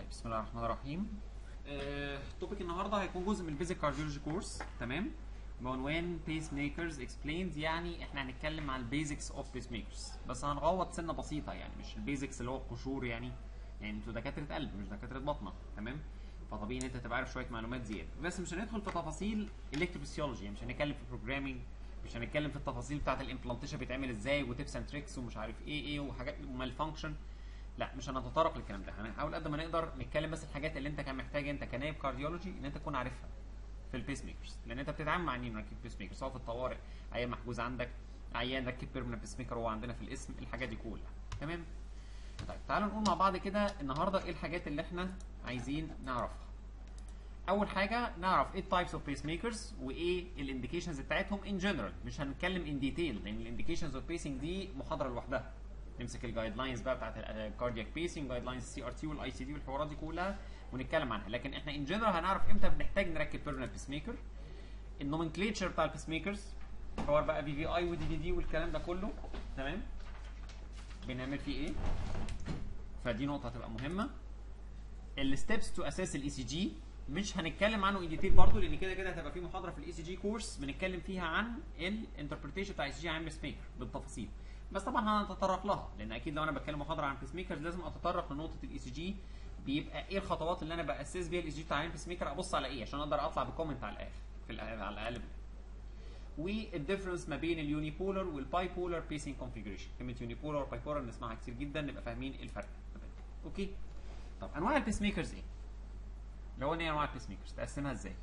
طيب بسم الله الرحمن الرحيم. توبيك النهارده هيكون جزء من البيزك كارديولوجي كورس، تمام؟ بعنوان بيس ميكرز اكسبليند. يعني احنا هنتكلم عن البيزكس اوف بيس ميكرز، بس هنغوط سنه بسيطه، يعني مش البيزكس اللي هو القشور، يعني انتوا دكاتره قلب مش دكاتره بطنه، تمام؟ فطبيعي ان انت تبقى عارف شويه معلومات زياده، بس مش هندخل في تفاصيل الكتروفيسيولوجي، يعني مش هنتكلم في البروجرامينج، مش هنتكلم في التفاصيل بتاعت الامبلانتيشن بيتعمل ازاي وتيبس اند تريكس ومش عارف ايه وحاجات ومال فانكشن. لا، مش هنتطرق للكلام ده. هنحاول قد ما نقدر نتكلم بس الحاجات اللي انت كان محتاج انت كنايب كارديولوجي ان انت تكون عارفها في البيس ميكرز، لان انت بتتعامل مع مين راكب بيس ميكر، سواء في الطوارئ، عيان محجوز عندك، عيان راكب بيرمننت بيس ميكر هو عندنا في الاسم، الحاجات دي كلها، تمام؟ طيب تعالوا نقول مع بعض كده النهارده ايه الحاجات اللي احنا عايزين نعرفها. اول حاجه نعرف ايه التايبس اوف بيس ميكرز وايه الانديكيشنز بتاعتهم ان جنرال، مش هنتكلم ان ديتيل لان الانديكيشنز اوف بيسنج دي محاضره لوحدها. نمسك الجايد لاينز بقى بتاعت الكاردياك بيسنج، جايد لاينز السي ار تي والاي سي دي والحوارات دي كلها ونتكلم عنها، لكن احنا ان جنرال هنعرف امتى بنحتاج نركب بيرمننت بيس ميكر، النومنكليتشر بتاع البيس ميكرز، حوار بقى في في اي ودي في دي والكلام ده كله، تمام؟ بنعمل فيه ايه؟ فدي نقطه هتبقى مهمه. الستبس تو اساس الاي سي جي مش هنتكلم عنه ان ديتيل برضه، لان كده كده هتبقى في محاضره في الاي سي جي كورس بنتكلم فيها عن الانتربريتيشن بتاع الاي سي جي عن بيس ميكر بالتفاصيل، بس طبعا هنتطرق لها، لان اكيد لو انا بتكلم محاضره عن بيس ميكرز لازم اتطرق لنقطه الاي سي جي، بيبقى ايه الخطوات اللي انا باسس بيها الاي سي جي بتاع البيس ميكر، ابص على ايه عشان اقدر اطلع بكومنت على الاخر على الاقل. والديفرنس ما بين اليوني بولر والباي بولر بيسنج كونفيجريشن، كلمه يوني بولر وباي بولر نسمعها كتير جدا، نبقى فاهمين الفرق. اوكي؟ طب انواع البيس ميكرز ايه؟ لو ايه انواع البيس ميكرز تقسمها ازاي؟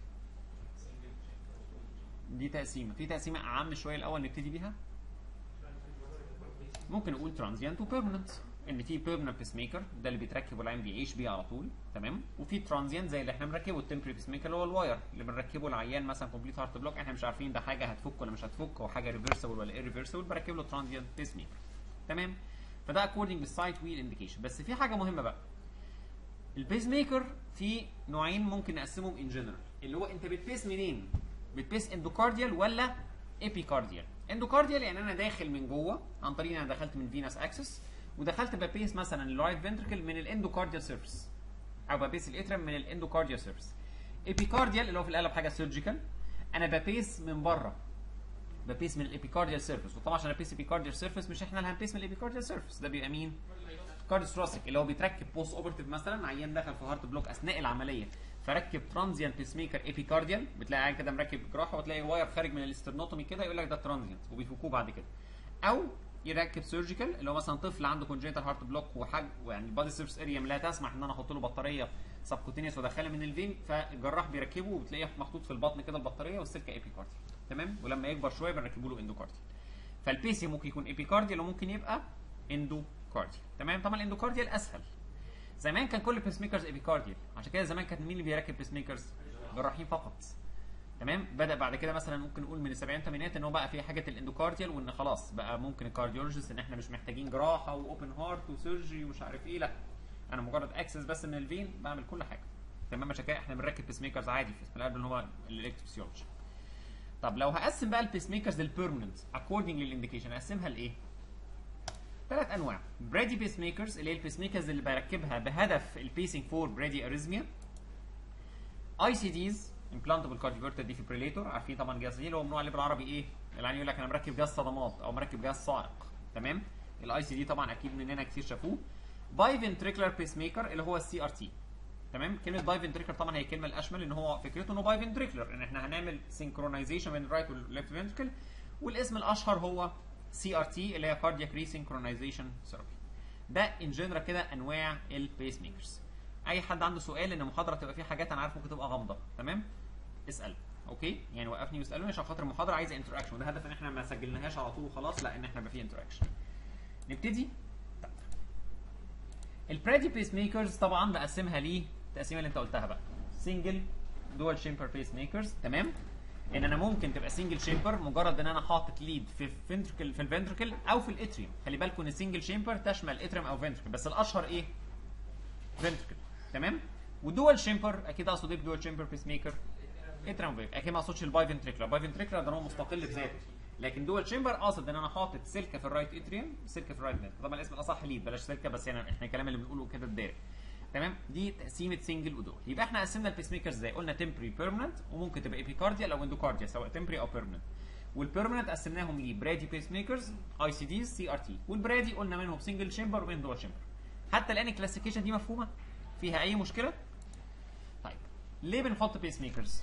دي تقسيمه، في تقسيمه اعم شويه الاول نبتدي بيها. ممكن نقول ترانزيانت وبيرمننت، ان في بيرمننت بيس ميكر ده اللي بيتركب والعين بيعيش بيه على طول، تمام؟ وفي ترانزيانت زي اللي احنا بنركبه التمبري بيس ميكر اللي هو الواير اللي بنركبه العيان مثلا كومبليت هارت بلوك، احنا مش عارفين ده حاجه هتفك ولا مش هتفك، او حاجه ريفرسبل ولا ايرفيرسبل، بركب له ترانزيانت بيس ميكر، تمام؟ فده اكوردنج للسايت والانديكيشن. بس في حاجه مهمه بقى، البيس ميكر في نوعين ممكن نقسمهم ان جنرال، اللي هو انت بتبيس منين؟ بتبيس اندوكارديال ولا ايبيكارديال؟ اندوكارديال يعني انا داخل من جوه عن طريق انا دخلت من فينس اكسس ودخلت ببيس مثلا الرايت فنتركل من الاندوكارديال سيرفيس، او ببيس الاترم من الاندوكارديال سيرفيس. ايبيكارديال اللي هو في القلب حاجه سيرجيكال، انا ببيس من بره، ببيس من الابيكارديال سيرفيس، وطبعا عشان ابيس الابيكارديال سيرفيس مش احنا اللي هنبيس من الابيكارديال سيرفيس، ده بيبقى مين؟ كارديوثوراسيك اللي هو بيتركب بوست اوبرتيف، مثلا عيان دخل في هارت بلوك اثناء العمليه فركب ترانزيانت بيس ميكر ايبيكارديال، بتلاقي عيان كده مركب جراحه وتلاقي واير خارج من الاسترنوتومي كده يقول لك ده ترانزيانت وبيفكوه بعد كده. او يركب سيرجيكال اللي هو مثلا طفل عنده كونجنتال هارت بلوك ويعني البادي سيرفيس اريا لا تسمح ان انا احط له بطاريه سبكوتينيوس وادخلها من الفين، فالجراح بيركبه وبتلاقيه محطوط في البطن كده البطاريه والسلكه ايبيكارديال، تمام؟ ولما يكبر شويه بنركبه له اندوكارديال. فالبيسي ممكن يكون ايبيكارديال وممكن يبقى اندوكارديال، تمام؟ طبعا الاندوكارديال اسهل. زمان كان كل بيس ميكرز ايبيكارديال، عشان كده زمان كان مين اللي بيركب بيس ميكرز؟ جراحين فقط، تمام؟ بدا بعد كده مثلا ممكن نقول من السبعينات والثمانينات ان هو بقى في حاجه الاندوكارديال، وان خلاص بقى ممكن الكارديولوجيست ان احنا مش محتاجين جراحه واوبن هارت وسيرجري ومش عارف ايه، لا انا مجرد اكسس بس من الفين بعمل كل حاجه، تمام؟ عشان كده احنا بنركب بيس ميكرز عادي في القلب اللي هو الالكتروفيسيولوجي. طب لو هقسم بقى البيس ميكرز للبيرمننت اكوردنج للانديكيشن هقسمها لايه؟ ثلاث انواع. برادي بيس ميكرز اللي هي البيس ميكرز اللي بركبها بهدف البيسنج فور برادي اريزميا. اي سي ديز امبلانتبل كارديوفيرتر ديفيبريليتور، عارفين طبعا الجهاز اللي هو ممنوع عليه بالعربي ايه؟ العيان يقول لك انا مركب جهاز صدمات او مركب جهاز صاعق، تمام؟ الاي سي دي طبعا اكيد مننا كتير شافوه. باي فنتريكولار بيس ميكر اللي هو السي ار تي، تمام؟ كلمه باي فنتريكولار طبعا هي الكلمه الاشمل، ان هو فكرته انه باي فنتريكولار ان احنا هنعمل سينكرونايزيشن بين الرايت والليفت فنتريكل، والاسم الاشهر هو سي ار تي اللي هي كاردياك ريسينكرونايزيشن ثيرابي. ده ان جنرال كده انواع البيس ميكرز. اي حد عنده سؤال، ان المحاضره تبقى فيها حاجات انا عارف ممكن تبقى غامضه، تمام؟ اسال، اوكي؟ يعني وقفني واسالوني عشان خاطر المحاضره عايزه انتراكشن، وده هدف ان احنا ما سجلناهاش على طول وخلاص، لا ان احنا يبقى فيه انتراكشن. نبتدي. البرادي بيس ميكرز طبعا بقسمها ليه التقسيمه اللي انت قلتها بقى، سنجل دول شيمبر بيس ميكرز، تمام؟ ان انا ممكن تبقى سنجل شيمبر مجرد ان انا حاطط ليد في الفنتركل او في الاتريوم، خلي بالكم ان السنجل شيمبر تشمل اتريوم او فنتركل، بس الاشهر ايه؟ فنتركل، تمام؟ ودول شيمبر اكيد اقصد ايه بدول شيمبر بيس ميكر؟ اتريوم فيف، اكيد ما اقصدش الباي فنتريكولار، باي فنتريكولار ده هو مستقل بذاته، لكن دول شيمبر اقصد ان انا حاطط سلكه في الرايت اتريوم، سلكه في الرايت فنتركل، طبعا الاسم الاصح ليد بلاش سلكه، بس يعني احنا الكلام اللي بنقوله كده الدارج. تمام. دي تقسيمه سنجل ودول. يبقى احنا قسمنا البيس ميكرز ازاي؟ قلنا تمبري بيرمننت وممكن تبقى ايبيكارديال او اندوكارديا سواء تمبري او بيرمننت. والبيرمننت قسمناهم ليه برادي بيس ميكرز، اي سي ديز، سي ار تي. والبرادي قلنا منهم سنجل شامبر ومنهم دول شامبر. حتى الان الكلاسيفيكيشن دي مفهومه؟ فيها اي مشكله؟ طيب ليه بنحط بيس ميكرز؟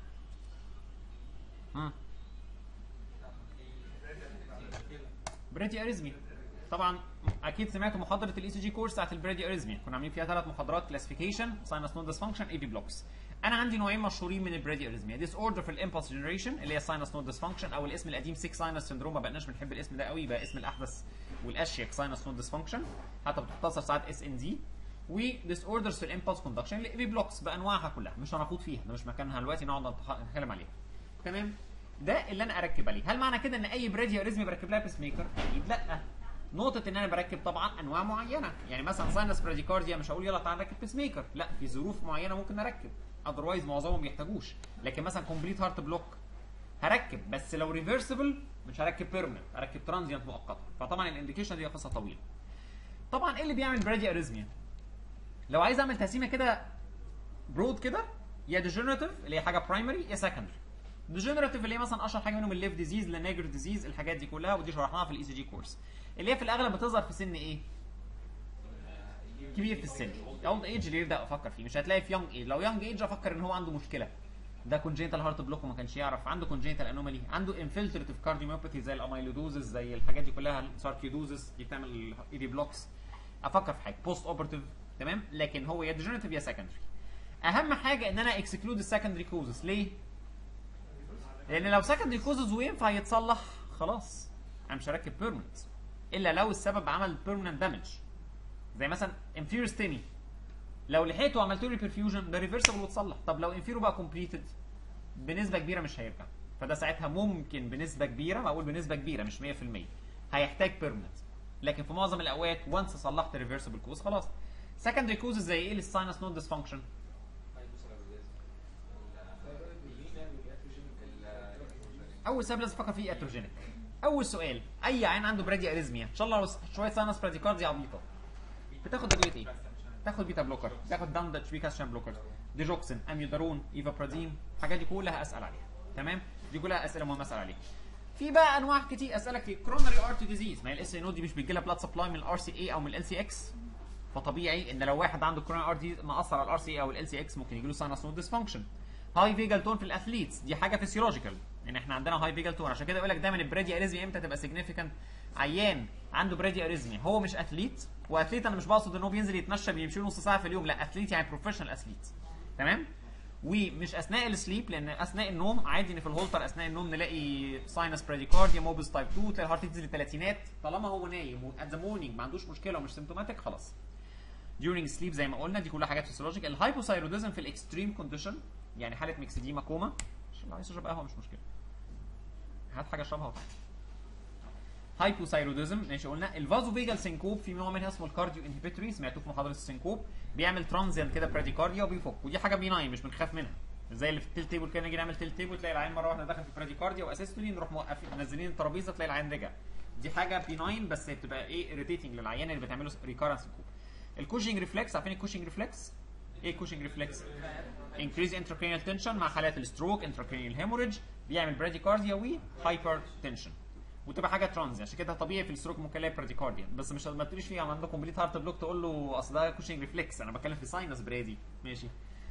برادي اريزمي. طبعا اكيد سمعتوا محاضره الاي سي جي كورس بتاعت البرادي اريزمي، كنا عاملين فيها 3 محاضرات: كلاسيفيكيشن، ساينس نود ديسفانكشن، اي بي بلوكس. انا عندي نوعين مشهورين من البرادي اريزميا: ديس اوردر في الامبلس جنريشن اللي هي ساينس نود ديسفانكشن، او الاسم القديم 6 ساينس سندروم، ما بقناش بنحب الاسم ده قوي، بقى اسم الاحدث والاشيك ساينس نود ديسفانكشن، حتى بتختصر ساعات اس ان دي. وديس اوردرز في الامبلس كوندكشن الاي بي بلوكس بانواعها كلها، مش هنخوض فيها، ده مش مكانها دلوقتي نقعد نتكلم عليها. تمام. ده اللي انا اركب عليه. هل معنى كده ان اي برادي اريزمي بركب لها بيس ميكر؟ اكيد لا. نقطة ان انا بركب طبعا انواع معينة، يعني مثلا ساينس براديكارديا مش هقول يلا تعالى نركب بيس ميكر، لا، في ظروف معينة ممكن نركب، اذروايز معظمهم ما بيحتاجوش. لكن مثلا كومبليت هارت بلوك هركب، بس لو ريفرسبل مش هركب بيرمننت، هركب ترانزيانت مؤقتا. فطبعا الانديكيشن دي قصة طويلة. طبعا ايه اللي بيعمل برادي اريزميا؟ لو عايز اعمل تقسيمة كده برود كده، يا ديجنراتيف اللي هي حاجة برايمري، يا سكندري. ديجنراتيف اللي هي مثلا اشهر حاجه منهم الليف ديزيز، لانيجر ديزيز، الحاجات دي كلها، ودي شرحناها في الاي سي جي كورس، اللي هي في الاغلب بتظهر في سن ايه؟ كبير في السن. اولد ايج اللي يبدا افكر فيه، مش هتلاقي في يونج ايج. لو يونج ايج افكر ان هو عنده مشكله، ده كونجينيتال هارت بلوك وما كانش يعرف، عنده كونجينيتال انومالي، عنده انفلتريتيف كارديوميوباثي زي الاميلودوزس، زي الحاجات دي كلها، ساركيدوزس دي بتعمل اي دي بلوكس. افكر في حاجه بوست اوبرتيف. تمام. لكن هو يا ديجنراتيف يا سكندري. اهم حاجه ان انا اكسكلود السكندري كوزس. ليه؟ لان لو سكندري كوزز وينفع يتصلح خلاص انا مش هركب بيرمننت، الا لو السبب عمل بيرمننت دامج، زي مثلا انفيرو ستيمي، لو لحقته وعملت له برفيوجن ده ريفرسبل وتصلح. طب لو انفيرو بقى كومبليتد بنسبه كبيره مش هيرجع، فده ساعتها ممكن بنسبه كبيره، بقول بنسبه كبيره مش 100%، هيحتاج بيرمننت. لكن في معظم الاوقات وانس صلحت ريفرسبل كوز خلاص. سكندري كوزز زي ايه للساينس نود ديسفانكشن؟ اول سبب لازم تفكر فيه اتروجينيك. اول سؤال، اي عين عنده برادي اريزميا ان شاء الله شويه ساينس براديكارديا عبيطه، بتاخد ادويه ايه؟ تاخد بيتا بلوكر، تاخد داون اتش بي كالسيوم بلوكر، ديجوكسين، اميودارون، ايفابرادين، الحاجات دي كلها اسال عليها. تمام. دي كلها اسئله مهمه اسال عليها. في بقى انواع كتير اسالك في كرونري ارتي ديزيز، ما هي الاس ان او دي مش بيجي لها بلاد سبلاي من الار سي اي او من ال سي اكس، فطبيعي ان لو واحد عنده كرونري ارتي مأثر على الار سي اي او ال سي اكس ممكن يجي له ساينس نود ديسفانكشن. هاي فيجال تون في الاثليتس دي حاجه فيسيولوجيكال، ان احنا عندنا هاي فيجال تون، عشان كده يقول لك دايما البرادي اريزميا امتى تبقى سيجنيفيكانت؟ عيان عنده برادي اريزميا هو مش اثليت، واثليت انا مش بقصد ان هو بينزل يتمشى بيمشي نص ساعه في اليوم، لا، اثليت يعني بروفيشنال اثليت. تمام. ومش اثناء السليب، لان اثناء النوم عادي ان في الهولتر اثناء النوم نلاقي ساينس براديكارديا، موبس تايب 2، تلاقي الهارت ينزل للثلاثينات، طالما هو نايم ات ذا مورنينج ما عندوش مشكله ومش سيمتوماتيك خلاص. during sleep زي ما قلنا دي كلها حاجات فيسيولوجيك. الهايبوثايروديزم في الاكستريم كونديشن، يعني حاله ميكسيديما كوما، لو عايز تشرب قهوه مش مشكله، هات حاجه اشربها وتعالى. هايبوثايروديزم ماشي قلنا. الفازو فيجال سينكوب في نوع منها اسمه الكارديو انهبيتوري، سمعتوه في محاضره السينكوب، بيعمل ترانزيانت كده براديكارديا وبيفك، ودي حاجه بيناين مش بنخاف منها، زي اللي في التيل تيبل كده، نيجي نعمل تيل تيبل تلاقي العين مره واحده دخل في براديكارديا واسيستولي، نروح موقفين منزلين الترابيزه تلاقي العين رجع. دي حاجه بيناين بس بتبقى ايه اريتيتنج للعيان اللي بتعمله ريكارنس سينكوب. الكوشنج ريفلكس، عارفين الكوشنج ريفلكس؟ ايه الكوشنج ريفلكس؟ انكريز انتراكرينيال تنشن مع حالات الستروك، انتراكرينيال هيموريدج، بيعمل براديكارديا وهايبر تنشن، وتبقى حاجه ترانزي، عشان كده طبيعي في الستروك ممكن الاقي براديكارديا، بس مش ما تقوليش فيها عندك كومبليت هارت بلوك تقول له اصل ده كوشنج ريفلكس، انا بتكلم في ساينس برادي. ماشي.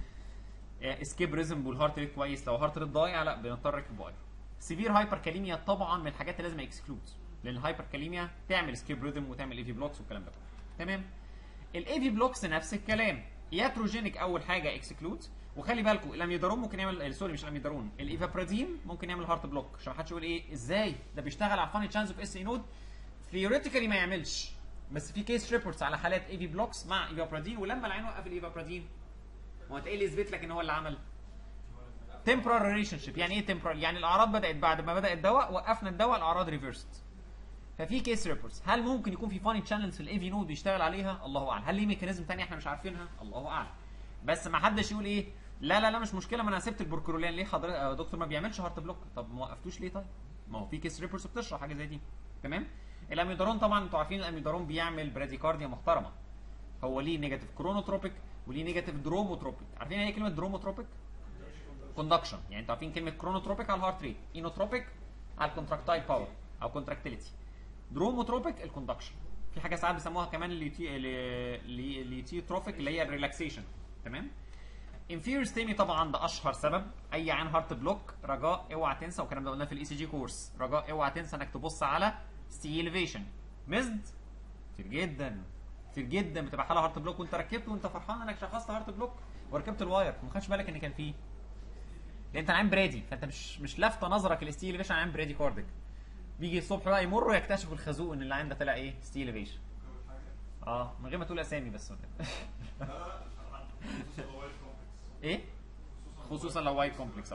اسكيب ريزم والهارت ريت كويس، لو هارت ريت ضايع لا بنضطر نركب واير. سيفير هايبر كاليميا طبعا من الحاجات اللي لازم اكسكلود، لان الهايبر كاليميا تعمل اسكيب ريزم وتعمل اي في بلوكس والكلام ده. تمام. الاي في بلوكس نفس الكلام، ياتروجينيك اول حاجه اكسكلود، وخلي بالكم الاميودارون ممكن يعمل سوري مش الاميودارون، الايفابرادين ممكن يعمل هارت بلوك، عشان ما حدش يقول ايه ازاي ده بيشتغل على فاني تشانس اوف اس اي نود، ثيوريتيكالي ما يعملش، بس في كيس ريبورتس على حالات اي في بلوكس مع ايفابرادين، ولما العين وقف الايفابرادين هو ايه اللي يثبت لك ان هو اللي عمل؟ temporal relationship. يعني ايه temporal؟ يعني الاعراض بدات بعد ما بدا الدواء، وقفنا الدواء الاعراض ريفيرست. ففي كيس ريبورتس، هل ممكن يكون في فاني تشانلز في الاي في نود بيشتغل عليها؟ الله اعلم. هل ليه ميكانيزم ثاني احنا مش عارفينها؟ الله اعلم. بس ما حدش يقول ايه لا مش مشكله، ما انا سبت البوركرولين ليه حضرتك يا دكتور ما بيعملش هارت بلوك، طب ما وقفتوش ليه؟ طيب ما هو في كيس ريبورتس بتشرح حاجه زي دي. تمام. الاميودارون طبعا انتوا عارفين الاميودارون بيعمل براديكارديا محترمه، هو ليه نيجاتيف كرونوتروبيك وليه نيجاتيف دروموتروبيك. عارفين ايه كلمه دروموتروبيك؟ كوندكشن. يعني انتوا عارفين كلمه كرونوتروبيك على الهارت ريت، اينوتروبيك على الكونتراكتايل باور او كونتراكتيليتي، دروموتروبيك الكوندكشن. في حاجه ساعات بيسموها كمان ليتيوتروفيك اللي هي الريلاكسيشن. تمام. انفيريور ستيمي طبعا ده اشهر سبب. اي عين هارت بلوك رجاء اوعى تنسى، والكلام ده قلناه في الاي سي جي كورس، رجاء اوعى تنسى انك تبص على سي اليفيشن. مزد كتير جدا كتير جدا بتبقى حاله هارت بلوك وانت ركبته وانت فرحان انك شخصت هارت بلوك وركبت الواير وما خدش بالك ان كان فيه، لان انت عين برادي، فانت مش لافته نظرك الاستي اليفيشن عين برادي كارديك. بيجي الصبح بقى يمر ويكتشف الخازوق ان العين ده طلع ايه؟ ستي اليفيشن. من غير ما تقول اسامي بس. ايه؟ خصوصا لو وايت كومبلكس.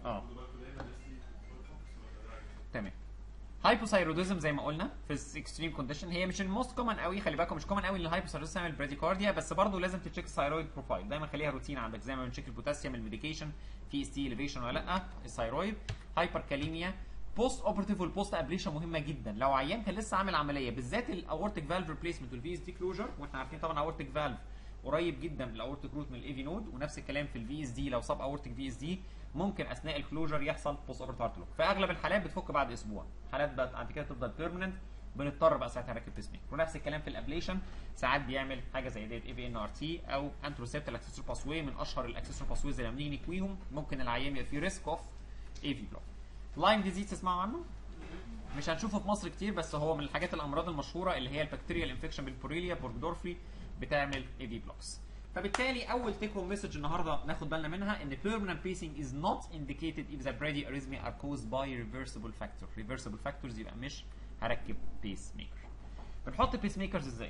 تمام. هايبوثايروديزم زي ما قلنا في الاكستريم كونديشن، هي مش الموست كومن قوي، خلي بالكم مش كومن قوي ان الهايبوثايروديزم يعمل براديكارديا، بس برضه لازم تتشيك الثايرويد بروفايل، دايما خليها روتين عندك زي ما بنشيك البوتاسيوم الميديكيشن في اس تي اليفيشن ولا لا. الثايرويد، هايبركاليميا، بوست اوبرتيف والبوست ابليشن مهمه جدا. لو عيان كان لسه عامل عمليه، بالذات الاورتيك فالف ريبليسمنت والفي اس دي كلوجر، واحنا عارفين طبعا اورتيك فالف قريب جدا من الاورتيك روت من الاي في نود، ونفس الكلام في الفي اس دي لو صاب اورتيك في اس دي ممكن اثناء الكلوجر يحصل بوست اوبرتيف هارت بلوك. في اغلب الحالات بتفك بعد اسبوع، حالات بقى بعد كده تفضل بيرمننت، بنضطر بقى ساعتها نركب بيس ميكر. ونفس الكلام في الابليشن، ساعات بيعمل حاجه زي ديت اي في ان ار تي او انتروسيبتال اكسسور باسوي، من اشهر الاكسسور باسويز اللي لما نيجي نكويهم ممكن العيان يبقى فيه ريسك اوف اي في بلوك. لايم ديزيز تسمعوا عنه؟ مش هنشوفه في مصر كتير، بس هو من الحاجات الامراض المشهوره اللي هي البكتيريال انفكشن بالبوريليا بورجدورفي بتعمل اي في بلوكس. فبالتالي اول تيك هوم مسج النهارده ناخد بالنا منها ان permanent pacing is not indicated if the bradyarrhythmia are caused by reversible factor. reversible factors يبقى مش هركب بيس ميكر. بنحط البيس ميكرز ازاي؟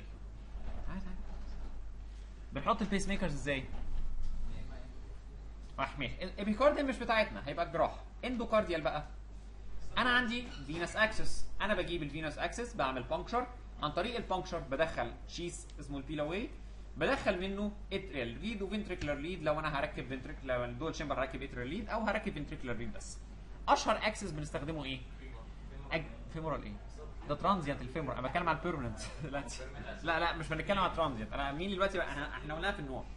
بنحط البيس ميكرز ازاي؟ الابيكارديال مش بتاعتنا، هيبقى الجراحه. اندوكارديال بقى، انا عندي فينس اكسس، انا بجيب الفينس اكسس بعمل بانكشر، عن طريق البانكشر بدخل شيس اسمه البيلاوي، بدخل منه اتريال ليد وفنتريكولار ليد. لو انا هركب فنتريكولار دول شامبر هركب اتريال ليد او هركب فنتريكولار ليد بس. اشهر اكسس بنستخدمه ايه؟ فيمورال ايه؟ ده ترانزيانت الفيمور، انا بتكلم على البيرمننت. لا مش بنتكلم على ترانزيانت، انا مين دلوقتي احنا قلناها في النوع.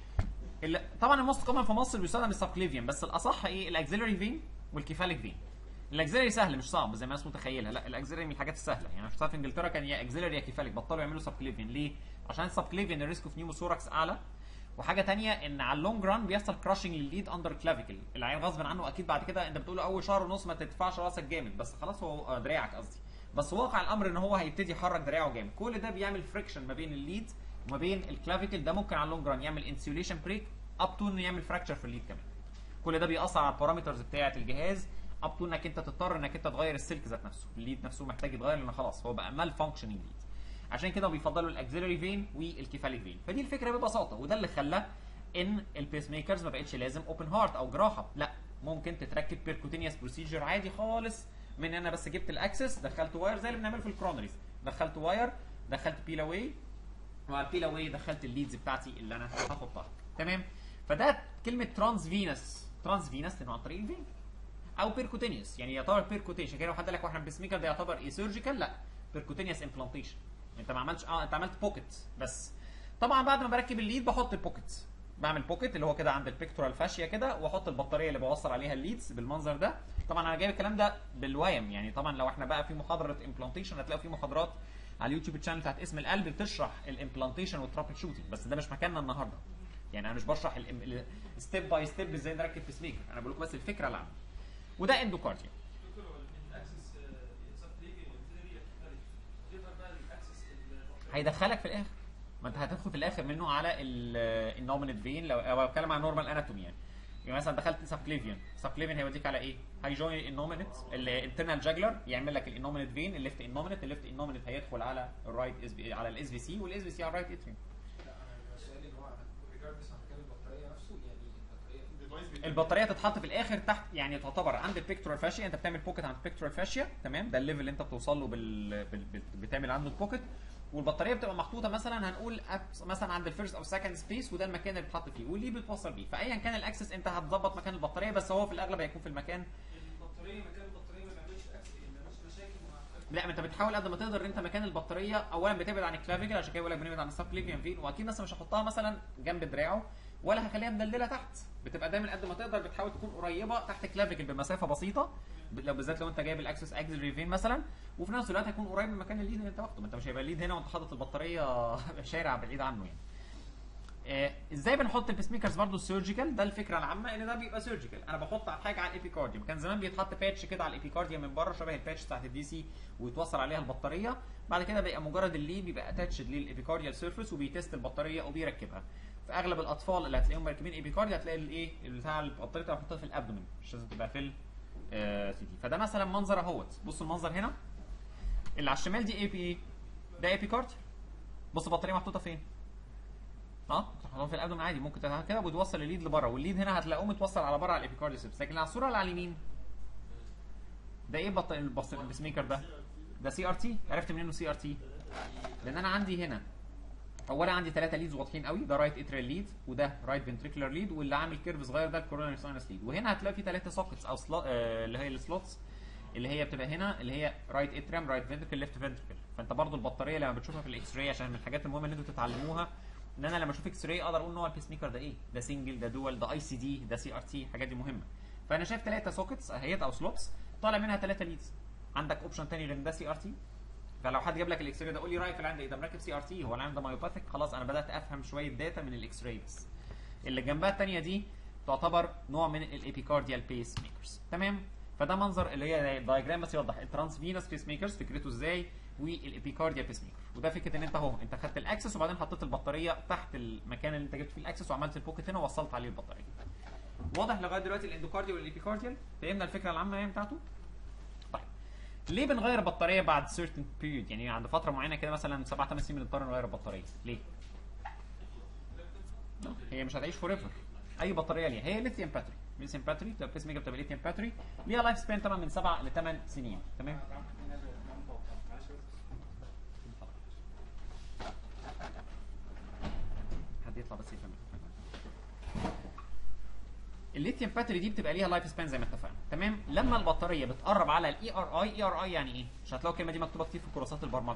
طبعا الموست كومن في مصر بيستخدم السبكليفيان، بس الاصح ايه؟ الاكسيلري فين والكيفاليك فين. الاكسيلري سهل مش صعب زي ما الناس متخيلها، لا الاكسيلري من الحاجات السهله. يعني مش في انجلترا كان يا اكسيلري يا كيفاليك، بطلوا يعملوا سبكليفيان. ليه؟ عشان السبكليفيان الريسك اوف نيموثوركس اعلى، وحاجه ثانيه ان على اللونج ران بيحصل كراشنج للليد اندر كلافيكل، العين غصب عنه اكيد بعد كده انت بتقول له اول شهر ونص ما تدفعش راسك جامد، بس خلاص هو دراعك قصدي، بس واقع الامر ان هو هيبتدي يحرك دراعه جامد. كل ده بيعمل فريكشن ما بين الليد وما بين الكلافيكل، ده ممكن على اللونج ران يعمل انسيوليشن بريك اب تو انه يعمل فراكشر في الليد كمان. كل ده بيأثر على البارامترز بتاعه الجهاز اب تو انك انت تضطر انك انت تغير السلك ذات نفسه، الليد نفسه محتاج يتغير لان خلاص هو بقى مال فانكشنينج ليد. عشان كده بيفضلوا الاكسيلري فين والكيفاليك فين. فدي الفكره ببساطه، وده اللي خلى ان البيس ميكرز ما بقتش لازم اوبن هارت او جراحه، لا ممكن تتركب بيركوتينيوس بروسيجر عادي خالص، من انا بس جبت الاكسس دخلت واير زي اللي بنعمله في الكرونريز، دخلت واير دخلت بيلاوي، وعلى البيلاوي دخلت الليدز بتاعتي اللي انا هحطها. تمام. فده كلمه ترانس فينس لانه عن طريق الفين، او بيركوتينيوس، يعني يعتبر بيركوتيشن كده. لو حد قال لك واحنا بيس ميكر ده يعتبر ايه سيرجيكال، لا بيركوتينيوس امبلانتيشن، انت ما عملتش انت عملت بوكيت بس. طبعا بعد ما بركب الليد بحط البوكيت، بعمل بوكيت اللي هو كده عند البيكتورال فاشيا كده، واحط البطاريه اللي بوصل عليها الليدز بالمنظر ده. طبعا انا جايب الكلام ده بالوايم، يعني طبعا لو احنا بقى في محاضره امبلانتيشن هتلاقوا في محاضرات على اليوتيوب تشانل بتاعت اسم القلب بتشرح الامبلانتيشن والترابل شوتنج، بس ده مش مكاننا النهارده. يعني انا مش بشرح ستيب باي ستيب ازاي نركب بيس ميكر، انا بقول لكم بس الفكره العامه. وده اندوكارديا. هيدخلك في الاخر، ما انت هتدخل في الاخر منه على النومينيت فين. لو بتكلم عن نورمال اناتومي يعني مثلا دخلت سبكليفيان هيوديك على ايه؟ هيجوين النومينيت الانترنال جاجلر، يعمل لك النومينيت فين، الليفت النومينيت هيدخل على الرايت على الاس في سي، والاس في سي على الرايت اتريوم. البطاريه تتحط في الاخر تحت، يعني تعتبر عند البيكتورال فاشيا، انت بتعمل بوكيت عند البيكتورال فاشيا، تمام، ده الليفل اللي انت بتوصل له بتعمل عنده البوكيت، والبطاريه بتبقى محطوطه مثلا هنقول مثلا عند الفيرست او سكند سبيس، وده المكان اللي بتحط فيه واللي بتوصل بيه. فايا كان الاكسس انت هتظبط مكان البطاريه، بس هو في الاغلب هيكون في المكان. البطاريه مكان البطاريه ما بيعملش اكسس، ما بيعملش مشاكل لا، ما انت بتحاول قد ما تقدر ان انت مكان البطاريه اولا بتبعد عن الكلافيكل، عشان كده بقول لك بنبعد عن السب كليفيان فين، واكيد مثلا مش هحطها مثلا جنب دراعه ولا هخليها مدلدله تحت، بتبقى دايما قد ما تقدر بتحاول تكون قريبه تحت كلافيكل بمسافه بسيطه، لو بالذات لو انت جايب الاكسس اكسلري فين مثلا، وفي نفس الوقت هيكون قريب من مكان الليد اللي انت واخده، ما انت مش هيبقى الليد هنا وانت حاطط البطاريه شارع بعيد عنه يعني. ازاي بنحط البيس ميكرز برضه السيرجيكال؟ ده الفكره العامه ان ده بيبقى سيرجيكال، انا بحط على حاجه على الابيكارديوم، كان زمان بيتحط باتش كده على الابيكارديوم من بره شبه الباتش بتاعت الدي سي ويتوصل عليها البطاريه، بعد كده بيبقى مجرد الليد بيبقى اتاتشد للابيكارديال سيرفيس وبيتست البطاريه وبيركبها. في اغلب الاطفال اللي هتلاقيهم مركبين ابيكارديا هتلاقي الايه بتاع البطاريه بتبقى محطوطه في الابدومين، مش لازم تبقى في سي تي. فده مثلا منظر اهوت، بصوا المنظر هنا اللي على الشمال دي اي بي اي، ده ايبيكارديا. بص البطاريه محطوطه فين؟ تحطها في الابدومين عادي، ممكن تعمل كده وتوصل الليد لبره، والليد هنا هتلاقوه متوصل على بره على الابيكارديا سيبس. لكن على الصوره اللي على اليمين ده ايه البيس ميكر ده؟ ده سي ار تي. عرفت منين انه سي ار تي؟ لان انا عندي هنا اولا عندي 3 ليدز واضحين قوي، ده رايت اتريال ليد وده رايت فنتريكولار ليد واللي عامل كيرف صغير ده الكوروناري ساينس ليد، وهنا هتلاقي في 3 سوكتس او اللي هي السلوتس اللي هي بتبقى هنا اللي هي رايت اتريم رايت فنتريكل ليفت فنتريكل. فانت برضو البطاريه لما بتشوفها في الاكس راي، عشان من الحاجات المهمه ان انتوا تتعلموها، ان انا لما اشوف اكس راي اقدر اقول ان هو البيس ميكر ده ايه؟ ده سنجل، ده دول، ده اي سي دي، ده سي ار تي، الحاجات دي مهمه. فانا شايف 3 سوكتس اهيت او سلوتس طالع منها 3 ليدز. عندك اوبشن ثاني غير ده سي ار تي. فلو حد جاب لك الاكس راي ده قول لي رايك في العين ده ايه؟ ده مركب سي ار تي، هو العين ده مايوباثيك؟ خلاص انا بدات افهم شويه داتا من الاكس راي بس. اللي جنبها الثانيه دي تعتبر نوع من الابيكارديال بيس ميكرز، تمام؟ فده منظر اللي هي دايجرام بس يوضح الترانس فينس بيس ميكرز فكرته ازاي، والابيكارديال بيس ميكر. وده فكره ان انت اهو انت خدت الاكسس وبعدين حطيت البطاريه تحت المكان اللي انت جبت فيه الاكسس وعملت البوكيت هنا ووصلت عليه البطاريه. واضح لغايه دلوقتي الاندوكارديال والابيكارديال؟ فهمنا الفكره العامه يعني بتاعته؟ طيب ليه بنغير البطاريه بعد certain period؟ يعني عند فتره معينه كده مثلا 7 8 سنين بنضطر نغير البطاريه، ليه؟ هي مش هتعيش فور ايفر. اي بطاريه ليها، هي ليثيوم باتري، ليثيوم باتري بتبقى بيس ميكر بتبقى ليثيوم باتري، ليها لايف سبان طبعا من 7 ل 8 سنين، تمام؟ حد يطلع بس يفهم. الليثيوم باتري دي بتبقى ليها لايف سبان زي ما اتفقنا، تمام؟ لما البطاريه بتقرب على الاي ار اي، اي ار اي يعني ايه؟ مش هتلاقوا الكلمه دي مكتوبه كتير في كورسات البرمجه.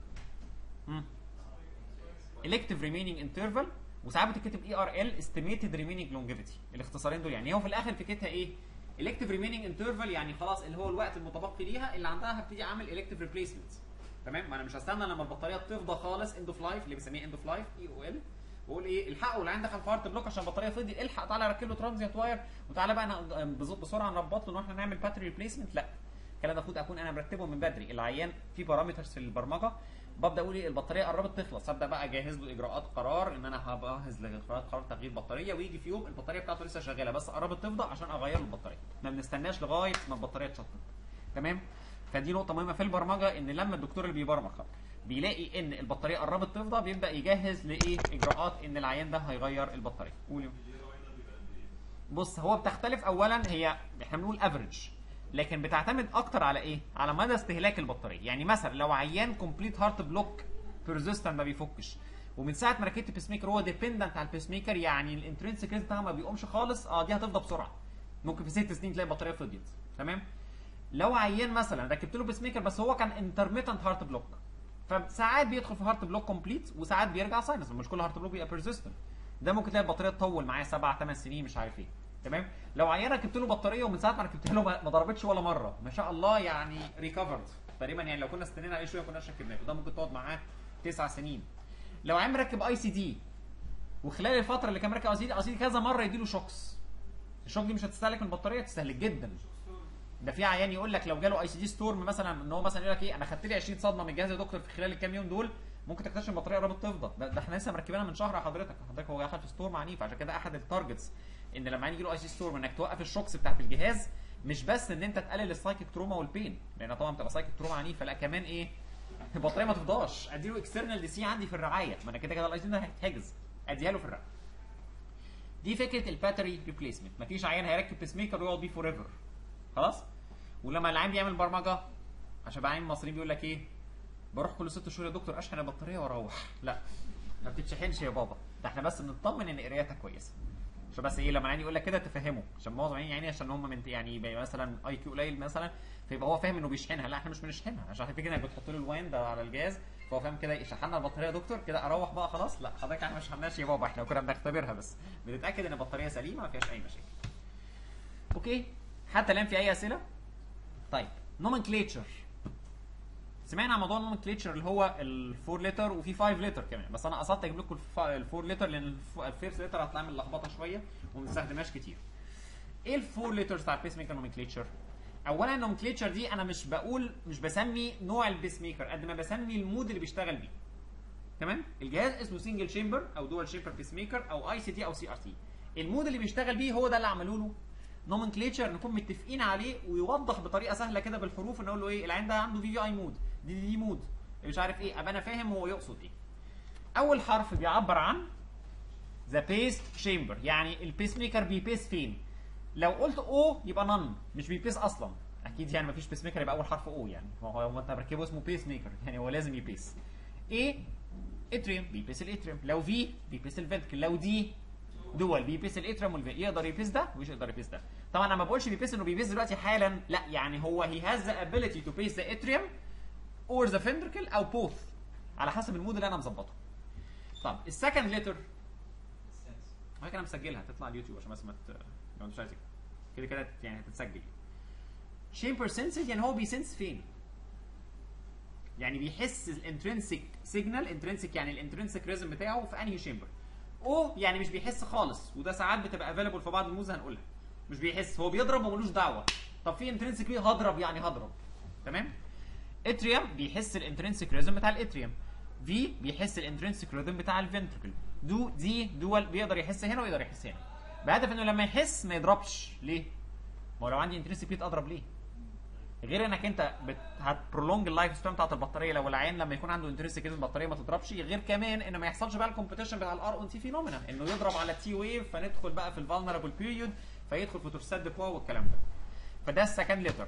elective remaining interval، وساعات بتتكتب اي ار ال estimated remaining longevity. الاختصارين دول يعني هو في الاخر فكرتها ايه؟ elective remaining interval يعني خلاص اللي هو الوقت المتبقي ليها اللي عندها هبتدي اعمل elective replacement، تمام؟ ما انا مش هستنى لما البطاريه تفضى خالص end of life اللي بنسميه end of life اي او ال واقول ايه الحقوا العين دخل في هارت بلوك عشان البطاريه فضي، الحق تعالى ركب له ترانزيت واير وتعالى بقى بسرعه نربط له ان احنا نعمل باتري ريبليسمنت. لا، الكلام ده المفروض اكون انا مرتبه من بدري. العيان في بارامترز في البرمجه ببدا اقول ايه البطاريه قربت تخلص، ابدا بقى اجهز له اجراءات قرار ان انا هجهز لاجراءات قرار تغيير بطاريه، ويجي في يوم البطاريه بتاعته لسه شغاله بس قربت تفضى عشان اغير له البطاريه، ما بنستناش لغايه ما البطاريه تشطب، تمام؟ فدي نقطه مهمه في البرمجه، ان لما الدكتور اللي بيبرمج بيلاقي ان البطاريه قربت تفضى بيبدا يجهز لايه اجراءات ان العيان ده هيغير البطاريه. قول. بص هو بتختلف، اولا هي احنا بنقول افريج، لكن بتعتمد اكتر على ايه؟ على مدى استهلاك البطاريه. يعني مثلا لو عيان كومبليت هارت بلوك بيرزيستنت ما بيفكش ومن ساعه ما ركبت بيس ميكر هو ديبندنت على البيس ميكر، يعني الانترنسيك ريت بتاعها ما بيقومش خالص، دي هتفضى بسرعه، ممكن في 6 سنين تلاقي البطاريه فضيت، تمام؟ لو عيان مثلا ركبت له بيس ميكر بس هو كان انترميتنت هارت بلوك، فساعات بيدخل في هارت بلوك كومبليت وساعات بيرجع ساينس، مش كل هارت بلوك بيبقى بيرزيستنت، ده ممكن تلاقي البطاريه تطول معاه 7 8 سنين مش عارف ايه، تمام؟ لو عيان ركبت له بطاريه ومن ساعه ما ركبت له ما ضربتش ولا مره ما شاء الله، يعني ريكفرد تقريبا، يعني لو كنا استنينا عليه شويه ما كناش ركبناه، وده ممكن تقعد معاه 9 سنين. لو عيان مركب اي سي دي وخلال الفتره اللي كان مركب اي سي دي كذا مره يديله شوكس، الشوك دي مش هتستهلك من البطاريه، تستهلك جدا. ده في عيان يقول لك لو جاله اي سي دي ستورم مثلا، ان هو مثلا يقول لك ايه انا خدت لي 20 صدمه من الجهاز يا دكتور في خلال الكام يوم دول، ممكن تكتشف البطاريه قربت تفضى. ده احنا لسه مركبينها من شهر يا حضرتك هو دخل في ستورم عنيف. عشان كده احد التارجتس ان لما يجي له اي سي ستورم انك توقف الشوكس بتاعت الجهاز، مش بس ان انت تقلل السايكيك تروما والبين، لان طبعا بتبقى سايكيك تروما عنيفه، لا كمان ايه البطاريه ما تفضاش، اديله اكسترنال دي سي عندي في الرعايه، ما انا كده كده الاي سي ده هيتحجز، اديها له في الرعايه. دي فكره الباتري ريبليسمنت، مفيش عيان هيركب بيس ميكر ويقعد بيه فور ايفر، خلاص؟ ولما العيان بيعمل برمجه، عشان بقى عيان المصريين بيقول لك ايه بروح كل 6 شهور يا دكتور اشحن البطاريه واروح، لا ما بتتشحنش يا بابا، ده احنا بس بنطمن ان قرايتها كويسه، عشان بس ايه لما العين يقول لك كده تفهمه، عشان معظم العين يعني عشان هم من يعني مثلا اي كيو قليل مثلا، فيبقى هو فاهم انه بيشحنها. لا احنا مش بنشحنها، عشان فكره انك بتحط له الواين ده على الجهاز فهو فاهم كده شحنا البطاريه يا دكتور كده اروح بقى خلاص. لا حضرتك احنا ما شحناش يا بابا، احنا كنا بنختبرها بس بنتاكد ان البطاريه سليمه ما فيهاش اي مشاكل. اوكي حتى الان في اي اسئله؟ طيب نومنكليتشر، سمعنا عن موضوع النومنكليتشر اللي هو ال4 لتر وفي 5 لتر كمان، بس انا قصدت اجيب لكم ال4 لتر لان ال5 لتر هتعمل لخبطه شويه وما بنستخدمهاش كتير. ايه ال4 لتر بتاع البيس ميكر نومنكليتشر؟ اولا النومنكليتشر دي انا مش بسمي نوع البيس ميكر قد ما بسمي المود اللي بيشتغل بيه. تمام؟ الجهاز اسمه سنجل شيمبر او دول شيمبر بيس ميكر او اي سي تي او سي ار تي. المود اللي بيشتغل بيه هو ده اللي عملوا له نومنكليتشر نكون متفقين عليه، ويوضح بطريقه سهله كده بالحروف ان اقول له ايه العين ده عنده في اي مود، دي مود مش عارف ايه، ابقى انا فاهم هو يقصد ايه. اول حرف بيعبر عن ذا بيس شيمبر، يعني البيس ميكر بيبيس فين. لو قلت او يبقى نون مش بيبيس اصلا، اكيد يعني مفيش بيس ميكر يبقى اول حرف او، يعني هو انت مركبه اسمه بيس ميكر يعني هو لازم يبيس. ايه اتريوم بيبيس الاتريوم، لو في بيبيس الفنتكل، لو دي دول بيبيس الاتريوم والفين. يقدر يبيس ده ومش يقدر يبيس ده. طبعا انا ما بقولش بيبيس انه بيبيس دلوقتي حالا، لا يعني هو he has the ability to base the atrium or the ventricle او both على حسب المود اللي انا مظبطه. طب السكند ليتر هيك انا مسجلها تطلع على اليوتيوب عشان بس ما لو مش عايز كده كده يعني هتتسجل. شيمبر سنسز يعني هو بيسنس فين؟ يعني بيحس الانترنسيك سيجنال، انترنسيك يعني الانترنسيك ريزم بتاعه في انهي شيمبر. او يعني مش بيحس خالص، وده ساعات بتبقى افيلبل في بعض الموز هنقولها. مش بيحس، هو بيضرب وملوش دعوه. طب في انترنسيك بيه هضرب يعني هضرب. تمام؟ اتريوم بيحس الانترنسيك ريزم بتاع الاتريوم. في بيحس الانترنسيك ريزم بتاع الفنتركل. دول بيقدر يحس هنا ويقدر يحس هنا. بهدف انه لما يحس ما يضربش. ليه؟ ما هو لو عندي انترنسيك بيت اضرب ليه؟ غير انك انت هتبرولونج اللايف سبان بتاعت البطاريه لو العين لما يكون عنده انترنسيك البطاريه ما تضربش. غير كمان ان ما يحصلش بقى الكومبيتيشن بتاع الار اون تي فينومينا انه يضرب على تي ويف فندخل بقى في الفالنربل بيريود فيدخل في تورسات ديبوا والكلام ده. فده السكند لتر.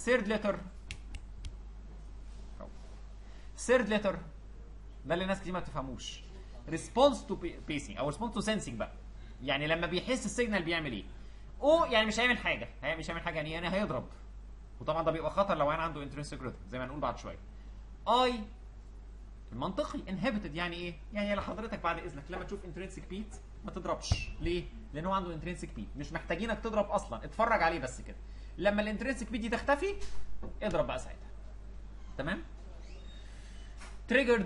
ثيرد لتر ده اللي الناس كتير ما بتفهموش. ريسبونس تو بيسنج او ريسبونس تو سنسنج بقى، يعني لما بيحس السيجنال بيعمل ايه. او يعني مش هيعمل حاجه، يعني هيضرب، وطبعا ده بيبقى خطر لو انا عنده انترنسيك ريتم زي ما هنقول بعد شويه. اي المنطقي انهبيتد يعني ايه؟ يعني لحضرتك بعد اذنك لما تشوف انترنسيك بيت ما تضربش. ليه؟ لان هو عنده انترنسيك بيت، مش محتاجينك تضرب اصلا، اتفرج عليه بس كده. لما الانترنسيك بيت دي تختفي اضرب بقى ساعتها. تمام؟ تريجرد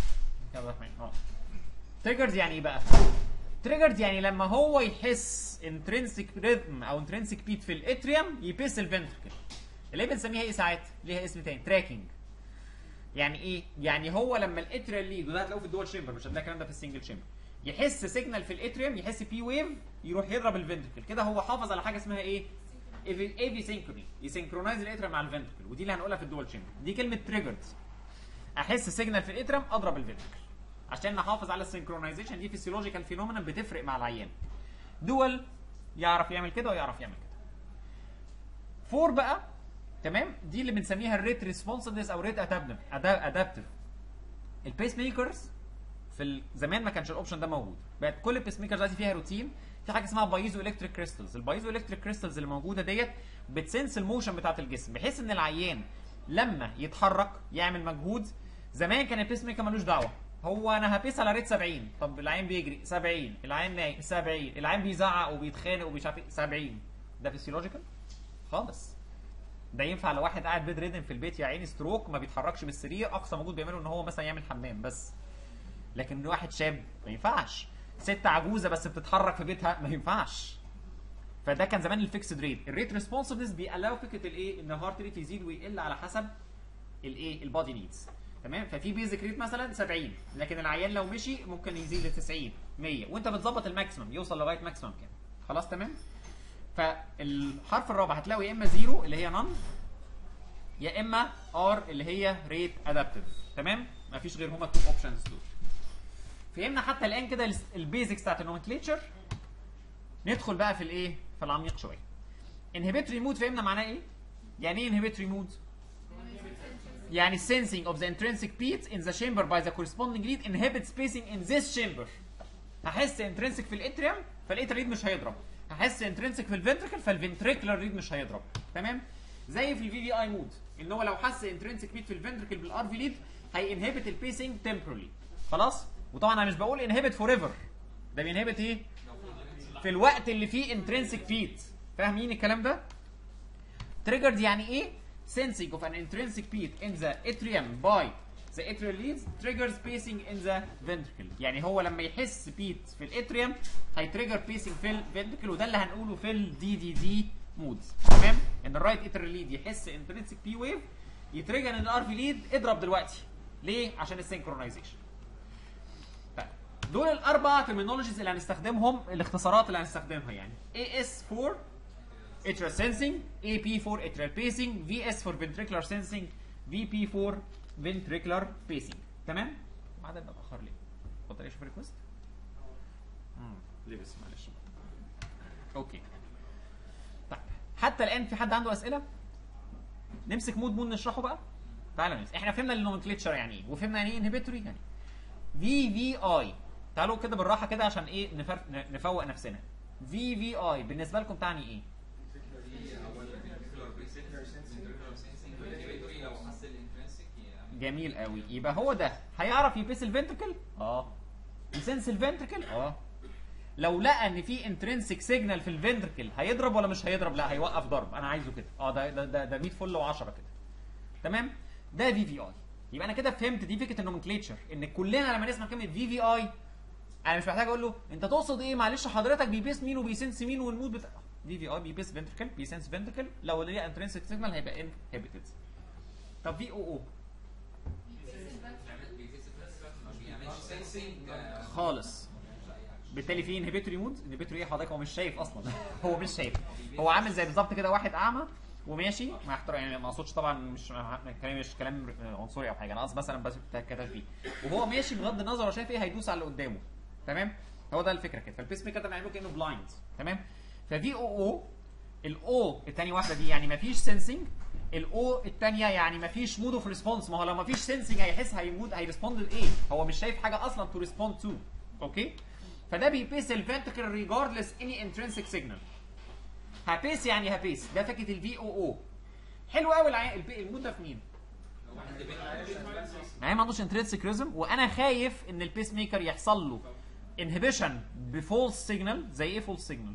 تريجرد يعني ايه بقى؟ تريجرد يعني لما هو يحس انترنسيك ريتم او انترنسيك بيت في الاتريوم يبيس الفنتركل. اللي بنسميها ايه ساعات؟ ليها اسم تاني، تراكنج. يعني ايه؟ يعني هو لما الاتريال ليد، وده هتلاقوه في الدول شيمبر مش هتلاقي الكلام ده في السنجل شيمبر، يحس سيجنال في الاتريوم، يحس بي ويف، يروح يضرب الفنتركل. كده هو حافظ على حاجه اسمها ايه؟ ايفي سينكروني، يسنكرونايز الاتريوم مع الفنتركل، ودي اللي هنقولها في الدول شيمبر. دي كلمه تريجرد. احس سيجنال في الاتريوم اضرب الفنتركل عشان نحافظ على السنكرونايزيشن. دي فيسيولوجيكال فينومينا بتفرق مع العيان. دول يعرف يعمل كده ويعرف يعمل كده. 4 بقى تمام، دي اللي بنسميها الريت ريسبونسفنس او ريت ادابتيف. البيس ميكرز في زمان ما كانش الاوبشن ده موجود، بقت كل البيس ميكرز دلوقتي فيها روتين. في حاجه اسمها بايزو الكتريك كريستالز. البايزو الكتريك كريستالز اللي موجوده ديت بتسنس الموشن بتاعت الجسم، بحيث ان العيان لما يتحرك يعمل مجهود. زمان كان البيس ميكر ملوش دعوه، هو انا هبيس على ريت 70، طب العين بيجري 70، العين نايم 70، العين بيزعق وبيتخانق ومش عارف 70. ده فيسيولوجيكال خالص. ده ينفع لو واحد قاعد بيد ريدن في البيت يا عيني ستروك ما بيتحركش من السرير، اقصى موجود بيعمله ان هو مثلا يعمل حمام بس. لكن واحد شاب ما ينفعش، ست عجوزه بس بتتحرك في بيتها ما ينفعش. فده كان زمان الفيكسد ريت. الريت ريسبونسفنس بيقلقوا فكره الايه؟ ان الهارت ريت يزيد ويقل على حسب الايه؟ البادي نيدز. تمام؟ ففي بيزك ريت مثلا 70، لكن العيان لو مشي ممكن يزيد ل 90 100، وانت بتظبط الماكسيمم يوصل لغايه ماكسيمم كام. خلاص تمام؟ فالحرف الرابع هتلاقوا يا اما 0 اللي هي نون، يا اما ار اللي هي ريت ادابتيف. تمام؟ مفيش غير هما التو اوبشنز دول. فهمنا حتى الان كده البيزكس بتاعت النومنكليتشر. ندخل بقى في الايه؟ في العميق شويه. انهبيتوري مود فهمنا معناه ايه؟ يعني ايه انهبيتوري مود؟ يعني sensing of the intrinsic beat in the chamber by the corresponding lead inhibits spacing in this chamber. هحس انترنسك في الاتريوم فالاتريال ليد مش هيضرب، هحس انترنسك في الفنتركل فالفنتريكولار ليد مش هيضرب. تمام؟ زي في الفي في اي مود ان هو لو حس انترنسك بيت في الفنتركل بالار في ليد هينهبت البيسنج تمبرولي. خلاص؟ وطبعا انا مش بقول انهبت فور ايفر، ده بينهبت ايه؟ في الوقت اللي فيه انترنسك بيت. فاهمين الكلام ده؟ triggered يعني ايه؟ sensing of an intrinsic beat in the atrium by the atrial leads triggers pacing in the ventricle. يعني هو لما يحس بيت في الاتريوم هيتريجر بيسنج في الفنتركل، وده اللي هنقوله في الدي دي دي مود. تمام؟ ان الرايت اتريال ليد يحس انترنسك بي ويف يتريجر ان الار في ليد اضرب دلوقتي. ليه؟ عشان السينكرونايزيشن. دول الاربع ترمينولوجيز اللي هنستخدمهم، الاختصارات اللي هنستخدمها يعني AS4 atrial sensing، AP4 atrial pacing، VS for ventricular sensing، VP4 ventricular pacing. تمام؟ ما عدا بتاخر ليه؟ اتفضل يا شوف ريكوست. ليه بس معلش. اوكي. طيب حتى الان في حد عنده اسئله؟ نمسك مود نشرحه بقى؟ تعالى نمسك. احنا فهمنا النومنكليتشر يعني ايه، وفهمنا يعني ايه انهبيتوري يعني في في اي. تعالوا كده بالراحه كده عشان ايه نفوق نفسنا. في في اي بالنسبه لكم تعني ايه؟ جميل قوي. يبقى هو ده هيعرف يبيس الفنتركل؟ يسنس الفنتركل؟ لو لقى ان في انترنسك سيجنال في الفنتركل هيضرب ولا مش هيضرب؟ لا هيوقف ضرب. انا عايزه كده. ده 100 فل و10 كده. تمام؟ ده في في اي. يبقى انا كده فهمت دي فكره النومنكليتشر، ان كلنا لما نسمع كلمه في في اي انا مش محتاج اقول له انت تقصد ايه، معلش حضرتك بيبيس مين وبيسنس مين والمود بتاع في في اي بيبيس فنتركل بيسنس فنتركل، لو لقى انترنسك سيجنال هيبقى انهبيتد. طب في او خالص، بالتالي في انهبيتوري مود. انهبيتوري ايه حضرتك؟ هو مش شايف اصلا. هو مش شايف، هو عامل زي بالظبط كده واحد اعمى وماشي مع احترام، يعني ما اقصدش طبعا، مش كلام عنصري او حاجه، انا قصدي مثلا بس كتشبيه، وهو ماشي بغض النظر هو شايف ايه هيدوس على اللي قدامه. تمام؟ هو ده الفكره كده. فالبيس ميكر ده بنعمله كانه بلايند. تمام؟ ففي او الاو الثانيه واحده دي يعني مفيش سنسنج، الاو الثانيه يعني مفيش مود اوف ريسبونس. ما هو لو مفيش سنسنج هيحس هيمود هيرسبوند لايه؟ هو مش شايف حاجه اصلا تو ريسبوند تو. اوكي؟ فده بيبيس الفنتركل ريجاردلس اني انترنسك سيجنال. هبيس يعني هبيس، ده فكره الفي او. حلو قوي المود ده في مين؟ يعني ما عندوش انترنسك ريزم، وانا خايف ان البيس ميكر يحصل له انهبيشن بفولس سيجنال. زي ايه فولس سيجنال؟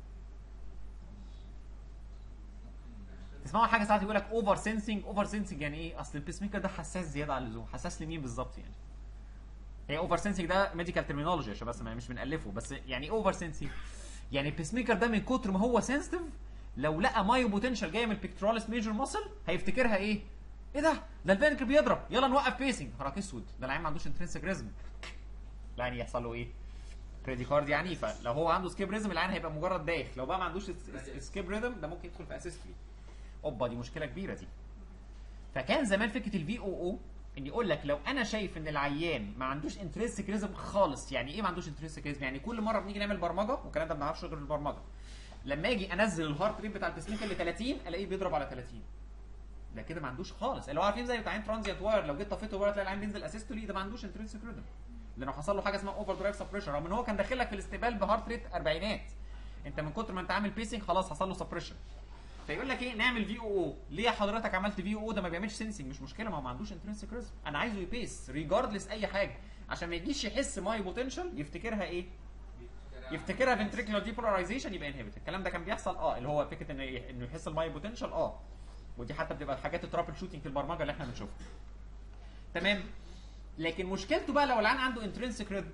تسمعوا حاجه ساعات يقول لك اوفر سينسنج. اوفر سينسنج يعني ايه؟ اصل البيس ميكر ده حساس زياده عن اللزوم. حساس لمين بالظبط يعني؟ هي اوفر سينسنج ده ميديكال ترمينولوجي عشان بس مش بنالفه، بس يعني اوفر سينسنج يعني البيس ميكر ده من كتر ما هو سنسيتيف لو لقى مايو بوتنشال جايه من البيكتوراليس ميجور ماسل هيفتكرها ايه؟ ايه ده الفنتركل بيضرب، يلا نوقف بيسنج. خراك اسود، ده العيان ما عندوش انترنسك ريزم. العيان يحصل له ايه؟ بريديكارديا عنيفه. لو هو عنده سكيب ريزم العيان هيبقى مجرد دايخ. لو بقى ما عندوش سكيب ريزم ده ممكن يدخل في اسيستري. اوبا دي مشكله كبيره دي. فكان زمان فكره الفي او ان يقول لك لو انا شايف ان العيان ما عندوش انترنسك ريزم خالص. يعني ايه ما عندوش انترنسك ريزم؟ يعني كل مره بنيجي نعمل برمجه والكلام ده ما بنعرفش غير البرمجه، لما اجي انزل الهارت ريت بتاع البيسميكر ل 30 الاقيه بيضرب على 30. ده كده ما عندوش خالص. اللي هو عارفين زي بتاع ترانزيت واير، لو جيت طفيته واير تلاقي العين بينزل اسيستولي. ده ما عندوش انترنسك ريزم لانه حصل له حاجه اسمها اوفر درايف سبريشن، رغم ان هو كان داخل لك في الاستقبال بهارت ريت 40. انت من كتر ما انت عامل بيسنج خلاص حصل له سبريشن. فيقول لك ايه؟ نعمل في او. ليه يا حضرتك عملت في او؟ ده ما بيعملش سنسنج. مش مشكله، ما هو ما عندوش انترنسك ريزم. انا عايزه يبيس ريجاردلس اي حاجه عشان ما يجيش يحس ماي بوتنشال يفتكرها ايه؟ يفتكرها فنتريكولار ديبولاريزيشن يبقى انهبيت. الكلام ده كان بيحصل اللي هو فكره انه يحس الماي بوتنشال. ودي حتى بتبقى الحاجات الترابل شوتنج في البرمجه اللي احنا بنشوفها. تمام؟ لكن مشكلته بقى لو العيان عنده انترنسك ريزم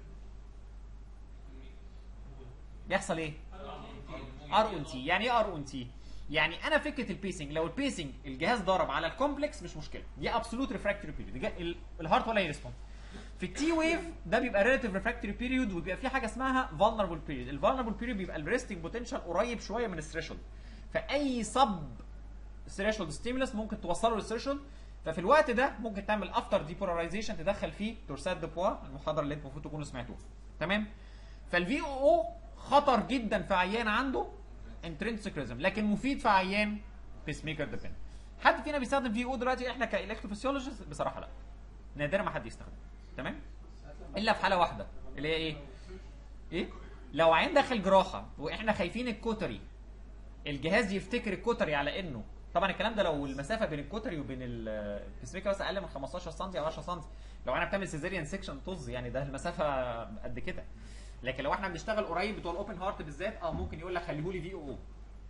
بيحصل ايه؟ ار اون تي. يعني ايه ار اون تي؟ يعني انا فكره البيسنج لو البيسنج الجهاز ضرب على الكومبلكس مش مشكله، دي ابسولوت ريفراكتوري بيريود، الهارت ولا يريسبوند. في التي ويف ده بيبقى ريلاتيف ريفراكتوري بيريود، وبيبقى في حاجه اسمها فولنربل بيريود. الفولنربل بيريود بيبقى الريستنج بوتنشال قريب شويه من الثريشولد، فاي سب ثريشولد ستيمولس ممكن توصله للثريشولد. ففي الوقت ده ممكن تعمل افتر ديبولاريزيشن تدخل فيه تورسات دو بوا، المحاضره اللي انتم المفروض تكونوا سمعتوها. تمام؟ فالفي او خطر جدا في عيان عنده انترنسك ريزم، لكن مفيد في عيان بيس ميكر ديبند. حد فينا بيستخدم في او دلوقتي؟ احنا كالكتروفيسيولوجيست بصراحه لا، نادرا ما حد يستخدم. تمام؟ الا في حاله واحده اللي هي ايه؟ ايه؟ لو عين داخل جراحه واحنا خايفين الكوتري الجهاز يفتكر الكوتري على انه، طبعا الكلام ده لو المسافه بين الكوتري وبين البيسميكر بس اقل من 15 سم او 10 سم. لو انا بتعمل سيزيريان سيكشن طز يعني ده المسافه قد كده. لكن لو احنا بنشتغل قريب بتوع الاوبن هارت بالذات ممكن يقول لك خليهولي في او.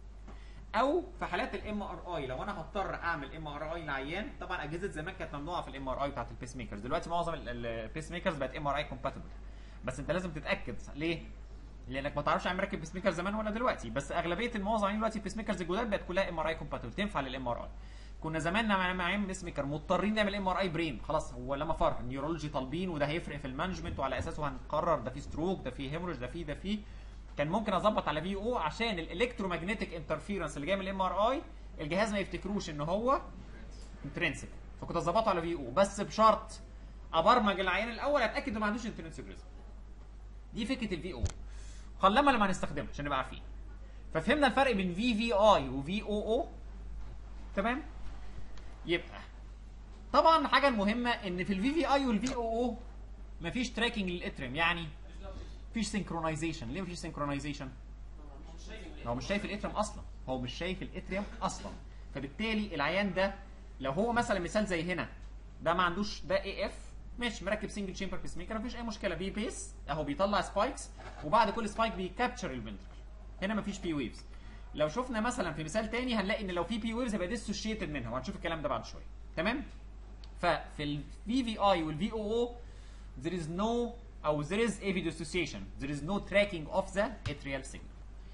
او في حالات الام ار اي لو انا هضطر اعمل ام ار اي لعيان، طبعا اجهزه زمان كانت ممنوعه في الام ار اي بتاعت البيس ميكرز، دلوقتي معظم البيس ميكرز بقت ام ار اي كومباتبل. بس انت لازم تتاكد ليه؟ لانك ما تعرفش عم مركب بيس ميكر زمان ولا دلوقتي، بس اغلبيه المعظم دلوقتي البيس ميكرز الجداد بقت كلها ام ار اي كومباتبل تنفع للام ار اي. كنا زمان مع بيس ميكر مضطرين نعمل ام ار اي برين، خلاص هو لما فرق النيورولوجي طالبين وده هيفرق في المانجمنت وعلى اساسه هنقرر ده في ستروك ده في هيموريج ده في كان ممكن اظبط على في او عشان الالكترومagnetic انترفيرنس اللي جاي من الام ار اي الجهاز ما يفتكروش ان هو انترنسك، فكنت اظبطه على في او بس بشرط ابرمج العيان الاول اتاكد انه ما عندوش انترنسك ريزم. دي فكره الفي او. قلما لما نستخدمه عشان نبقى عارفين. ففهمنا الفرق بين في اي وفي او. تمام؟ يبقى طبعا الحاجه المهمه ان في الفي اي والفي او مفيش تراكنج للاتريم، يعني مفيش سينكرونايزيشن. ليه مفيش سينكرونايزيشن؟ هو مش شايف الاتريم اصلا، هو مش شايف الاتريم اصلا. فبالتالي العيان ده لو هو مثلا مثال زي هنا ده ما عندوش ده اي اف ماشي مركب سنجل تشامبر بيس ميكر مفيش اي مشكله، بي بيس اهو بيطلع سبايكس وبعد كل سبايك بيكابتشر الفنتركل. هنا مفيش بي ويفز. لو شفنا مثلا في مثال تاني هنلاقي ان لو في بي ويفز هيبقى ديسوشيتد منها وهنشوف الكلام ده بعد شويه. تمام؟ ففي الفي في اي والفي او there is no او there is AV dissociation, there is no tracking of the atrial signal.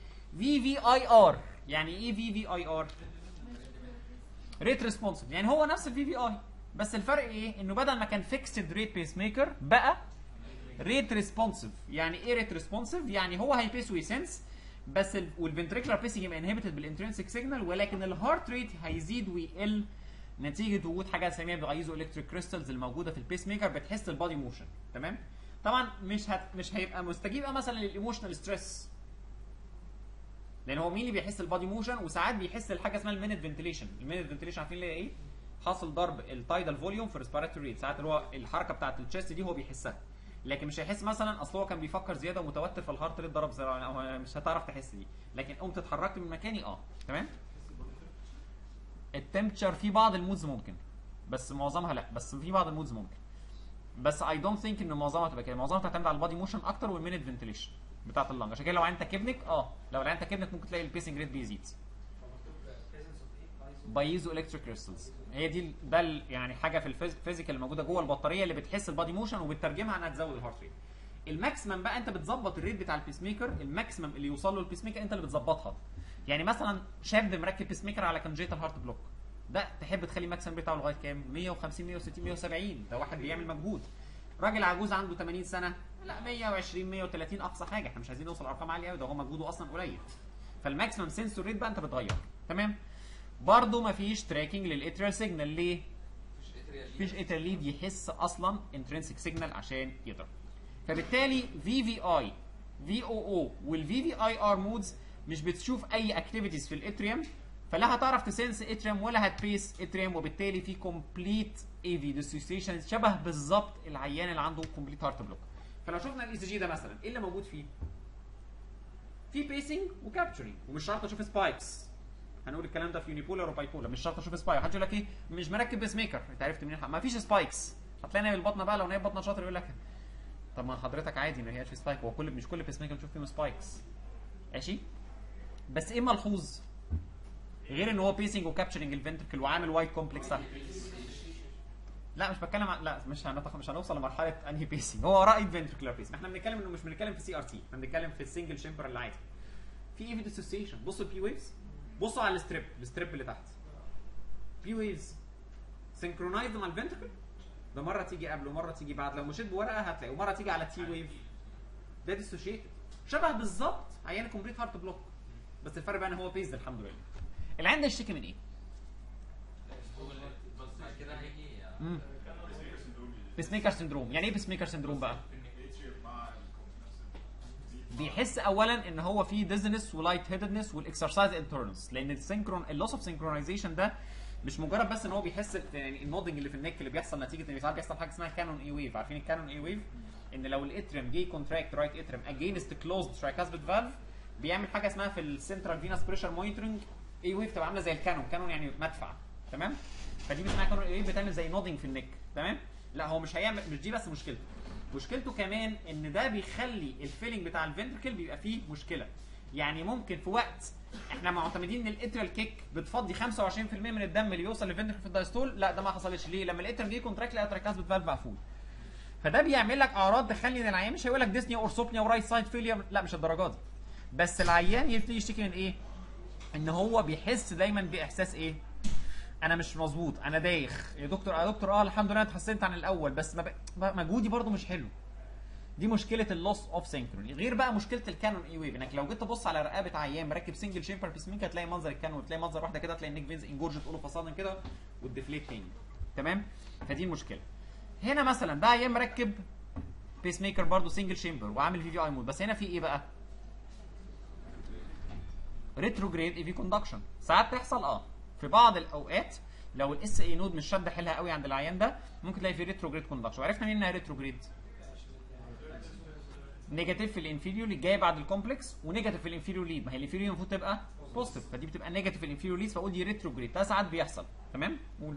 VVIR يعني ايه VVIR؟ rate responsive، يعني هو نفس الفي في اي بس الفرق ايه؟ انه بدل ما كان فيكسد ريت بيس ميكر بقى ريت ريسبونسيف. يعني ايه ريت ريسبونسيف؟ يعني هو هيبيس ويسنس بس والفنتريكولار بيسنج يبقى انهبيتد بالانترنسك سيجنال، ولكن الهارت ريت هيزيد ويقل نتيجه وجود حاجه اسميها بايزو الكتريك كريستالز الموجوده في البيس ميكر بتحس البادي موشن. تمام؟ طبعا مش هيبقى مستجيبه مثلا للايموشنال ستريس، لان هو مين اللي بيحس البادي موشن؟ وساعات بيحس الحاجه اسمها المينت فنتيليشن. المينت فنتيليشن عارفين اللي هي ايه؟ حاصل ضرب التايدال فوليوم في ريسبيراتوري ريت، ساعات اللي هو الحركه بتاعت التشيست دي هو بيحسها، لكن مش هيحس مثلا اصل هو كان بيفكر زياده ومتوتر فالهارت ريت ضرب او مش هتعرف تحس دي، لكن قمت اتحركت من مكاني تمام؟ التمبتشر في بعض المودز ممكن بس معظمها لا، بس في بعض المودز ممكن، بس اي دونت ثينك ان معظمها تبقى كده. معظمها تعتمد على البادي موشن اكتر والمينت فنتيليشن بتاعت اللنج. عشان كده لو عندك كبنك لو عندك كبنك ممكن تلاقي البيسنج ريت بيزيد. بايزو الكتريك كريستالز هي دي يعني حاجه في الفيزيكال الموجوده جوه البطاريه اللي بتحس البادي موشن وبتترجمها انها تزود الهارت ريت. الماكسيمم بقى انت بتظبط الريت بتاع البيس ميكر، الماكسيمم اللي يوصل له البيس ميكر انت اللي بتظبطها. يعني مثلا شاب مركب بيس ميكر على كونجيتال هارت بلوك ده تحب تخلي الماكسيمم بتاعه لغايه كام؟ 150 160 170. ده واحد بيعمل مجهود. راجل عجوز عنده 80 سنه لا 120 130 اقصى حاجه، احنا مش عايزين نوصل ارقام عاليه قوي، ده هو مجهوده اصلا قليل. فالماكسيمم سنسور ريت بقى انت بتغير. تمام؟ برضه مفيش تراكنج للاتريال سيجنال. ليه؟ مفيش اتريال ليد يحس اصلا انترنسك سيجنال عشان يضرب. فبالتالي في اي في او والفي في اي ار مودز مش بتشوف اي اكتيفيتيز في الاتريوم، فلا هتعرف تسنس اتريوم ولا هتبيس اتريوم، وبالتالي في كومبليت اي في ديسوسيشن شبه بالظبط العيان اللي عنده كومبليت هارت بلوك. فلو شفنا الاي سي جي ده مثلا ايه اللي موجود فيه؟ في بيسنج وكابتشرنج، ومش شرط اشوف سبايكس. هنقول الكلام ده في يونيبولر وباي بولر، مش شرط اشوف سبايك. حد يقول لك ايه مش مركب بيس ميكر، انت عرفت منين؟ ما فيش سبايكس. هتلاقي نايم البطنه بقى، لو نايم البطنه شاطر يقول لك طب ما حضرتك عادي ما هياش في سبايك، هو مش كل بيس ميكر بنشوف فيهم سبايكس. ماشي؟ بس ايه ملحوظ؟ غير ان هو بيسنج وكابتشرنج الفنتركل وعامل وايت كومبلكس. لا مش بتكلم لا مش هنوصل لمرحله انهي بيسنج، هو رايت فنتركلر بيسنج. احنا بنتكلم انه مش بنتكلم في سي ار تي، احنا بنتكلم في السنجل شامبر العادي. في ايه في ديسوسيشن؟ بصوا البي ويفز، بصوا على الستريب اللي تحت. بي ويفز سينكرونايزد مع الفنتركل، ده مره تيجي قبل ومره تيجي بعد، لو مشيت بورقه هتلاقي، ومره تيجي على تي ويف. ده ديسوشيتد شبه بالظبط عيان كومبليت هارت بلوك، بس الفرق بقى ان هو بيزد الحمد لله. العيان ده يشتكي من ايه؟ بيس ميكر سندروم. يعني ايه بيس ميكر سندروم بقى؟ بيحس اولا ان هو في ديزنس ولايت هيدنس والاكسرسايز انترنس، لان السينكرون اللوس اوف سينكرونايزيشن ده مش مجرد بس ان هو بيحس يعني النودنج اللي في النك اللي بيحصل نتيجه ان ساعات بيحصل حاجه اسمها كانون اي ويف. عارفين الكانون اي ويف؟ ان لو الاتريم جه كونتراكت رايت اتريم اجينست كلوزد ترايكاسبيد فالف بيعمل حاجه اسمها في السنترال فينس بريشر مونيتورنج اي ويف، تبقى عامله زي الكانون يعني مدفع، تمام؟ فدي اسمها كانون اي ويف، بتعمل زي نودنج في النك، تمام؟ لا هو مش هيعمل، مش دي بس مشكلته كمان ان ده بيخلي الفيلنج بتاع الفنتركل بيبقى فيه مشكله. يعني ممكن في وقت احنا معتمدين ان الاتريال كيك بتفضي 25% من الدم اللي بيوصل للفنتركل في الدايستول، لا ده ما حصلش. ليه؟ لما الاتريال جه كونتراكت لقى الترايكاسبيد فالف مقفول. فده بيعمل لك اعراض تخلي ان العيان مش هيقول لك ديسنيا اورثوبنيا ورايت سايد فيلير، لا مش الدرجات دي. بس العيان يبتدي يشتكي من ايه؟ ان هو بيحس دايما باحساس ايه؟ انا مش مظبوط، انا دايخ يا دكتور، يا دكتور الحمد لله اتحسنت عن الاول بس مجهودي برده مش حلو. دي مشكله اللوس اوف سينكروني. غير بقى مشكله الكانون اي ويف، انك لو جيت تبص على رقبه عيان مركب سنجل شيمبر بيسميكر هتلاقي منظر الكانون، تلاقي منظر واحده كده، تلاقي النيك فينز انجورجت اولو فصادا كده والديفليت تاني، تمام؟ فدي المشكله. هنا مثلا ده عيان مركب بيس ميكر برضه سنجل شيمبر وعامل في اي مود، بس هنا في ايه بقى؟ ريتروجريد اي في كوندكشن. ساعات تحصل في بعض الاوقات لو الاس اي نود مش شد حيلها قوي عند العيان ده ممكن تلاقي في ريتروجريد كوندكشن. وعرفنا منين انها ريتروجريد؟ نيجاتيف في الانفيريور اللي جاي بعد الكومبلكس ونيجاتيف في الانفيريور ليد، ما هي الانفيريور المفروض تبقى بوزيتيف، فدي بتبقى نيجاتيف في الانفيريور ليد، فاقول دي ريتروجريد. ده ساعات بيحصل، تمام؟ قول.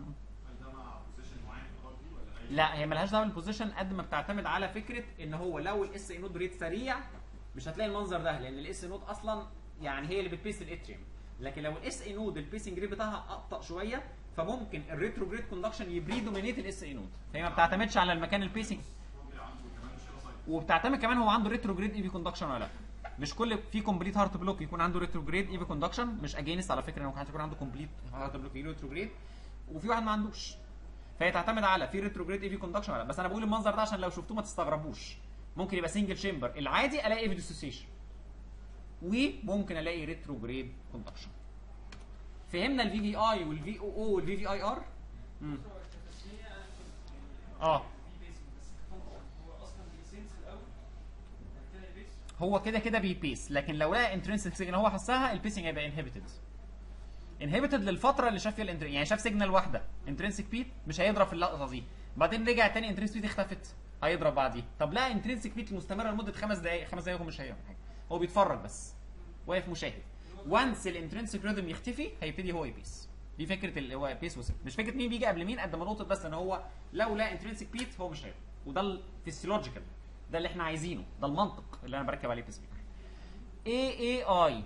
لا هي مالهاش دعوه بالبوزيشن قد ما بتعتمد على فكره ان هو لو الاس اي نود ريت سريع مش هتلاقي المنظر ده، لان الاس اي نود اصلا يعني هي اللي بتبيس الاتريوم. لكن لو الاس اي نود البيسنج ريت بتاعها ابطا شويه فممكن الريتروجريد كوندكشن يبريدومينيت الاس اي نود، فهي ما بتعتمدش على المكان البيسنج، وبتعتمد كمان هو عنده ريتروجريد اي في كوندكشن ولا لا. مش كل في كومبليت هارت بلوك يكون عنده ريتروجريد اي في كوندكشن، مش اجينست على فكره، انه ممكن يكون عنده كومبليت هارت بلوك ريتروجريد وفي واحد ما عندوش، فهي تعتمد على في ريتروجريد اي في كوندكشن ولا لا. بس انا بقول المنظر ده عشان لو شفتوه ما تستغربوش. ممكن يبقى سنجل شيمبر العادي الاقي اي في ديسوسيشن، وممكن الاقي ريتروجريد كوندكشن. فهمنا الفي في اي والفي او او والفي في اي ار؟ هو كده كده بيبيس، لكن لو لقى انترنسيك سيجنال هو حسها البيسنج هيبقى انهبيتد للفتره اللي شاف فيها يعني شاف سيجنال واحده انترنسيك بيت مش هيضرب في اللقطه دي، بعدين رجع تاني انترنسيك بيت اختفت هيضرب بعديه. طب لا انترنسيك بيت المستمره لمده 5 دقائق هو مش هيعمل حاجه، هو بيتفرج بس، واقف مشاهد. وانس الانترنسيك ريذم يختفي هيبتدي هو يبيس. دي فكره اللي هو بيس وسيب، مش فكره مين بيجي قبل مين قد ما نقطه بس ان هو لو لا انترنسيك بيت هو مش هيعمل. وده الفسيولوجيكال، ده اللي احنا عايزينه، ده المنطق اللي انا بركب عليه بيس ميكر. اي اي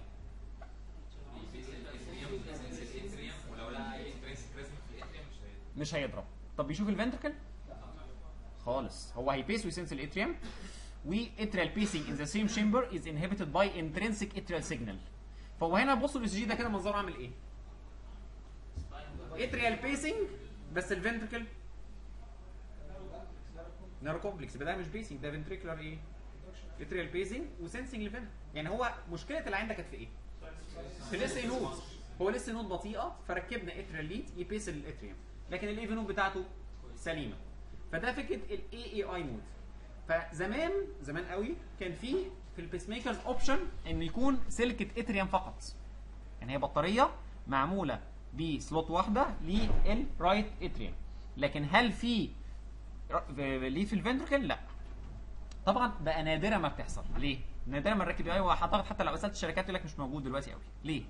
مش هيضرب. طب بيشوف الفنتركل خالص، هو هيبيس ويسنس الاتريوم. واتريال بيسنج ان ذا سيم شامبر از انهبيتد باي انترنسيك اتريال سيجنال. فهو هنا بصوا الاس جي ده كده منظره عامل ايه؟ اتريال بيسنج بس الفنتركل نارو كومبلكس، يبقى ده مش بيسنج، ده فنتريكولار ايه؟ اتريال بيسنج وسنسنج لفنتركل. يعني هو مشكله العين ده كانت في ايه؟ في الاس اي نود. هو الاس اي نود بطيئه فركبنا اتريال ليد يبيس الاتريوم، لكن الاي في نود بتاعته سليمه. فده فكره الاي اي اي نود. فزمان قوي كان في البيس ميكرز اوبشن ان يكون سلكه اتريوم فقط، يعني هي بطاريه معموله بسلوت واحده للرايت اتريوم. لكن هل في ليه في الفنتركل؟ لا طبعا، بقى نادرا ما بتحصل. ليه؟ نادرا ما نركب اي، واعتقد حتى لو سالت الشركات يقول لك مش موجود دلوقتي قوي. ليه؟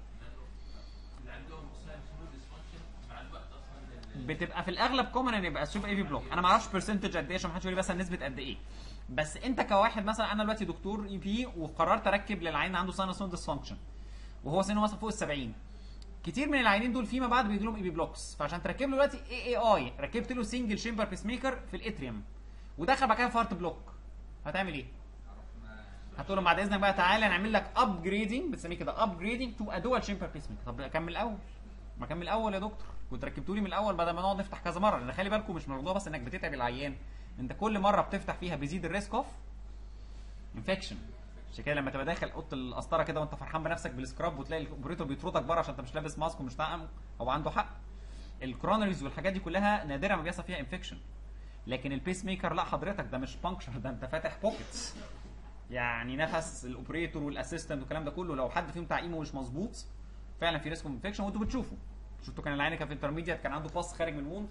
بتبقى في الاغلب كومن ان يبقى تشوف اي في بلوك. انا ما اعرفش برسنتج قد ايه عشان ما حدش يقول لي بس نسبه قد ايه، بس انت كواحد مثلا، انا دلوقتي دكتور اي بي وقررت اركب للعين عنده ساينس نود ديسفانكشن وهو سنه مثلا فوق ال70، كتير من العيانين دول فيما بعد بيجي لهم اي بي بلوكس. فعشان تركب له دلوقتي اي ركبت له سنجل شيمبر بيس ميكر في الاتريوم ودخل بعد كده في هارت بلوك، هتعمل ايه؟ هتقول له بعد اذنك بقى تعالى نعمل لك ابجريدنج، بنسميه كده ابجريدنج تو ادوال شيمبر بيس ميكر. طب اكمل الاول، ما اكمل الاول يا دكتور، كنت ركبتوا لي من الاول بدل ما نقعد نفتح كذا مره. لان خلي بالكم مش الموضوع بس انك بتتعب العيان، انت كل مره بتفتح فيها بيزيد الريسك اوف انفكشن. عشان كده لما تبقى داخل اوضه القسطره كده وانت فرحان بنفسك بالسكراب وتلاقي الاوبريتور بيطردك بره عشان انت مش لابس ماسك ومش طاقم، هو عنده حق. الكرونريز والحاجات دي كلها نادرا ما بيحصل فيها انفكشن. لكن البيس ميكر لا حضرتك، ده مش بانكشر، ده انت فاتح بوكيت. يعني نفس الاوبريتور والاسيستنت والكلام ده كله لو حد فيهم تعقيمه مش مظبوط فعلا في ريسك اوف انفكشن. وانتوا بتشوفوا، شفتوا كان العين كان في انترميديت كان عنده باص خارج من ووند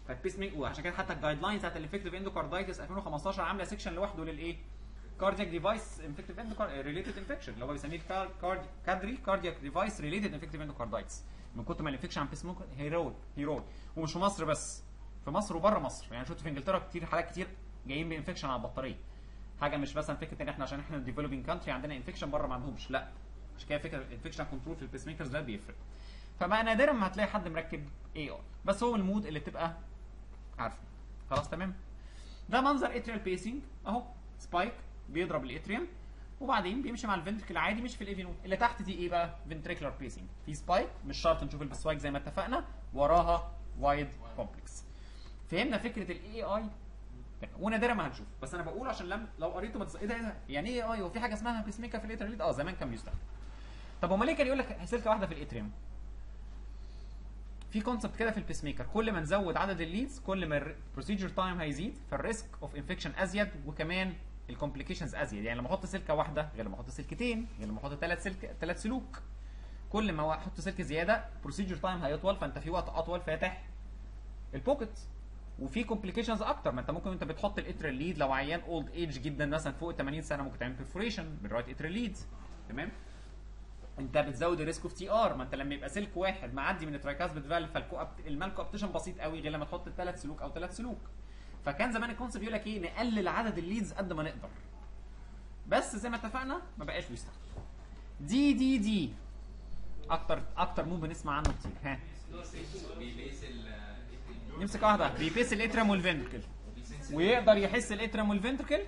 فالبيس ميكر، وعشان كده حتى الجايد لاينز بتاعت الانفكتيف اندوكاردايتس 2015 عامله سيكشن لوحده للايه؟ كاردياك ديفايس انفكتيف ريليتد انفكشن، اللي هو بيسميه كاردياك ديفايس ريليتد انفكتيف اندوكاردايتس، من كتر ما الانفكشن عن بيس ميكر هيرول. ومش في مصر بس، في مصر وبره مصر، يعني شفت في انجلترا كتير حالات كتير جايين بانفكشن على البطاريه. حاجه مش مثلا فكره ان احنا عشان احنا ديفلوبينج كانتري عندنا انفكشن بره ما عندهمش، لا، عشان كده فكره الانفكشن كنترول في البيس ميكرز ده بيفرق. فبقى نادرا ما هتلاقي حد مركب اي ار، بس هو المود اللي تبقى عارفه. خلاص تمام. ده منظر اتريال بيسنج اهو، سبايك بيضرب الاتريوم وبعدين بيمشي مع الفنتركل عادي، مش في الاي في نود. اللي تحت دي ايه بقى؟ فنتريكولار بيسنج، في سبايك، مش شرط نشوف السبايك زي ما اتفقنا، وراها وايد كومبلكس. فهمنا فكره الاي اي، ونادرا ما هنشوف، بس انا بقول عشان لو قريته ايه ده يعني ايه اي؟ وفي حاجه اسمها بيس ميكر في الاتريال ليد؟ زمان كان بيستخدم. طب امال ليه كان يقول لك سلكه واحده في الاتريوم؟ في كونسبت كده في البيس ميكر، كل ما نزود عدد الليدز كل ما البروسيجر تايم هيزيد، فالريسك اوف انفكشن ازيد، وكمان الكومبليكيشنز ازيد. يعني لما احط سلكه واحده غير لما احط سلكتين غير لما احط ثلاث سلوك. كل ما احط سلك زياده بروسيجر تايم هيطول، فانت في وقت اطول فاتح البوكيت، وفي كومبليكيشنز اكتر. ما انت ممكن وانت بتحط الاتريال ليد لو عيان اولد ايج جدا مثلا فوق 80 سنه ممكن تعمل بيرفوريشن بالرايت اتريال ليد. تمام؟ انت بتزود الريسك اوف تي ار، ما انت لما يبقى سلك واحد معدي من الترايكاسبيد فالف فالمالكو ابتيشن بسيط قوي غير لما تحط الثلاث سلوك او ثلاث سلوك. فكان زمان الكونسيبت يقول لك ايه؟ نقلل عدد الليدز قد ما نقدر. بس زي ما اتفقنا ما بقاش بيستخدم. دي اكتر مو بنسمع عنه كتير. ها نمسك واحده، بيبيس الاتريم والفنتركل، ويقدر يحس الاتريم والفنتركل.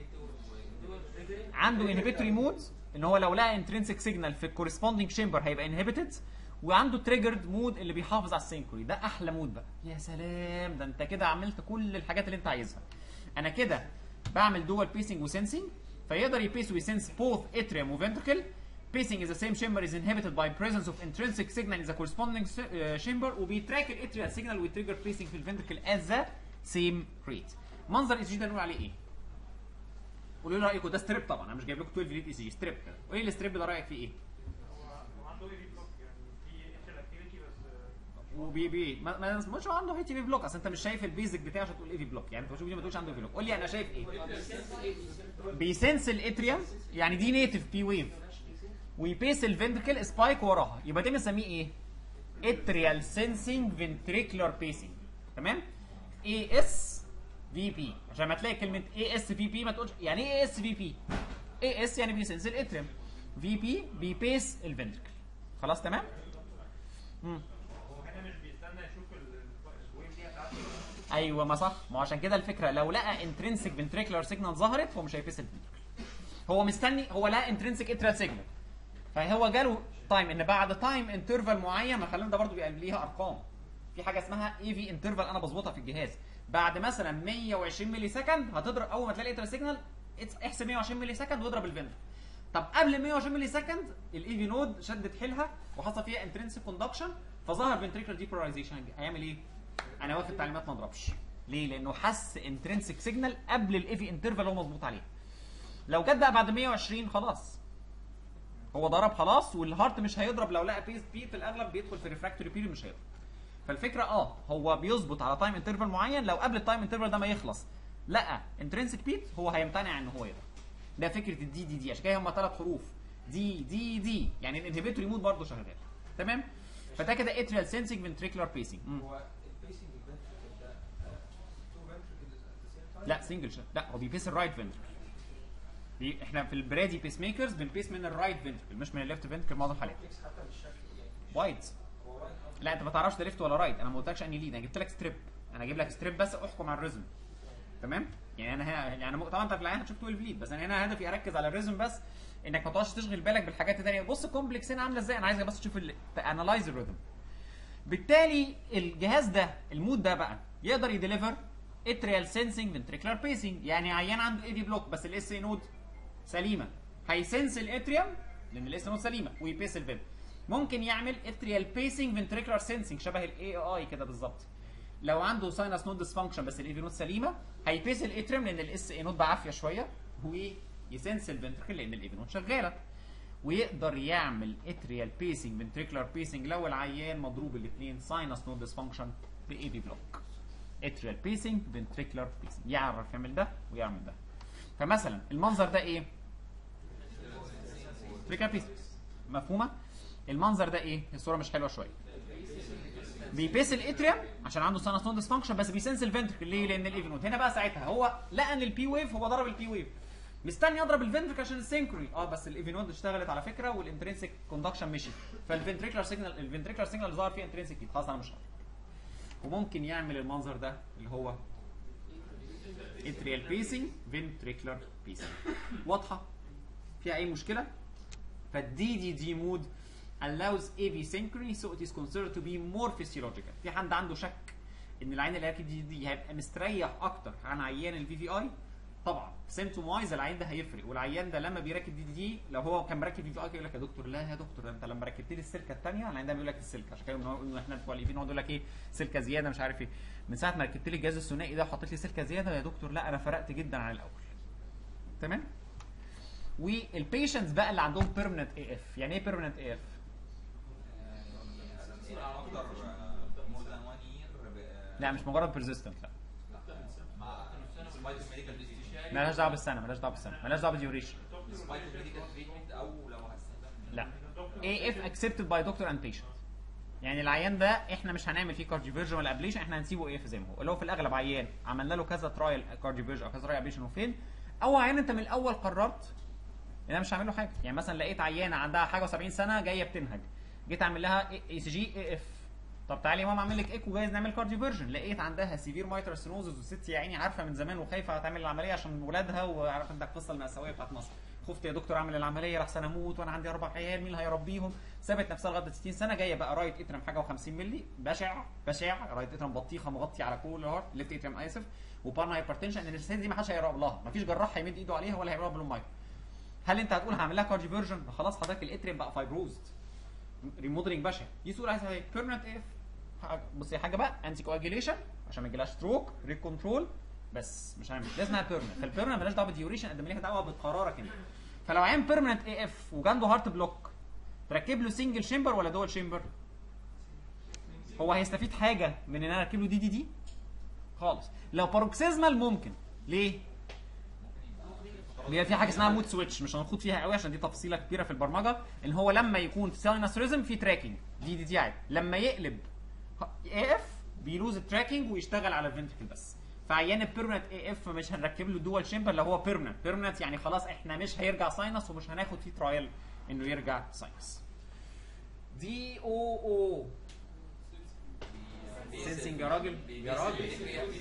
عنده انهبيتوري مود، ان هو لو لقى انترنسيك سيجنال في الكورسبوندينج شامبر هيبقى انهبيتد، وعنده تريجرد مود اللي بيحافظ على السينكري. ده احلى مود بقى. يا سلام، ده انت كده عملت كل الحاجات اللي انت عايزها. انا كده بعمل دوال بيسنج وسنسنج، فيقدر يبيس ويسنس بوث اتريم وفنتركل. Pacing is the same chamber is inhibited by presence of intrinsic signal in the corresponding chamber، وبيتراك الاتريال سيجنال ويتريجر pacing في الفنتركل at the same rate. منظر اي سي جي ده نقول عليه ايه؟ قولوا لي رايكم. ده ستريب طبعا، انا مش جايب لكم 12 ليد اي سي جي، ستريب كده. قولي لي الستريب ده رايك فيه ايه؟ هو عنده اي في بلوك، يعني في اتريال اكتيفيتي بس وبي مش عنده اي تي في بلوك. اصل انت مش شايف البيزك بتاعه عشان تقول اي في بلوك، يعني انت بتشوف دي ما تقولش عنده اي في بلوك. قول لي انا شايف ايه؟ بيسنس الاتريوم، يعني دي نيتف بي ويف، ويبيس الفنتركل سبايك وراها، يبقى ده بنسميه ايه؟ اتريال سينسينج فنتريكولار بيسنج. تمام؟ اي اس في بي، عشان ما تلاقي كلمه اي اس في بي ما تقولش يعني ايه اي اس في بي. اي اس يعني بيسنس الاتريوم، في بي بيبيس الفنتركل. خلاص تمام؟ هو هنا مش بيستنى يشوف الويف دي بتاعته. ايوه ما صح، ما عشان كده الفكره لو لقى انترنسيك فنتريكولار سيجنال ظهرت هو مش هيبيس الفنتركل. هو مستني، هو لقى انترنسيك اتريال سيجنال، فهو جاله تايم ان بعد تايم انترفال معين، ما خلينا ده برضه بيبقى ليها ارقام. في حاجه اسمها اي في انترفال انا بظبطها في الجهاز. بعد مثلا 120 ملي سكند هتضرب، اول ما تلاقي الاتريال سيجنال احسب 120 ملي سكند واضرب الفنتركل. طب قبل 120 ملي سكند الاي في نود شدت حيلها وحصل فيها انترنسيك كوندكشن فظهر فنتريكولار ديبولاريزيشن. هيعمل ايه؟ انا واخد تعليمات ما اضربش. ليه؟ لانه حس انترنسيك سيجنال قبل الاي في انترفال هو مظبوط عليه. لو جت بقى بعد 120 خلاص هو ضرب خلاص، والهارت مش هيضرب. لو لقى بيس بي في الاغلب بيدخل في ريفراكتوري بيريود مش هيضرب. فالفكره هو بيظبط على تايم انترفال معين، لو قبل التايم انترفال ده ما يخلص لقى انترنسيك بيت هو هيمتنع ان هو يضرب. ده فكره الدي عشان كده هم 3 حروف دي يعني الانهبيتوري مود برضه شغال. تمام؟ فده كده اتريال سينسينج فنتريكولار بيسنج. هو البيسنج فنتركل ده تو فنتركلز ات ذا سيم تايم؟ لا سنجل شوت، لا هو بيبيس الرايت فنتركل. احنا في البرادي بيس ميكرز بنبيس من الرايت فنتركل مش من الليفت فنتركل معظم الحالات. حتى مش شكله يعني وايد. لا انت ما تعرفش ده ليفت ولا رايت، انا ما قلتلكش اني ليد، انا جبت لك ستريب. انا هجيب لك ستريب بس احكم على الريزم. تمام؟ يعني انا هنا يعني طبعا انت في العيان هتشوف 12 ليد، بس انا هنا هدفي اركز على الريزم بس، انك ما تقعدش تشغل بالك بالحاجات الثانيه. بص الكومبلكس هنا عامله ازاي، انا عايزك بس تشوف انالايز الريزم. بالتالي الجهاز ده المود ده بقى يقدر يديليفر اتريال سينسينج فنتريكولار بيسنج. يعني عيان عنده اي في بلوك بس الاس اي نود سليمه، هيسنس الاتريوم لان الاس نود سليمه ويبيس الفيب. ممكن يعمل اتريال بيسنج فنتريكولار سينسينج شبه الاي اي كده بالظبط. لو عنده ساينس نود ديسفانكشن بس الاي في نود سليمه هيبيس الاتريوم لان الاس اي نود بعافيه شويه، ويسنس الفنتركل لان الاي في نود شغاله. ويقدر يعمل اتريال بيسنج فنتريكولار بيسنج لو العيان مضروب الاثنين ساينس نود ديسفانكشن باي في بلوك. اتريال بيسنج فنتريكولار بيسنج، يعرف يعمل ده ويعمل ده. فمثلا المنظر ده ايه؟ فنتريكولار بيسنج، مفهومه؟ المنظر ده ايه؟ الصوره مش حلوه شويه. بيبيس الاتريوم عشان عنده ساينس نود ديسفانكشن، بس بيسنس الفنتركل ليه؟ لان الايفي نود هنا بقى ساعتها هو لقى ان البي ويف، هو ضرب البي ويف، مستني يضرب الفنتركل عشان السينكري، بس الايفي نود اشتغلت على فكره والانترنسيك كوندكشن مشي، فالفنتريكولار سيجنال، الفنتريكولار سيجنال اللي ظهر فيه انترنسيك خلاص انا مش عارف. وممكن يعمل المنظر ده اللي هو اتريال بيسنج فنتريكولار بيسنج. واضحه؟ فيها اي مشكله؟ فالدي دي مود allows AV synchrony so it is considered to be more physiological. في حد عنده شك ان العين اللي راكب دي هيبقى مستريح اكتر عن عيان الفي في اي؟ طبعا سيمتوم وايز العيان ده هيفرق، والعيان ده لما بيركب دي لو هو كان مركب في في اي يقول لك يا دكتور لا يا دكتور ده انت لما ركبت لي السلكه الثانيه، العيان ده بيقول لك السلكه، عشان كده احنا بتوع الاي في نقعد يقول لك ايه سلكه زياده مش عارف ايه، من ساعه ما ركبت لي الجهاز الثنائي ده وحطيت لي سلكه زياده يا دكتور لا انا فرقت جدا عن الاول. تمام؟ والبيشنتس بقى اللي عندهم بيرمننت اي اف، يعني ايه بيرمننت اي اف؟ لا مش مجرد بيرزيستنت، لا مالهاش دعوه بالسنه، مالهاش دعوه بالسنه، مالهاش دعوه بالديوريشن. لا اي اف اكسبتد باي دكتور اند بيشنت، يعني العيان ده احنا مش هنعمل فيه كارديوفيرجن ولا ابليشن، احنا هنسيبه اي اف زي ما هو، اللي هو في الاغلب عيان عملنا له كذا ترايل كارديوفيرجن او كذا ترايل ابليشن وفين، او عيان انت من الاول قررت ان انا مش هعمل له حاجه، يعني مثلا لقيت عيانه عندها حاجه و70 سنه جايه بتنهج، جيت اعمل لها اي سي جي اي اف، طب تعالي يا ماما اعمل لك ايكو جايز نعمل كارديوفيرجن، لقيت عندها سيفير مايترال ستينوزز والست يا عيني عارفه من زمان وخايفه هتعمل العمليه عشان ولادها، وعارفه انت القصه المأساويه بتاعت مصر، خفت يا دكتور اعمل العمليه لحسن اموت وانا عندي 4 عيال مين اللي هيربيهم، سابت نفسها لغايه 60 سنه جايه بقى رايت اترم حاجه و50 مللي بشع بشع، رايت اترم بطيخه مغطي على كل الهارت، ليفت اترم اسف، وبارنا هايبرتنشن، ان الست دي ما حدش هيقرب لها، ما فيش جراح هيمد ايده عليها ولا هيقرب بالميه. هل انت هتقول هعمل لها كارديوفيرجن؟ خلاص حضرتك الاترم بقى فايبروزد ريموديلنج بشع، دي سؤال عايز ايه؟ بيرمننت اف. بصي حاجه بقى انتي كواجيليشن عشان ما يجيلهاش ستروك، ريك كنترول، بس مش هنعمل ده اسمها بيرمننت، فالبيرمننت مالهاش دعوه بالديوريشن قد ما ليها دعوه بقرارك انت. فلو عين بيرمننت اي اف وجنده هارت بلوك تركب له سنجل شيمبر ولا دول شيمبر؟ هو هيستفيد حاجه من ان انا اركب له دي خالص. لو باروكسيزمال ممكن، ليه؟ بيبقى في حاجه اسمها مود سويتش مش هنخوض فيها قوي عشان دي تفصيله كبيره في البرمجه، ان هو لما يكون في ساينس ريزم في تراكنج دي عادي، لما يقلب اي اف بيلوز التراكنج ويشتغل على الفنتركل بس. فعيان البيرمننت اي اف مش هنركب له دول شيمبر لو هو بيرمننت يعني خلاص احنا مش هيرجع ساينس ومش هناخد فيه ترايل انه يرجع ساينس. دي او سينسنج يا راجل يا راجل،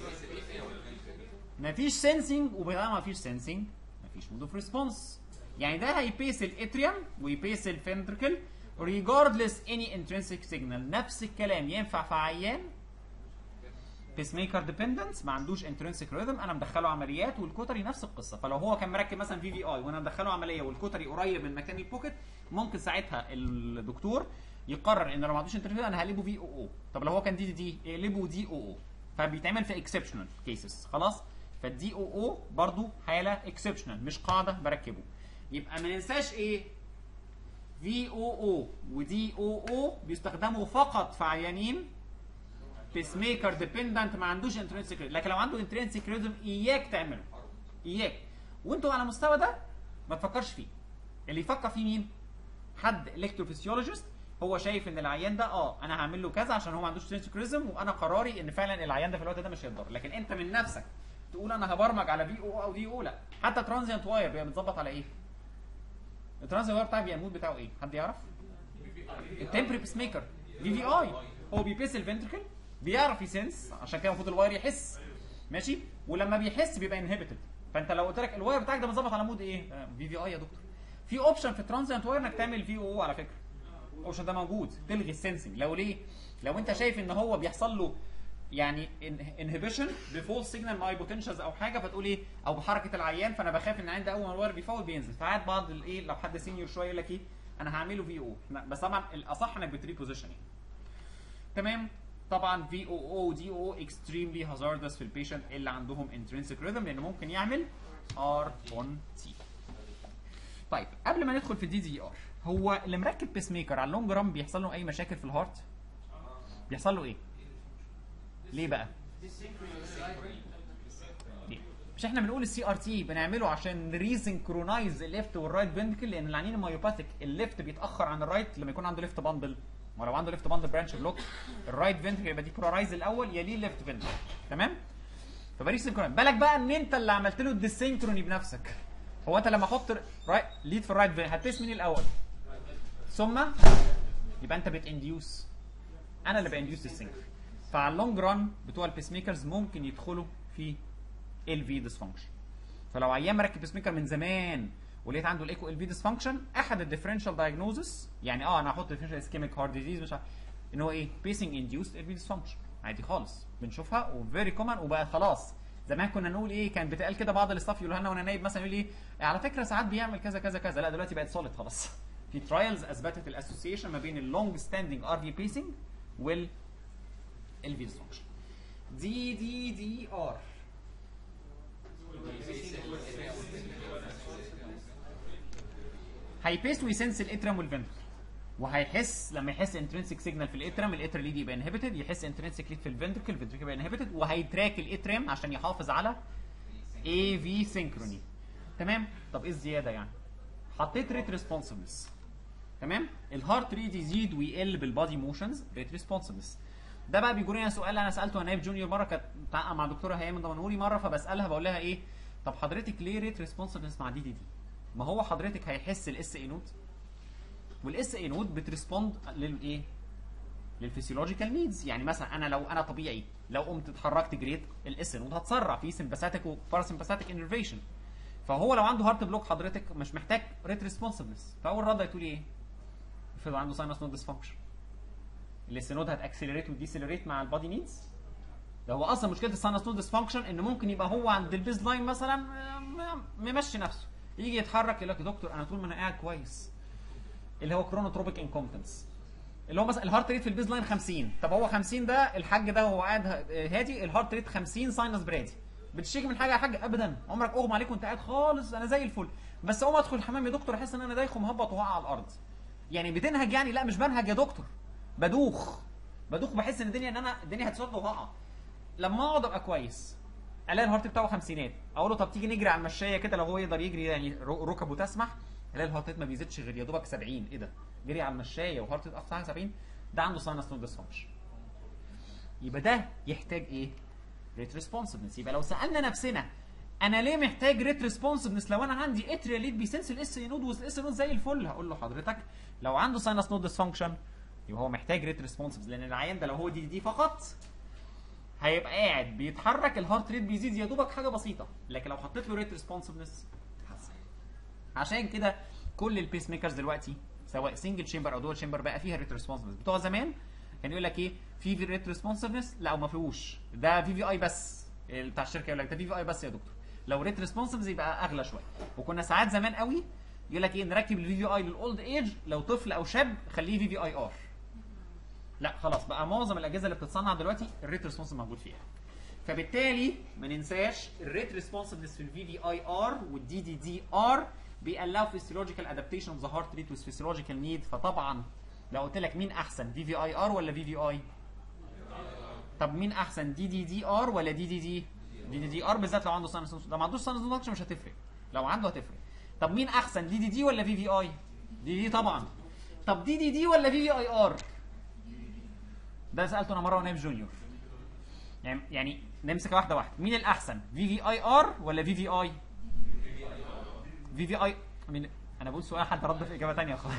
مفيش سينسنج، وبطالما مفيش سينسنج مفيش مود اوف ريسبونس، يعني ده هيبيس الاتريوم ويبيس الفنتركل regardless any intrinsic signal. نفس الكلام ينفع في عيان بيس ميكر ديبندنس ما عندوش انترنسيك ريذم، انا مدخله عمليات والكوتري نفس القصه، فلو هو كان مركب مثلا في اي وانا مدخله عمليه والكوتري قريب من مكان البوكيت، ممكن ساعتها الدكتور يقرر ان لو ما عندوش انترنسيك انا هقلبه في او. طب لو هو كان دي يقلبه دي او، فبيتعمل في اكسبشنال كيسز خلاص. فالدي او برضو حاله اكسبشنال مش قاعده بركبه. يبقى ما ننساش ايه؟ في او ودي او بيستخدموا فقط في عيانين بيس ميكر ديبندنت ما عندوش انترنسيك، لكن لو عنده انترنسيك ريزم اياك تعمله، اياك. وانتوا على المستوى ده ما تفكرش فيه، اللي يفكر فيه مين؟ حد الكتروفيسيولوجيست هو شايف ان العيان ده انا هعمل له كذا عشان هو ما عندوش انترنسيك ريزم، وانا قراري ان فعلا العيان ده في الوقت ده مش هيتضرر. لكن انت من نفسك تقول انا هبرمج على في او دي او، لا. حتى ترانزيانت واير بيبقى متظبط على ايه؟ الترانزيانت واير بتاع بيبقى المود بتاعه ايه؟ حد يعرف؟ التمبري بيس ميكر في اي هو بيبيس الفنتركل، بيعرف يسنس، عشان كده المفروض الواير يحس ماشي، ولما بيحس بيبقى انهبيتد. فانت لو قلت لك الواير بتاعك ده متظبط على مود ايه؟ في اي يا دكتور. في اوبشن في الترانزيانت واير انك تعمل في او على فكره، الاوبشن ده موجود، تلغي السنسنج. لو ليه؟ لو انت شايف ان هو بيحصل له يعني انهبيشن بفول سيجنال ماي بوتنشالز او حاجه، فتقول ايه؟ او بحركه العيان، فانا بخاف ان عندي اول ما الواير بيفول بينزل، فقعد بعض الايه لو حد سينيور شويه يقول لك ايه؟ انا هعمله في او، بس طبعا الاصح انك بتري بوزيشن يعني. تمام؟ طبعا في او دي او اكستريملي هازاردس في البيشنت اللي عندهم انترنسيك ريذم، لانه ممكن يعمل R1T. طيب قبل ما ندخل في الدي دي ار، هو اللي مركب بيس ميكر على اللونج رام بيحصل له اي مشاكل في الهارت؟ بيحصل له ايه؟ ليه بقى؟ مش احنا بنقول السي ار تي بنعمله عشان ريسنكرونايز الليفت والرايت فنتكل، لان العنين المايوباثيك الليفت بيتاخر عن الرايت لما يكون عنده ليفت باندل، ولو عنده ليفت باندل برانش بلوك الرايت فنتكل يبقى ديبولارايز الاول يليه الليفت فنتكل. تمام؟ فريسنكرونايز. بالك بقى ان انت اللي عملت له الديسينكروني بنفسك. هو انت لما احط ليد في الرايت فنتكل هتبيس مين الاول؟ ثم يبقى انت بتانديوس، انا اللي بانديوس السنكر. فعلى اللونج ران بتوع البيس ميكرز ممكن يدخلوا في ال في ديسفانكشن. فلو عيان مركب بيس ميكر من زمان ولقيت عنده الايكو ال في ديسفانكشن، احد الديفرنشال دايجنوزس يعني انا هحط ديفرنشال اسكيميك هارت ديزيز مش عارف ان هو ايه بيسنج انديوست ال في ديسفانكشن، عادي خالص بنشوفها وفيري كومن. وبقى خلاص زمان كنا نقول ايه، كان بيتقال كده بعض الاستاف يقولوا لنا وانا نايب مثلا يقول ايه على فكره ساعات بيعمل كذا كذا كذا، لا دلوقتي بقت سوليد خلاص. في ترايلز اثبتت الاسوسيشن ما بين اللونج ستاندينج ار في بيسنج وال ال في ديسفانكشن. دي ار هيبيس ويسنس الاترم والفنتر، وهيحس لما يحس انترنسيك سيجنال في الاترم، الاتر ليد يبقى انهبيتد، يحس انترنسيك ليد في الفنتركل، الفنتركل يبقى انهبيتد، وهيتراك الاترم عشان يحافظ على اي في سينكروني. تمام؟ طب ايه الزياده يعني؟ حطيت ريت ريسبونسبلس. تمام؟ الهارت ريت يزيد ويقل بالبادي موشنز، ريت ريسبونسبلس. ده بقى بيجي لنا سؤال انا سالته وانا نايب جونيور مره، كانت مع دكتوره هيام دمنهوري مره، فبسالها بقول لها ايه؟ طب حضرتك ليه ريت ريسبونسبلس مع دي؟ ما هو حضرتك هيحس الاس اي نود، والاس اي نود بتريسبوند للايه؟ للفسيولوجيكال نيدز. يعني مثلا انا لو انا طبيعي لو قمت اتحركت جريت الاس اي نود هتسرع في سمباثيك وباراسمباثيك انرفيشن. فهو لو عنده هارت بلوك حضرتك مش محتاج ريت ريسبونسبلس. فاول رد هتقول ايه؟ افرض عنده ساينس نود ديسفانكشن، الاس نود هتاكسلريت وديسلريت مع البادي نيدز. ده هو اصلا مشكله الساينس نود ديسفانكشن ان ممكن يبقى هو عند البيز لاين مثلا ممشي نفسه، يجي يتحرك يقول لك يا دكتور انا طول ما انا قاعد كويس، اللي هو كرونوتروبيك انكومبتنس، اللي هو مثلا الهارت ريت في البيز لاين 50. طب هو 50 ده الحاج ده وهو قاعد هادي الهارت ريت 50 ساينس برادي، بتشتكي من حاجه يا حاج؟ ابدا، عمرك اغمى عليك وانت قاعد خالص انا زي الفل، بس اقوم ادخل الحمام يا دكتور احس ان انا دايخ ومهبط وقع على الارض. يعني بتنهج يعني؟ لا مش بنهج يا دكتور، بدوخ بحس ان الدنيا هتسود وهقع. لما اقعد ابقى كويس الاقي الهارت بتاعه خمسينات، اقول له طب تيجي نجري على المشايه كده لو هو يقدر يجري يعني ركبه تسمح، الاقي الهارت ريت ما بيزيدش غير يا دوبك 70. ايه ده؟ جري على المشايه وهارت ريت اقصى 70؟ ده عنده ساينس نود ديسفانكشن. يبقى ده يحتاج ايه؟ ريت ريسبونسبنس. يبقى لو سالنا نفسنا انا ليه محتاج ريت ريسبونسبنس لو انا عندي اتريال ليد بيسنس الاس اي نود والاس اي نود زي الفل، هقول له حضرتك لو عنده ساينس نود ديسفانكشن يبقى هو محتاج ريت ريسبونسبنس، لان العيان ده لو هو دي فقط هيبقى قاعد بيتحرك الهارت ريت بيزيد يا دوبك حاجه بسيطه، لكن لو حطيت له ريت ريسبونسبنس هتحسن. عشان كده كل البيس ميكرز دلوقتي سواء سنجل تشامبر او دول تشامبر بقى فيها ريت ريسبونسبنس. بتوع زمان كان يقول لك ايه؟ في ريت ريسبونسبنس، لا وما فيهوش، ده في اي بس، بتاع الشركه يقول لك ده في اي بس يا دكتور، لو ريت ريسبونسبنس يبقى اغلى شويه. وكنا ساعات زمان قوي يقول لك ايه؟ نركب الفي اي للاولد ايج، لو طفل او شاب خليه في اي ار. لا خلاص بقى معظم الاجهزه اللي بتتصنع دلوقتي الريت ريسبونس موجود فيها. فبالتالي ما ننساش الريت ريسبونسفنس في الفي اي ار والدي ار بيقلقوا فيسيولوجيكال ادابتيشن اوف ذا هارت ريت وذ فيسيولوجيكال نيد. فطبعا لو قلت لك مين احسن في اي ار ولا في اي؟ طب مين احسن دي ار ولا دي ار بالذات لو عنده ساينس نود؟ لو ما عندوش ساينس نود مش هتفرق، لو عنده هتفرق. طب مين احسن دي ولا في اي؟ دي طبعا. طب دي ولا في اي ار؟ ده سالته انا مره وانا في جونيور. يعني نمسك واحده مين الاحسن في اي ار ولا في اي؟ في اي مين؟ انا بقول سؤال حد رد في اجابه ثانيه خالص.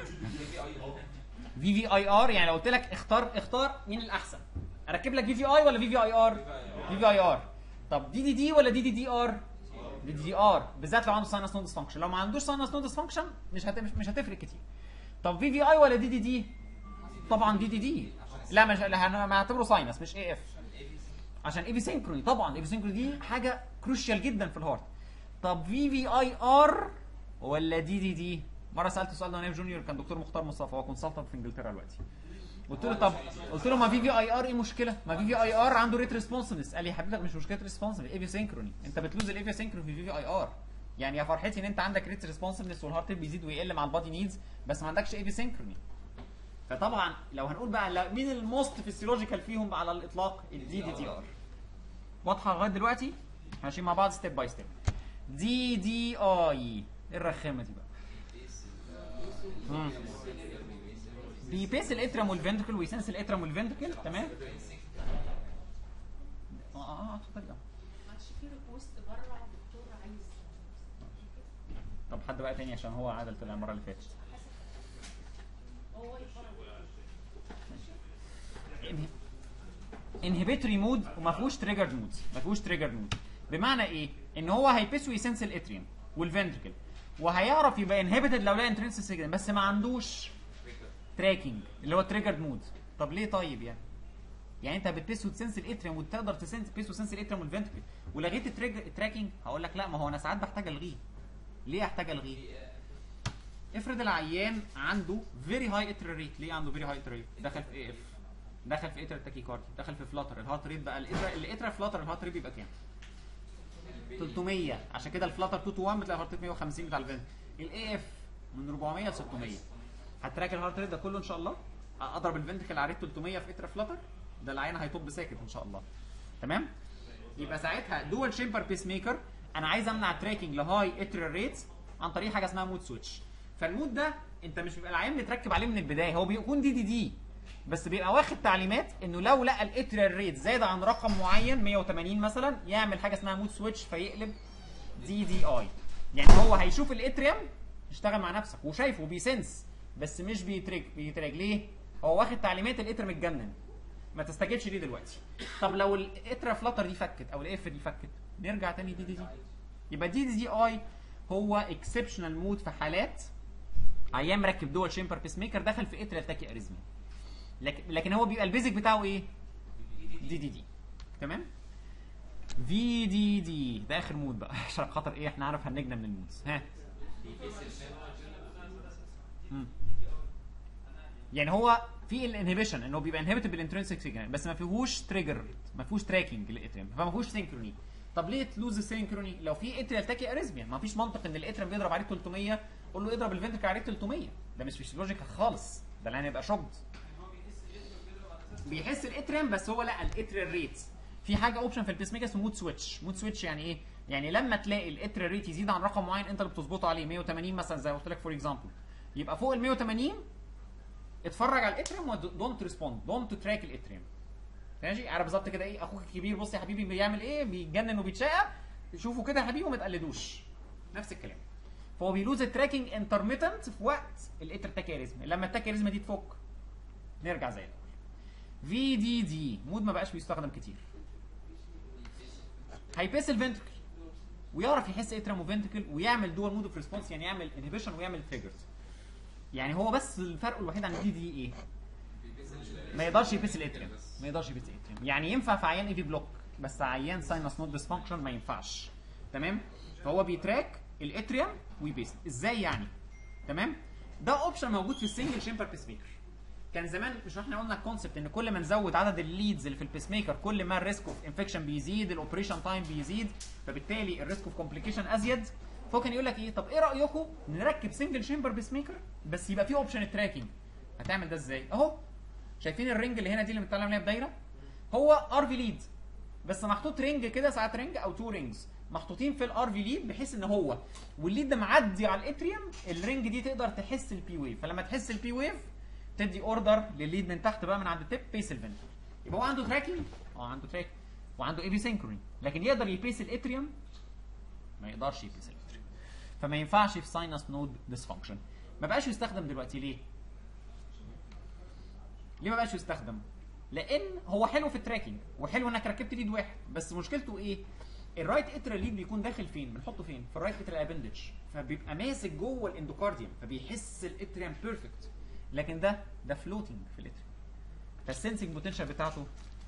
في اي ار يعني لو قلت لك اختار مين الاحسن، اركب لك في اي ولا في اي ار؟ في اي ار. طب دي ولا دي ار؟ دي ار بالذات لو عنده ساينس نود ديسفانكشن. لو ما عندوش ساينس نود ديسفانكشن مش هتفرق كتير. طب في اي ولا دي؟ طبعا دي. لا مش انا هعتبره ساينس مش اي اف، عشان اي في سينكروني. طبعا اي في سينكروني دي حاجه كروشيال جدا في الهارت. طب في اي ار ولا دي؟ مره سالت السؤال ده وانا في جونيور، كان دكتور مختار مصطفى هو كونسلتنت في انجلترا دلوقتي. قلت له ما في اي ار ايه مشكله؟ ما في اي ار عنده ريت ريسبونسفنس. قال لي حبيبي مش مشكله ريسبونسفنس، اي في سينكروني، انت بتلوز الاي في سينكروني في اي ار. يعني يا فرحتي ان انت عندك ريت ريسبونسفنس والهارت ريت بيزيد ويقل مع البادي نيدز، بس ما عندكش اي في سينكروني. فطبعا لو هنقول بقى مين الموست فيسيولوجيكال فيهم على الاطلاق؟ الدي ار. واضحه لغايه دلوقتي؟ ماشيين مع بعض ستيب باي ستيب. دي دي اي ايه الرخامه دي بقى؟ بيبيس الاتريم والفنتركل ويسنس الاتريم والفنتركل. تمام. اتفضلي. معلش في ريكوست بره دكتور عايز. طب حد بقى تاني عشان هو عدل طلع المره اللي فاتت. هو انهبيتوري مود وما فيهوش تريجرد مود. ما فيهوش تريجرد مود بمعنى ايه؟ ان هو هيبيس ويسنس الاتريم والفنتركل وهيعرف يبقى انهبيتد لو لقى انترنسيك سيجنال بس ما عندوش تراكنج اللي هو تريجرد مود. طب ليه طيب يعني انت بتبيس وتسنس الاتريم وتقدر تبيس وتسنس الاتريم والفنتركل ولغيت التراكنج؟ هقول لك لا، ما هو انا ساعات بحتاج الغيه. ليه احتاج الغيه؟ افرض العيان عنده فيري هاي اتر ريت. ليه عنده فيري هاي اتر ريت؟ دخل في اي اف، دخل في اتر تاكيكاردي، دخل في فلاتر. الهارت ريت بقى الاتر فلاتر الهارت ريت بيبقى كام؟ 300. عشان كده الفلاتر 2 to 1 بتلاقي الهارت ريت 150 بتاع الفنتركل. الاي اف من 400 ل 600. هتراك الهارت ريت ده كله ان شاء الله. اضرب الفنتركل على ريت 300 في اتر فلاتر، ده العيان هيطب ساكت ان شاء الله. تمام؟ يبقى ساعتها دول شيمبر بيس ميكر انا عايز امنع تراكنج لهاي اتر ريت عن طريق حاجه اسمها مود سويتش. فالمود ده انت مش بيبقى العيان متركب عليه من البدايه، هو بيكون دي بس بيبقى واخد تعليمات انه لو لقى الاتريال ريت زاد عن رقم معين 180 مثلا يعمل حاجه اسمها مود سويتش فيقلب دي اي. يعني هو هيشوف الاتريم يشتغل مع نفسك وشايفه بيسنس بس مش بيتراج. ليه؟ هو واخد تعليمات الاتريم اتجنن، ما تستجبش ليه دلوقتي. طب لو الاترا فلاتر دي فكت او الاف دي فكت نرجع تاني دي. يبقى دي اي هو اكسبشنال مود في حالات عيان مركب دول شيمبر بيس ميكر دخل في اتريال تاكي اريزميا. لكن هو بيبقى البيزك بتاعه ايه؟ دي. تمام؟ في دي ده اخر مود بقى عشان خاطر ايه احنا عارف هنجنا من المودز. ها يعني هو في الانهبيشن انه بيبقى انهبيتد بالانترنسيك سيجنال بس ما فيهوش تريجر، ما فيهوش تراكنج للاتريم فما فيهوش سينكروني. طب ليه تلوز السينكروني؟ لو في اتريال تاكي اريزميا ما فيش منطق ان الاتريم بيضرب عليه 300 قول له اضرب الفنتركل عليه 300. ده مش فيسيولوجيكال خالص، ده اللي هيبقى شوكد. بيحس الاتريم بس هو لقى الاتريال ريت. في حاجه اوبشن في البيس ميكر اسمه مود سويتش. مود سويتش يعني ايه؟ يعني لما تلاقي الاتريال ريت يزيد عن رقم معين انت اللي بتظبطه عليه 180 مثلا زي ما قلت لك فور اكزامبل، يبقى فوق ال 180 اتفرج على الاتريم ودونت ريسبوند، دونت تراك الاتريم. ماشي؟ عارف بالظبط كده ايه؟ اخوك الكبير بص يا حبيبي بيعمل ايه؟ بيتجنن وبيتشقى، شوفوا كده يا حبيبي وما تقلدوش. نفس الكلام. فهو بيلوز التراكنج انترميتنت في وقت الاتر تاكيريزم، لما التاكيريزم دي تفك نرجع زي الاول. في دي مود ما بقاش بيستخدم كتير. هيبيس الفنتركل ويعرف يحس اتريم وفنتركل ويعمل دول مود اوف ريسبونس، يعني يعمل انهبيشن ويعمل تريجرز. يعني هو بس الفرق الوحيد عن دي ايه؟ ما يقدرش يبيس الاتريم. ما يقدرش يبيس الاتريم. يعني ينفع في عيان اي في بلوك بس عيان ساينس نود ديسفانكشن ما ينفعش. تمام؟ فهو بيتراك الاتريم ويبيس. ازاي يعني؟ تمام؟ ده اوبشن موجود في السنجل شيمبر بيس ميكر. كان زمان مش احنا قلنا الكونسبت ان كل ما نزود عدد الليدز اللي في البيس ميكر كل ما الريسك اوف انفكشن بيزيد، الاوبريشن تايم بيزيد، فبالتالي الريسك اوف كومبليكيشن ازيد. فهو كان يقول لك ايه؟ طب ايه رايكم نركب سنجل شيمبر بيس ميكر بس يبقى فيه اوبشن التراكنج. هتعمل ده ازاي؟ اهو شايفين الرينج اللي هنا دي اللي بنتكلم عليها بدايره؟ هو ار في ليد بس محطوط رينج كده، ساعات رينج او تو رينجز محطوطين في الار في ليد بحيث ان هو والليد ده معدي على الاتريوم الرينج دي تقدر تحس البي ويف، فلما تحس البي ويف تدي اوردر للليد من تحت بقى من عند التيب بيس الفنتركل. يبقى هو عنده تراكنج، عنده تراك وعنده اي بي سينكروني، لكن يقدر يبيس الاتريوم؟ ما يقدرش يبيس الاتريوم. فما ينفعش في ساينس نود ديسفانكشن. ما بقاش يستخدم دلوقتي. ليه؟ ليه ما بقاش يستخدم؟ لان هو حلو في التراكنج وحلو انك ركبت ليد واحد، بس مشكلته ايه؟ الرايت اتريال ليد بيكون داخل فين؟ بنحطه فين؟ في الرايت اتريال ابندج، فبيبقى ماسك جوه الاندوكارديوم فبيحس الاتريوم بيرفكت. لكن ده فلوتنج في الاتريوم، فالسنسنج بوتنشال بتاعته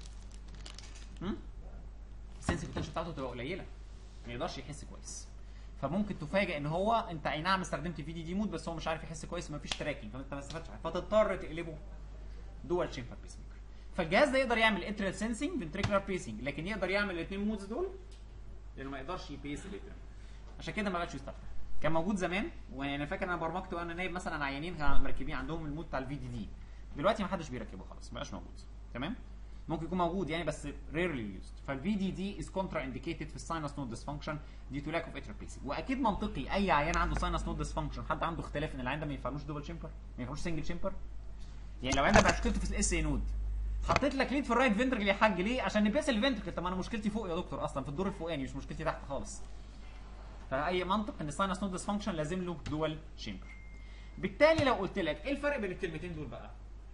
السنسنج بوتنشال بتاعته تبقى قليله، ما يقدرش يحس كويس. فممكن تفاجئ ان هو انت اي نعم استخدمت في دي مود بس هو مش عارف يحس كويس ومفيش تراكنج، فانت ما استفدتش حاجه، فتضطر تقلبه دول شيمبر بيس ميكر. فالجهاز ده يقدر يعمل اتريال سنسنج فنتريكولار بيسنج، لكن يقدر يعمل الاثنين مودز دول لانه ما يقدرش يبيس الاتريال. عشان كده ما بقاش يستخدم. كان موجود زمان، وانا فاكر انا برمجت وانا نايب مثلا عيانين مركبين عندهم المود بتاع الفي دي. دلوقتي ما حدش بيركبه خلاص، ما بقاش موجود. تمام؟ ممكن يكون موجود يعني بس rarely used. فالفي دي دي is contraindicated في الساينس نود dysfunction due to lack of atrial placing. واكيد منطقي اي عيان عنده ساينس نود dysfunction حد عنده اختلاف ان العيان ده ما ينفعلوش دوبل شيمبر، ما ينفعلوش سنجل شيمبر. يعني لو عندك مشكلته في الاس اي نود حطيت لك ليد في الرايت فنتركل يا حاج ليه؟ عشان نبيس الفنتركل. طب انا مشكلتي فوق يا دكتور اصلا في الدور الفوقاني مش مشكلتي تحت خالص. فاي منطق ان الساينس نود dysfunction لازم له دول شيمبر. بالتالي لو قلت لك ايه الفرق بين الكلمتين دول بقى؟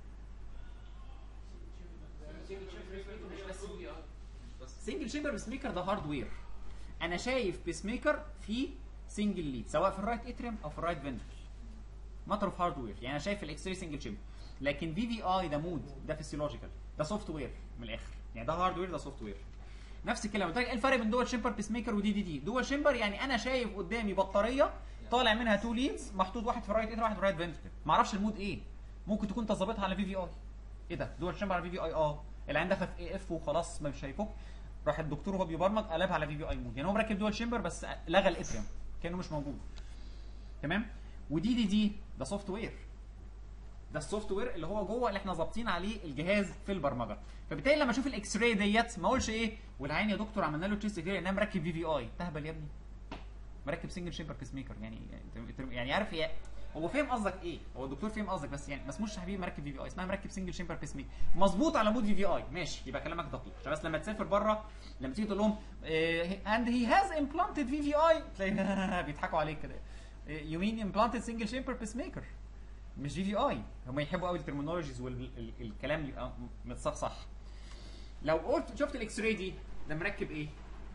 سنجل شيمبر بيس ميكر ده هاردوير. انا شايف بيس ميكر في سنجل ليد سواء في الرايت اتريم او في الرايت فنتركل. ماتر اوف هاردوير. يعني انا شايف الاكس راي سنجل شيمبر. لكن في في اي ده مود، ده فيسيولوجيكال، ده سوفت وير من الاخر. يعني ده هاردوير ده سوفت وير. نفس الكلام. ايه الفرق بين دول شيمبر بيس ميكر ودي دي دي؟ دول شيمبر يعني انا شايف قدامي بطاريه طالع منها 2 ليدز محطوط واحد في الرايت اتر واحد في الرايت فنتركل. ما اعرفش المود ايه. ممكن تكون انت ظابطها على في في اي. ايه ده؟ دول شيمبر على في في اي. العين دخل في اي اف وخلاص مش هيفك. راح الدكتور وهو بيبرمج قلبها على في في اي مود. يعني هو مركب دول شيمبر بس لغى الاتريم كانه مش موجود. تمام؟ ودي دي دي ده سوفت وير. ده السوفت وير اللي هو جوه اللي احنا ظابطين عليه الجهاز في البرمجه. فبالتالي لما اشوف الاكس راي ديت ما اقولش ايه والعين يا دكتور عملنا له تشيست كده انا مركب في في اي. تهبل يا ابني. مركب سنجل شيمبر بيس ميكر. يعني عارف ايه؟ هو فاهم قصدك ايه؟ هو الدكتور فاهم قصدك بس يعني ما اسموش يا حبيبي مركب في في اي، اسمها مركب سنجل شيمبر بيس ميكر مظبوط على مود في في اي. ماشي يبقى كلامك دقيق. عشان بس لما تسافر بره لما تيجي تقول لهم اند هي هاز امبلانتد في في اي تلاقي بيضحكوا عليك كده. يو مين امبلانتد سنجل شيمبر بيس ميكر مش في في اي. هم يحبوا قوي الترمينولوجيز والكلام يبقى متصحصح. لو قلت شفت الاكس راي دي ده مركب ايه؟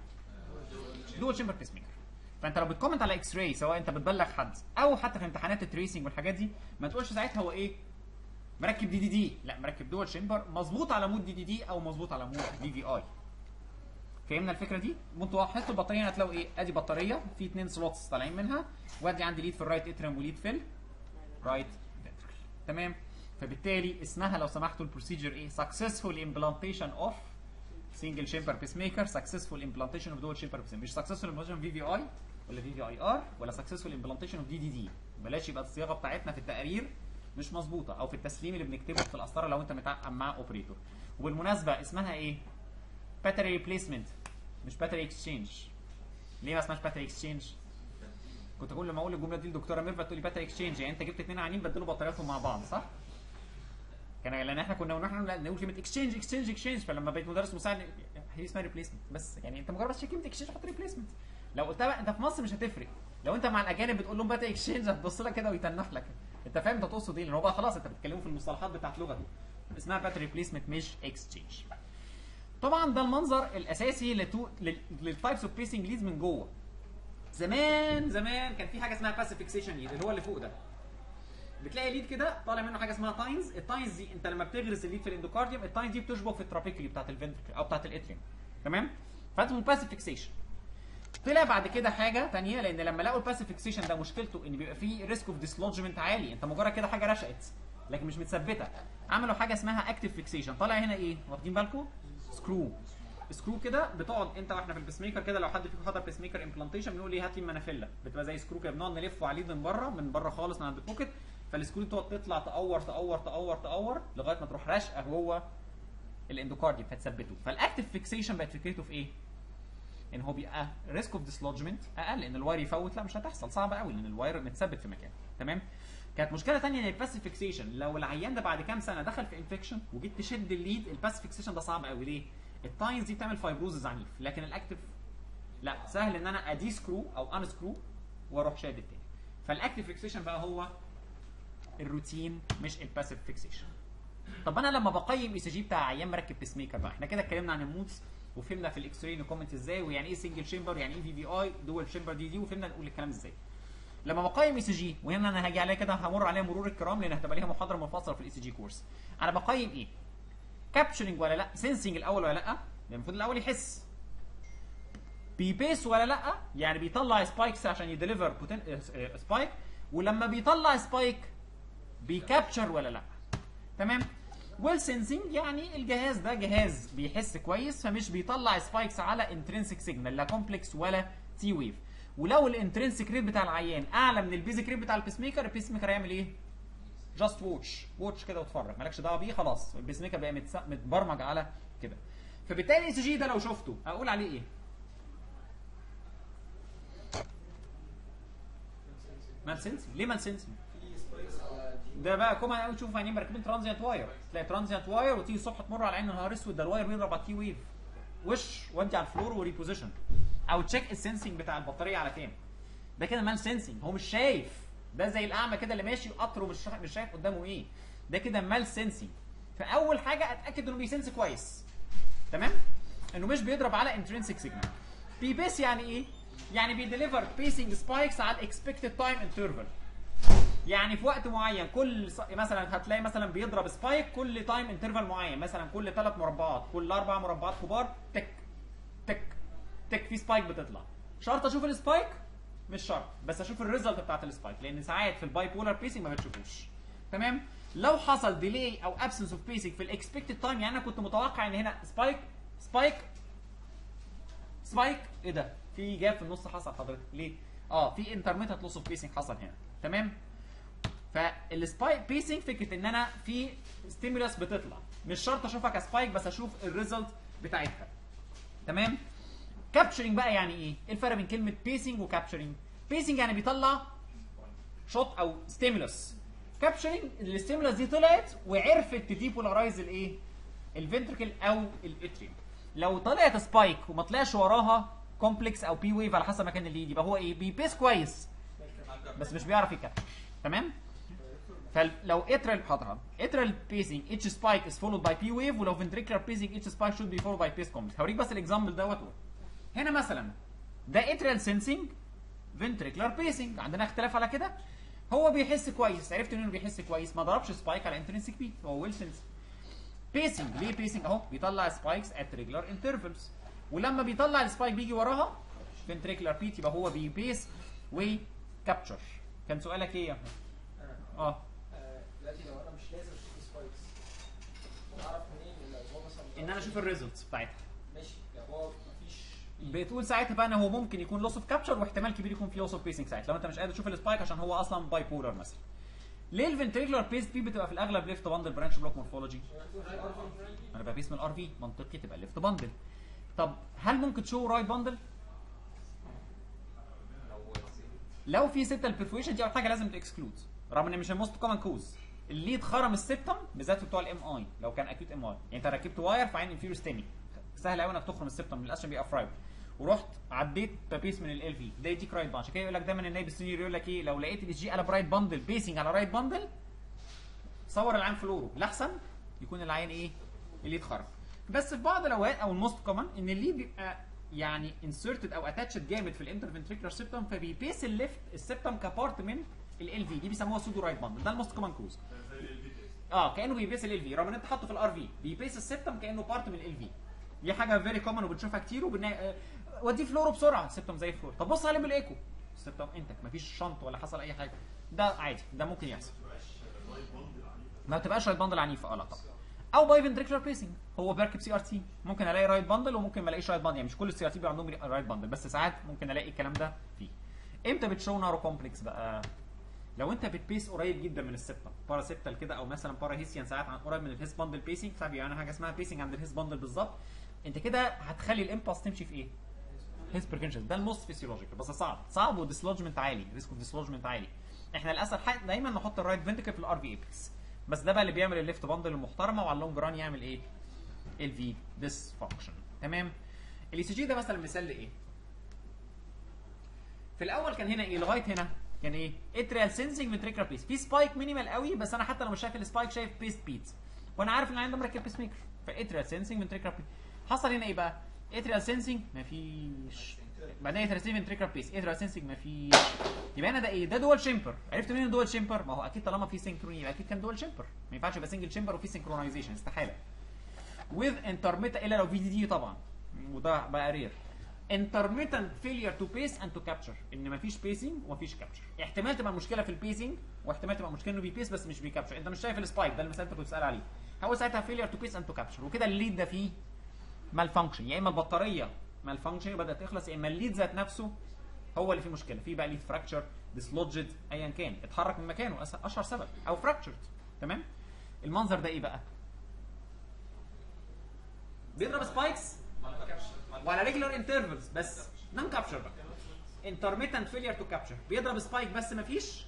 دول شيمبر بيس ميكر. فانت لو بتكومنت على اكس راي سواء انت بتبلغ حد او حتى في امتحانات التريسنج والحاجات دي ما تقولش ساعتها هو ايه؟ مركب دي دي دي. لا مركب دول شيمبر مظبوط على مود دي دي دي او مظبوط على مود في في اي. فهمنا الفكره دي؟ انتوا حطوا البطاريه هتلاقوا ايه؟ ادي بطاريه في 2 سلوتس طالعين منها وادي عندي ليد في الرايت اتريم وليد في الرايت فنتركل. تمام؟ فبالتالي اسمها لو سمحتوا البروسيجر ايه؟ successful implantation of single chamber pacemaker, successful implantation of dual chamber pacemaker. مش successful implantation of VVI ولا VVIR ولا successful implantation of DDD. بلاش يبقى الصياغه بتاعتنا في التقارير مش مظبوطه او في التسليم اللي بنكتبه في القسطره لو انت متعاقد مع اوبريتور. وبالمناسبه اسمها ايه؟ باتري ريبليسمنت مش باتري اكسشينج. ليه ما اسمهاش باتري اكسشينج؟ كنت كل ما اقول الجمله دي الدكتوره ميرفت تقول لي باتري اكسشينج يعني انت جبت اثنين عيانين بدلوا بطارياتهم مع بعض صح؟ كان لان احنا كنا نقول كلمه اكسشينج اكسشينج اكسشينج فلما بقيت مدرس مساعد هي اسمها ريبليسمنت بس. يعني انت مجرد بس كلمه اكسشينج حط ريبليسمنت. لو قلتها بقى انت في مصر مش هتفرق. لو انت مع الاجانب بتقول لهم باتري اكسشينج هتبص لك كده ويتنح لك. انت فاهم انت تقصد ايه؟ لان هو بقى خلاص انت بتتكلموا في المصطلحات بتاعت لغته. اسمها باتري ريبليسمنت مش اكسشينج. طبعا ده المنظر الاساسي للتايبس اوف بيسنج ليدز من جوه. زمان كان في حاجه اسمها باسيف فيكسيشن ليد اللي هو اللي فوق ده. بتلاقي ليد كده طالع منه حاجه اسمها تاينز. التاينز دي انت لما بتغرس الليد في الاندوكارديوم التاينز دي بتشبك في الترابيكولي بتاعت الفنتركل او بتاعت الاتريوم. تمام؟ فاسمه باسيف فيكسيشن. طلع بعد كده حاجه ثانيه لان لما لقوا الباسيف فيكسيشن ده مشكلته ان بيبقى فيه ريسك اوف ديسلوجمنت عالي. انت مجرد كده حاجه رشقت لكن مش متثبته. عملوا حاجه اسمها اكتيف فيكسيشن. طالع هنا ايه؟ واخدين بالكم؟ سكرو كده بتقعد انت واحنا في البيس ميكر كده لو حد فيكم حضر بيس ميكر امبلانتيشن بنقول ايه؟ هات لي المنافله. بتبقى زي سكرو كده بنقعد نلفه عليه من بره خالص من عند البوكيت. فالسكرو تقعد تطلع تقور لغايه ما تروح راشقه جوه الاندوكارديوم فتثبته. فالاكتيف فيكسيشن بقت فكرته في ايه؟ ان هو بيبقى ريسك اوف ديسلوجمنت اقل. ان الواير يفوت لا مش هتحصل صعبه قوي لان الواير متثبت في مكانه. تمام؟ كانت مشكله ثانيه ان الباسيف فيكسيشن لو العيان ده بعد كام سنه دخل في انفكشن وجيت تشد الليد الباسيف فيكسيشن ده صعب قوي. ليه؟ التاينز دي بتعمل فايبروزز عنيف لكن الاكتيف لا سهل ان انا ادي سكرو او ان سكرو واروح شادد تاني. فالاكتيف فيكسيشن بقى هو الروتين مش الباسيف فيكسيشن. طب انا لما بقيم اي سي جي بتاع عيان مركب بيس ميكر بقى احنا كده اتكلمنا عن المودز وفهمنا في الاكس راي نكومنت ازاي ويعني ايه سنجل شيمبر يعني ايه في في اي دول شيمبر دي وفهمنا نقول الكلام ازاي. لما بقيم اي سي جي وهنا انا هاجي عليها كده همر عليها مرور الكرام لان هتبقى ليها محاضره منفصله في الاي سي جي كورس. انا بقيم ايه؟ كابتشرنج ولا لا؟ سنسنج الاول ولا لا؟ المفروض الاول يحس. بيبيس ولا لا؟ يعني بيطلع سبايكس عشان يديليفر سبايك ولما بيطلع سبايك بيكابتشر ولا لا؟ تمام؟ ويل سنسنج يعني الجهاز ده جهاز بيحس كويس فمش بيطلع سبايكس على انترنسيك سيجنال لا كومبلكس ولا تي ويف. ولو الانترنسيك ريت بتاع العيان اعلى من البيزك ريت بتاع البيس ميكر البيس ميكر هيعمل ايه؟ جاست واتش كده واتفرج، مالكش دعوه بيه، خلاص البيس ميكر بقى متبرمج على كده. فبالتالي الاي سي جي ده لو شفته اقول عليه ايه؟ مال سنسنج. ليه مال سنسنج؟ ده بقى كومن قوي تشوف عينين مركبين ترانزيانت واير، تلاقي ترانزيانت واير وتيجي الصبح تمر على عين نهار اسود، ده الواير بيضرب على التي ويف وش وانت على الفلور وريبوزيشن، او تشيك السنسنج بتاع البطاريه على كام. ده كده مال سنسنج، هو مش شايف، ده زي الاعمى كده اللي ماشي قطر ومش شايف قدامه ايه، ده كده مال سنسنج. فاول حاجه اتاكد انه بيسنس كويس، تمام، انه مش بيضرب على انترنسيك سيجنال. بيبيس يعني ايه؟ يعني بيديليفر بيسنج سبايكس على الاكسبكتد تايم انترفال، يعني في وقت معين كل مثلا هتلاقي مثلا بيضرب سبايك كل تايم انترفال معين، مثلا كل 3 مربعات، كل 4 مربعات كبار، تك تك تك في سبايك بتطلع. شرط اشوف السبايك؟ مش شرط، بس اشوف الريزلت بتاعت السبايك، لان ساعات في الباي بولار بيسنج ما بتشوفوش. تمام؟ لو حصل ديلي او ابسنس اوف بيسنج في الاكسبكتد تايم، يعني انا كنت متوقع ان هنا سبايك ايه ده؟ في جاب في النص حصل حضرتك، ليه؟ في انترميتنت لوس اوف بيسنج حصل هنا، تمام؟ فالسبايك بيسنج فكره ان انا في ستيمولس بتطلع، مش شرط اشوفها كسبايك، بس اشوف الريزلت بتاعتها، تمام؟ كابتشرنج بقى يعني ايه؟ ايه الفرق بين كلمه بيسنج وكابتشرنج؟ بيسنج يعني بيطلع شوت او ستيمولس، كابتشرنج الستيمولس دي طلعت وعرفت تديبولارايز الايه؟ الفنتركل او الاتريوم. لو طلعت سبايك وما طلعش وراها كومبلكس او بي ويف على حسب مكان الليد، يبقى هو ايه؟ بيبيس كويس بس مش بيعرف يكابتشر، تمام؟ فلو اترال بيسنج اتش سبايك از فولود باي بي ويف، ولو فنتريكولار بيسنج اتش سبايك شود بي فولود باي بيس كومبلكس. هوريك بس الاكزامبل دوت. هنا مثلا ده اترال سنسنج فنتريكولار بيسنج، عندنا اختلاف على كده. هو بيحس كويس، عرفت انه بيحس كويس، ما ضربش سبايك على انترنسيك بيت، هو ويل سنس. بيسنج ليه بيسنج؟ اهو بيطلع سبايكس ات ريجولار انترفلز، ولما بيطلع السبايك بيجي وراها فنتريكولار بيت، يبقى هو بيبيس وكابتشر. كان سؤالك ايه يا احمد؟ دلوقتي لو انا مش لازم اشوف سبايكس، اعرف منين لو هو مثلا ان انا اشوف الريزلتس بتاعتها؟ ماشي، لو هو مفيش بتقول ساعتها بقى ان هو ممكن يكون لوس اوف كابتشر، واحتمال كبير يكون في لوس اوف بيسنج ساعتها، لو انت مش قادر تشوف السبايك عشان هو اصلا باي بولر مثلا. ليه الفنتريكولار بيس بي بتبقى في الاغلب ليفت باندل برانش بلوك مورفولوجي؟ انا بقيس من الار في، منطقي تبقى ليفت باندل. طب هل ممكن تشو رايت باندل؟ لو في سيبتال بيرفويشن دي اول حاجه لازم تكسكلود، رغم ان مش الموست كومن كوز. الليد خرم السبتم بالذات بتوع الام اي، لو كان اكيوت ام اي، يعني انت ركبت واير في عين انفيريور ستيمي، سهل قوي انك تخرم السبتم للاسف بيبقى فرايد، ورحت عديت بيس من ال في، ده يديك رايت باندل. عشان كده يقول لك دايما النايب السينيور يقول لك ايه؟ لو لقيت الاس جي قلب رايت باندل بيسنج على رايت باندل، صور العين فلورو، الاحسن يكون العين ايه؟ الليد خرم. بس في بعض الاوقات او الموست كومن ان الليد بيبقى يعني انسرتد او اتاتشد جامد في الانترفنتريكولار سيبتم، فبيبيس الليفت السيبتم كبارت من ال في، دي بيسموها سودو رايت باندل، ده الموست كومن كوز. كانه بيبيس ال في، رغم ان انت حاطه في الار في، بيبيس السيبتم كانه بارت من ال في. دي حاجه فيري كومن وبنشوفها كتير، ودي فلورو بسرعه، السيبتم زي فلورو. طب بص عليه بالايكو، السيبتم انتك مفيش شنط ولا حصل اي حاجه، ده عادي، ده ممكن يحصل. ما بتبقاش رايت باندل عنيفه، لا طبعا. او باي فنتريكولار بيسنج، هو بركب سي ار تي، ممكن الاقي رايت باندل وممكن ما الاقيش رايت باندل، يعني مش كل السي ار تي بيبقى عندهم رايت باندل، بس ساعات ممكن الاقي الكلام ده فيه. امتى بتشو نارو كومبلكس بقى؟ لو انت بتبيس قريب جدا من السبتم، بارا سبتال كده، او مثلا بارا هيسيان، ساعات قريب من الهيس باندل بيسنج، ساعات بيبقى حاجه اسمها بيسنج عند الهيس باندل بالظبط، انت كده هتخلي الامباس تمشي في ايه؟ هيس بركنشن، ده الموست فيسيولوجيكال، بس صعب وديسلوجمنت عالي، ريسك اوف ديسلوجمنت عالي. احنا للاسف دايما نحط الرايت فنتركل في الار في ايبكس، بس ده بقى اللي بيعمل الليفت باندل المحترمه، وعلى اللونج ران يعمل ايه؟ ال في ديسفانكشن، تمام؟ الاي سي جي ده مثلا مثال لايه؟ في الاول كان هنا ايه؟ لغايه هنا كان ايه؟ اتريال سنسنج فنتريكولار بيس، في سبايك مينيمال قوي، بس انا حتى لو مش شايف السبايك شايف بيس بيت، وانا عارف ان العين ده مركب بيس ميكر، فاتريال سنسنج فنتريكولار بيس. حصل هنا ايه بقى؟ اتريال سنسنج مفيش، بعدين اتريال سنسنج فنتريكولار بيس، اتريال سنسنج مفيش، يبقى هنا ده ايه؟ ده دول شيمبر. عرفت منين دول شيمبر؟ ما هو اكيد طالما في سينكروني يبقى اكيد كان دول شيمبر، ما ينفعش يبقى سنجل شيمبر وفي سينكرونايزيشن، استحاله. with intermittent، الا لو في دي دي طبعا، وده بقى رير. intermittent failure to pace and to capture، ان مفيش pacing ومفيش capture. احتمال تبقى مشكله في البيسنج، واحتمال تبقى مشكله انه بيبيس بس مش بيكابشر، انت مش شايف السبايك، ده المثال اللي انت كنت بتسال عليه. هو ساعتها failure to pace and to capture، وكده الليد ده فيه malfunction، يا اما البطاريه malfunction بدات تخلص، يا اما الليد ذات نفسه هو اللي فيه مشكله، فيه بقى ليد فراكشر ديسلوجد ايا كان، اتحرك من مكانه اشهر سبب، او فراكتشرد. تمام. المنظر ده ايه بقى؟ بيضرب سبايكس وعلى ريجولار انترفلز بس نون كابتشر بقى. انترميتنت فيلير تو كابتشر، بيضرب سبايك بس مفيش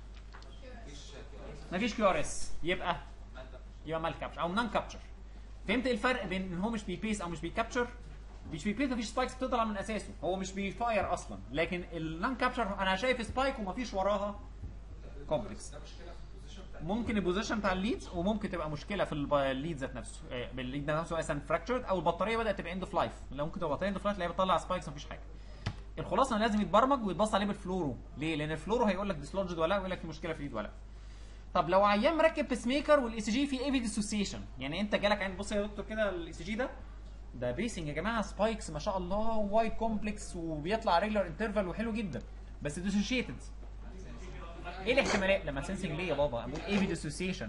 كيو ار اس، يبقى مال كابتشر او نون كابتشر. فهمت ايه الفرق بين ان هو مش بيبيس او مش بيكابتشر؟ مش بيبيس مفيش سبايكس بتطلع من اساسه، هو مش بيفاير اصلا، لكن النون كابتشر انا شايف سبايك ومفيش وراها كومبلكس. ممكن البوزيشن بتاع الليدز، وممكن تبقى مشكله في الليد ذات نفسه، بالليد نفسه اساسا فراكتشرد، او البطاريه بدات تبقى اند اوف لايف. لو ممكن تبقى البطاريه اند اوف لايف تلاقيها بتطلع سبايكس مفيش حاجه. الخلاصه لازم يتبرمج ويتبص عليه بالفلورو. ليه؟ لان الفلورو هيقول لك ديسلوجد ولا لا، ويقول لك في مشكله في الايد ولا لا. طب لو عيان مركب بيس ميكر والاي سي جي في ايفي ديسوسيشن، يعني انت جالك عين بص يا دكتور كده الاي سي جي ده بيسنج يا جماعه، سبايكس ما شاء الله، وايد كومبلكس، وبيطلع ريجولار انترفال وحلو جدا، بس ديسوشيتد. ايه الاحتمالات لما سنسنج ليه يا بابا؟ اقول ايفي ديسوسيشن،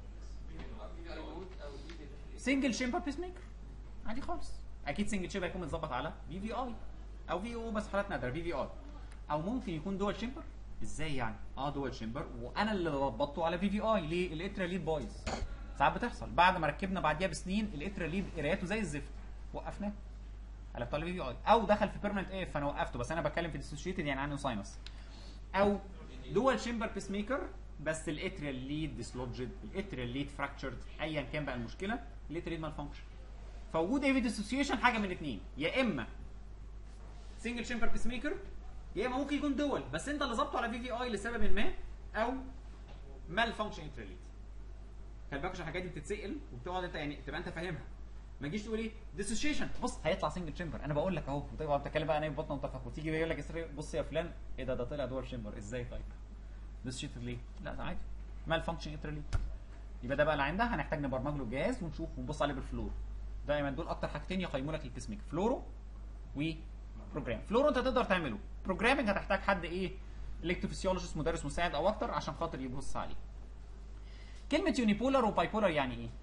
سنجل شيمبر بيس ميكر عادي خالص. اكيد سنجل شيمبر هيكون متظبط على في في اي او في او، بس حالات نادره في في اي. او ممكن يكون دول شيمبر. ازاي يعني؟ دول شيمبر وانا اللي ضبطته على في في اي. ليه؟ الاتريا ليد بايظ. ساعات بتحصل بعد ما ركبنا بعديها بسنين الاتريا ليد قرايته زي الزفت، وقفناه قلبته على في في اي، او دخل في بيرمننت اف فانا وقفته، بس انا بتكلم في ديسوشيتد يعني عنده ساينس. او دول شيمبر بيس ميكر بس الاتريال ليد ديسلوجد، الاتريال ليد فراكتشرد، ايا كان بقى المشكله، الاتريال مال فانكشن. فوجود ايفي ديسوسيشن حاجه من الاثنين، يا اما سنجل شيمبر بيس ميكر، يا اما ممكن يكون دول بس انت اللي ظبطه على في في اي لسبب ما، او مال فانكشن اتريال ليد. خلي بالك عشان الحاجات دي بتتسال وبتقعد انت يعني تبقى انت فاهمها. ما تجيش تقول ايه ديسوشيشن، بص هيطلع سنجل شيمبر، انا بقول لك اهو، وتقعد تتكلم بقى نايم بطنه وتفك، وتيجي يقول لك بص يا فلان ايه ده طلع دول شيمبر، ازاي طيب؟ ديسوشيتد ليه؟ لا ده عادي مال فانكشن اتريال ليد. يبقى ده بقى اللي عندها هنحتاج نبرمج له الجهاز ونشوف ونبص عليه بالفلور. دايما دول اكتر حاجتين يقيموا لك البيس ميكر، فلورو وبروجرام. فلورو انت تقدر تعمله، بروجرامنج هتحتاج حد ايه؟ الكتروفيسيولوجيست، مدرس مساعد او اكتر عشان خاطر يبص عليه. كلمه يونيبولر وبايبولر يعني ايه؟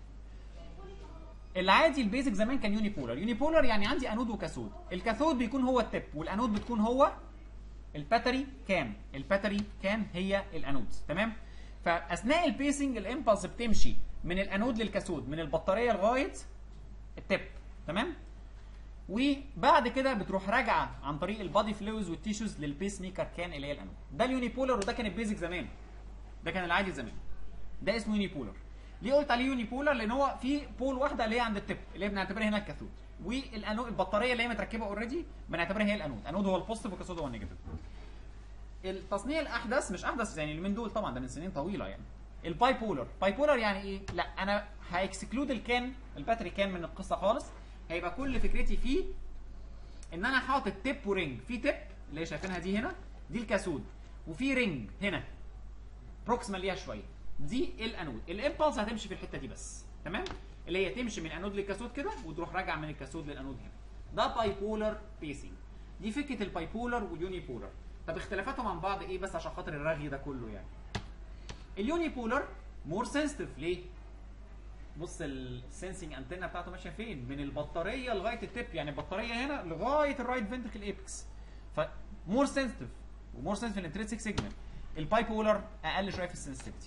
العادي البيزك زمان كان يونيبولر. يونيبولر يعني عندي انود وكاثود، الكاثود بيكون هو التب والانود بتكون هو الباتري كان. الباتري كان هي الانود. تمام. فاثناء البيسنج الامبلس بتمشي من الانود للكاثود، من البطاريه لغايه التب. تمام. وبعد كده بتروح راجعه عن طريق البادي فلويدز والتيشوز للبيس ميكر كان اللي هي الانود. ده اليونيبولر، وده كان البيزك زمان، ده كان العادي زمان، ده اسمه يونيبولر. ليه قلت عليه يونيبولر؟ لان هو في بول واحده اللي هي عند التب اللي هي بنعتبرها هنا الكاثود، والانود البطاريه اللي هي متركبه اوريدي بنعتبرها هي الانود. انود هو البوزيتيف والكاثود هو النيجاتيف. التصنيع الاحدث مش احدث يعني اليومين دول طبعا، ده من سنين طويله يعني. الباي بولر، باي بولر يعني ايه؟ لا انا هاكسكلود الكان، الباتري كان من القصه خالص. هيبقى كل فكرتي فيه ان انا حاطط تيب ورينج. في تيب اللي هي شايفينها دي هنا، دي الكاثود، وفي رينج هنا بروكسيمال ليها شويه، دي الانود. الامبلس هتمشي في الحته دي بس. تمام. اللي هي تمشي من الانود للكاثود كده وتروح راجعه من الكاثود للانود هنا. ده باي بولر بيسنج. دي فكره الباي بولر واليوني بولر. طب اختلافاتهم عن بعض ايه بس عشان خاطر الرغي ده كله يعني. اليوني بولر مور سنسيتيف. ليه؟ بص السنسنج انتنا بتاعته ماشيه فين؟ من البطاريه لغايه التب، يعني البطاريه هنا لغايه الرايت فنتركل ايبكس. فمور سنسيتيف ومور سنسيتيف الانترنسيك سيجنال. الباي بولر اقل شويه في السنسيتيفيتي.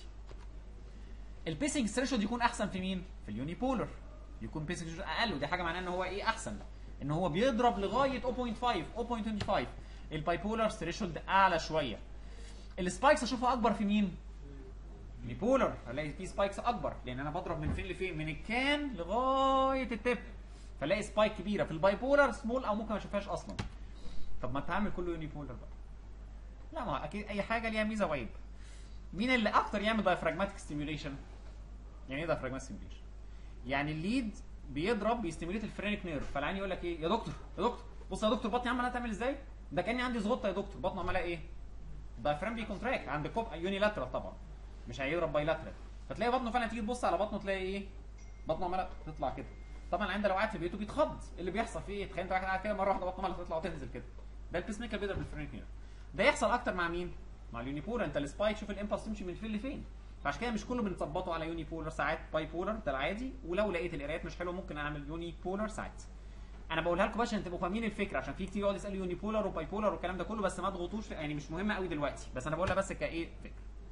البيسنج ثريشولد يكون احسن في مين؟ في اليوني بولر. يكون بيسنج ثريشولد اقل، ودي حاجه معناها ان هو ايه احسن؟ ان هو بيضرب لغايه 0.5 0.25. الباي بولر ثريشولد اعلى شويه. السبايكس اشوفها اكبر في مين؟ يوني بولر. هلاقي في سبايكس اكبر لان انا بضرب من فين لفين؟ من الكان لغايه التب، فلاقي سبايك كبيره. في الباي بولر سمول او ممكن ما اشوفهاش اصلا. طب ما تعمل كله يوني بولر بقى. لا ما اكيد اي حاجه ليها ميزه وعيب. مين اللي اكتر يعمل دايفراجماتيك ستيميوليشن؟ يعني ايه دايفراجماتيك ستيميوليشن؟ يعني الليد بيضرب بيستيميوليت الفرينك نيرف، فالعين يقول لك ايه؟ يا دكتور بص يا دكتور بطني عماله تعمل ازاي؟ ده كاني عندي زغطه يا دكتور، بطني عماله ايه؟ الدايفرام بيكونتراكت عند كوب يوني لاترال طبعا، مش هيضرب باي لاترال. فتلاقي بطنه فعلا تيجي تبص على بطنه تلاقي ايه؟ بطنه عماله تطلع كده. طبعا العين ده لو قاعد في بيته بيتخض. اللي بيحصل فيه ايه؟ تخيل انت واحد قاعد كده مره واحده بطنه عماله تطلع وتنزل كده. ده البيس ميكر بيضرب الفرينك نيرف. ده يحصل اكتر مع مين؟ مع اليوني بولر. انت السبايك شوف الامبلس تمشي من فين لفين. فعشان كده مش كله بنظبطه على يوني بولر، ساعات باي بولر ده العادي، ولو لقيت القرايات مش حلوه ممكن اعمل يوني بولر ساعات. انا بقولها لكم بس عشان تبقوا فاهمين الفكره، عشان في كتير يقعد يسالوا يوني بولار وباي بولار والكلام ده كله، بس ما تغوطوش يعني مش مهمه قوي دلوقتي، بس انا بقولها بس كايه فكره.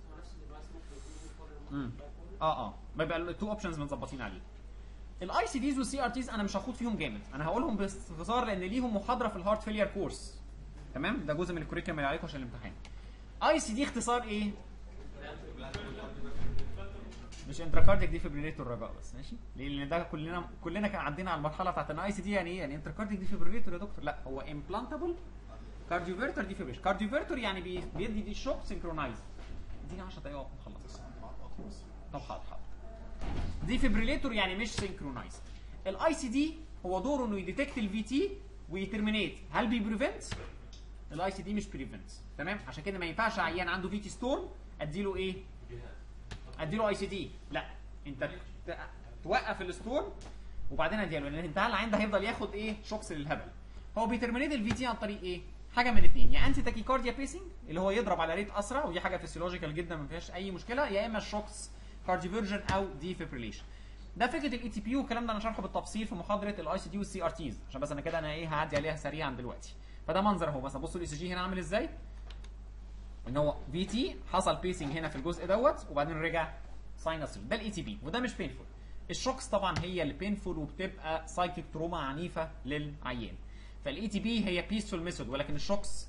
بيبقى التو اوبشنز متظبطين عليه. الاي سي ديز والسي ار تيز انا مش هاخد فيهم جامد، انا هقولهم باختصار لان ليهم محاضره في الهارت فيلير كورس. تمام؟ ده جزء من الكوريكولم اللي عليكم عشان الامتحان. اي سي دي اختصار ايه؟ مش انتراكارديك ديفيبريليتور رجاء بس، ماشي؟ لان ده كلنا كان عدينا على المرحله بتاعت ان اي سي دي يعني ايه؟ يعني انتراكارديك ديفيبريليتور يا دكتور، لا هو امبلانتابل كارديوفيرتر ديفيبريليشن. كارديوفيرتور يعني بيدي دي شوك سينكرونايز. اديني 10 دقايق واقف نخلص. طب حاضر. ديفيبريليتور يعني مش سينكرونايز. الاي سي دي هو دوره انه يديتكت الفي تي ويترمينيت. هل بيبريفنت؟ الاي سي دي مش بريفنت. تمام؟ عشان كده ما ينفعش عيان عنده في تي ستورم اديله ايه؟ اديله اي سي دي. لا، انت توقف الستورم وبعدين اديله، لان انت العين ده هيفضل ياخد ايه؟ شوكس للهبل. هو بيترمينيت الفي تي عن طريق ايه؟ حاجه من الاثنين، يا انتي تاكيكارديا بيسنج اللي هو يضرب على ريت اسرع ودي حاجه فيسيولوجيكال جدا ما فيهاش اي مشكله، يا اما الشوكس كارديوفيرجن او ديفيبريليشن. ده فكره الاي تي بي والكلام ده انا شارحه بالتفصيل في محاضره الاي سي دي والسي ار تيز، عشان بس انا كده ايه هعدي عليها سريعا دلوقتي. فده منظر اهو، مثلا بصوا الاي سي جي هنا عامل ازاي؟ ان هو في تي حصل بيسنج هنا في الجزء دوت وبعدين رجع ساينس. ده الاي تي بي وده مش بينفول. الشوكس طبعا هي اللي بينفول وبتبقى سايكيك تروما عنيفه للعيان. فالاي تي بي هي بيسفول ميثود، ولكن الشوكس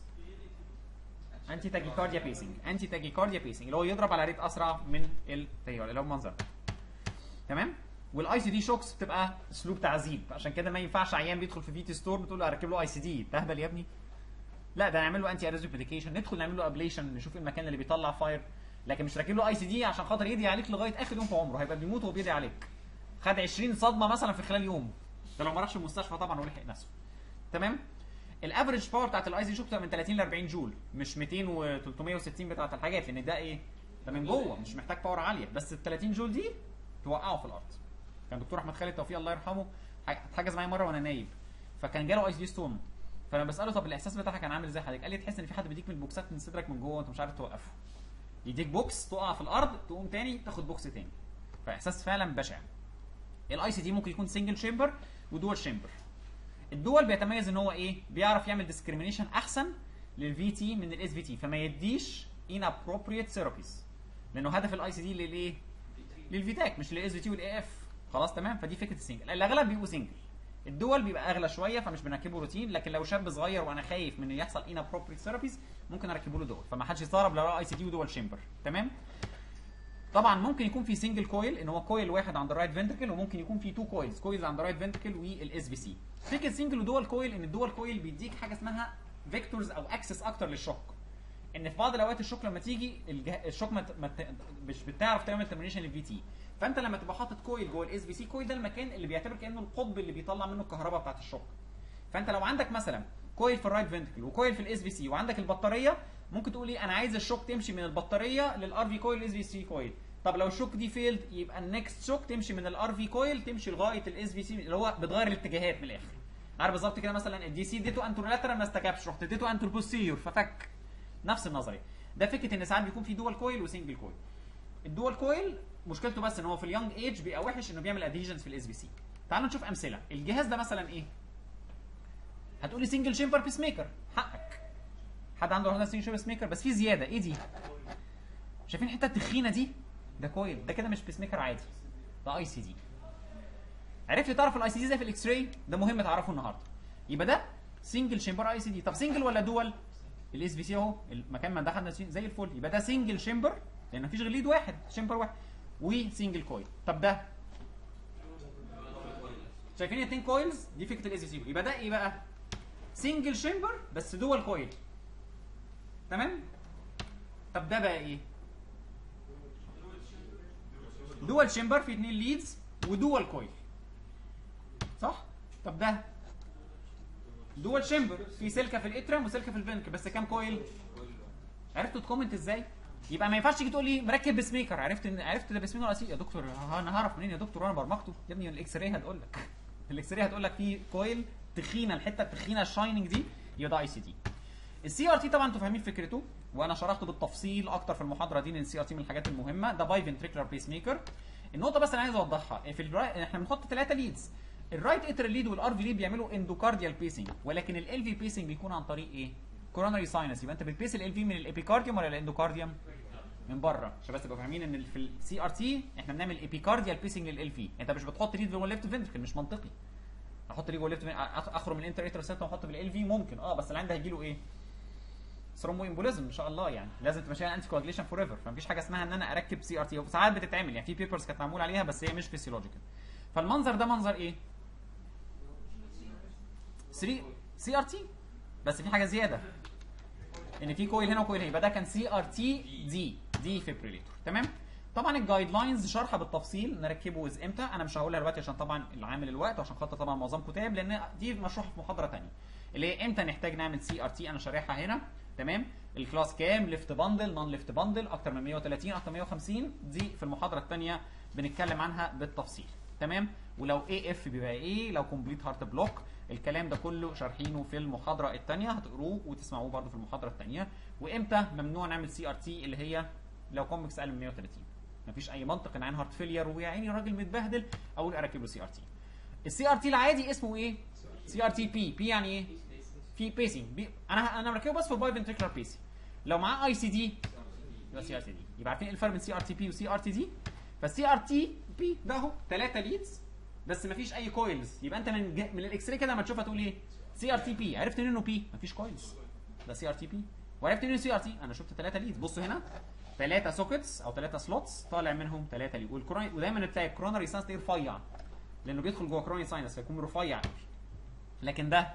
انتي تاكيكارديا بيسنج. انتي تاكيكارديا بيسنج اللي هو يضرب على ريت اسرع من التيار اللي هو المنظر ده. تمام؟ والاي سي دي شوكس بتبقى اسلوب تعذيب، عشان كده ما ينفعش عيان بيدخل في في ستور تقول له اركب له اي سي دي، تهبل يا ابني. لا، ده نعمل له انتي اريزو ميديكيشن، ندخل نعمل له ابليشن نشوف المكان اللي بيطلع فاير، لكن مش راكب له اي سي دي عشان خاطر يدعي عليك لغايه اخر يوم في عمره، هيبقى بيموت وهو بيدعي عليك. خد 20 صدمه مثلا في خلال يوم، ده لو ما راحش المستشفى طبعا ولحق نفسه. تمام؟ الافريج باور بتاعت الاي سي شوك بتبقى من 30 ل 40 جول، مش 200 و 360 بتاعت الحاجات، لان ده ايه؟ ده من جوه مش محتاج باور عاليه، بس ال 30 جول دي توقعه في الارض. كان دكتور احمد خالد توفيق الله يرحمه اتحجز معايا مره وانا نايب، فكان جاله اي سي دي ستون، فانا بساله طب الاحساس بتاعك كان عامل ازاي حضرتك؟ قال لي تحس ان في حد بيديك من البوكسات من صدرك من جوه وانت مش عارف توقفه. يديك بوكس تقع في الارض تقوم تاني تاخد بوكس تاني، فاحساس فعلا بشع. الاي سي دي ممكن يكون سنجل شامبر ودول شامبر. الدول بيتميز ان هو ايه؟ بيعرف يعمل ديسكريميشن احسن للفي تي من الاس في تي، فما يديش inappropriate ثيرابيز، لانه هدف الاي سي دي للايه؟ للفيتاك مش للاس في تي والاي اف. خلاص تمام؟ فدي فكره السنجل. الاغلب بيبقوا سنجل. الدول بيبقى اغلى شويه فمش بنركبه روتين، لكن لو شاب صغير وانا خايف من يحصل inappropriate ثيرابيز ممكن اركبه له دول، فما حدش يستغرب لو اي سي دي ودول شامبر. تمام؟ طبعا ممكن يكون في سنجل كويل ان هو كويل واحد عند الرايت فنتركل، وممكن يكون في تو كويلز عند الرايت فنتركل والاس في سي. فكره سنجل ودول كويل ان الدول كويل بيديك حاجه اسمها فيكتورز او اكسس اكتر للشوك، ان في بعض الاوقات الشوك لما تيجي الشوك مش بتعرف تعمل ترمينيشن للفي تي، فانت لما تبقى حاطط كويل جوه الاس في سي، كويل ده المكان اللي بيعتبر كانه القطب اللي بيطلع منه الكهرباء بتاعت الشوك. فانت لو عندك مثلا كويل في الرايت فنتركل وكويل في الاس في سي وعندك البطاريه، ممكن تقول ايه؟ انا عايز الشوك تمشي من البطاريه للار في كويل الاس في سي كويل. طب لو الشوك دي فيلد يبقى النكست شوك تمشي من الار في كويل تمشي لغايه الاس في سي، اللي هو بتغير الاتجاهات من الاخر. عارف بالظبط كده؟ مثلا الدي سي اديته انترولاترال ما استجابش، رحت اديته انتر بوستيريور ففك. نفس النظريه. ده فكره ان ساعات بيكون في دول كويل وسنجل كويل. الدول كويل مشكلته بس ان هو في اليونج ايج بيبقى وحش انه بيعمل ادهيجنز في الاس في سي. تعالوا نشوف امثله. الجهاز ده مثلا ايه؟ هتقولي سنجل شامبر بيس ميكر، حقك. حد عنده واحده سنجل شامبر بيس ميكر، بس في زياده. ايه دي؟ شايفين الحته التخينه دي؟ ده كويل، ده كده مش بيس ميكر عادي، ده اي سي دي. عرفت تعرف الاي سي دي زي في الاكس راي؟ ده مهم تعرفه النهارده. يبقى ده سنجل شامبر اي سي دي. طب سنجل ولا دول؟ الاس في سي اهو المكان ما دخلنا زي الفل، يبقى ده سنجل شامبر لان مفيش غير ليد واحد، شامبر واحد وسنجل كويل. طب ده شايفين الاثنين كويلز؟ دي فكره الاس في سي. يبقى ده ايه بقى؟ سنجل شامبر بس دول كويل. تمام؟ طب ده بقى ايه؟ دول شامبر في 2 ليدز ودول كويل. صح؟ طب ده دول شامبر في سلكه في الاترم وسلكه في الفنك، بس كام كويل؟ عرفتوا تكومنت ازاي؟ يبقى ما ينفعش تيجي تقول لي مركب بيس ميكر، عرفت ده بيس ميكر يا دكتور. انا هعرف منين يا دكتور وانا برمجته؟ يا ابني الاكس راي هتقول لك. الاكس راي هتقول لك في كويل تخينه، الحته التخينه الشايننج دي يبقى ده اي سي دي. السي ار تي طبعا انتوا فاهمين فكرته وانا شرحته بالتفصيل اكتر في المحاضره دي، لان السي ار تي من الحاجات المهمه. ده باي فنتريكولار بيس ميكر. النقطه بس انا عايز اوضحها، احنا بنحط 3 ليدز. الرايت اتريال ليد والار في ليد بيعملوا اندوكارديال بيسنج، ولكن ال في بيسنج بيكون عن طريق ايه؟ كوروناري ساينس. يبقى انت بتبيس ال في من الابيكارديوم ولا الاندوكارديوم؟ من بره، عشان بس تبقوا فاهمين ان في السي ار تي احنا بنعمل ابيكارديال بيسنج لل في. انت مش بتحط ليد جوه الليفت فنتركل، مش منطقي احط ليد جوه الليفت اخرج من الانتر اتريال سيستم واحط بالال في، ممكن بس اللي عنده هيجي له ايه؟ ثرومبو امبوليزم ان شاء الله. يعني لازم تمشي على انتي كواجليشن فور ايفر، فمفيش حاجه اسمها ان انا اركب سي ار تي، وساعات بتتعمل يعني في بيبرز كانت معمول عليها بس هي مش فيسيولوجيكال. فالمنظر ده منظر ايه؟ 3 سي ار تي، بس في حاجه زياده ان في كويل هنا وكويل هنا، يبقى ده كان سي ار تي دي فيبريليتور. تمام. طبعا الجايد لاينز شرحها بالتفصيل نركبه امتى، انا مش هقولها دلوقتي عشان طبعا العامل الوقت، وعشان خاطر طبعا معظمكم تعب، لان دي مشروحه في محاضره ثانيه اللي هي امتى نحتاج نعمل سي ار تي، انا شارحها هنا. تمام. الكلاس كام، ليفت باندل، نون ليفت باندل، اكتر من 130 اكتر من 150، دي في المحاضره الثانيه بنتكلم عنها بالتفصيل. تمام. ولو اي اف بيبقى ايه، لو كومبليت هارت بلوك، الكلام ده كله شارحينه في المحاضره الثانيه، هتقروه وتسمعوه برده في المحاضره الثانيه. وامتى ممنوع نعمل سي ار تي، اللي هي لو كومبكس اقل من 130. مفيش اي منطق ان عين هارت فيلير ويا عيني راجل متبهدل اقول اركب له سي ار تي. السي ار تي العادي اسمه ايه؟ سي ار تي بي يعني ايه؟ في بيسنج. انا مركبه بس في الباي فنتريكولار بيسنج. لو معاه اي سي دي يبقى سي ار تي دي. يبقى عارفين الفرق بين سي ار تي بي وسي ار تي دي؟ فالسي ار تي بي ده اهو 3 ليدز بس مفيش اي كويلز، يبقى انت من الاكس راي كده لما تشوفها تقول ايه؟ سي ار تي بي. عرفت منين انه بي؟ مفيش كويلز، ده سي ار تي بي. وعرفت منين سي ار تي؟ انا شفت 3 ليدز. بصوا هنا 3 سوكتس او 3 سلوتس طالع منهم 3 ليد، ودايما تلاقي الكوروناري ساينس تلاقيه رفيع لانه بيدخل جوه كوروناري ساينس فيكون رفيع قوي. لكن ده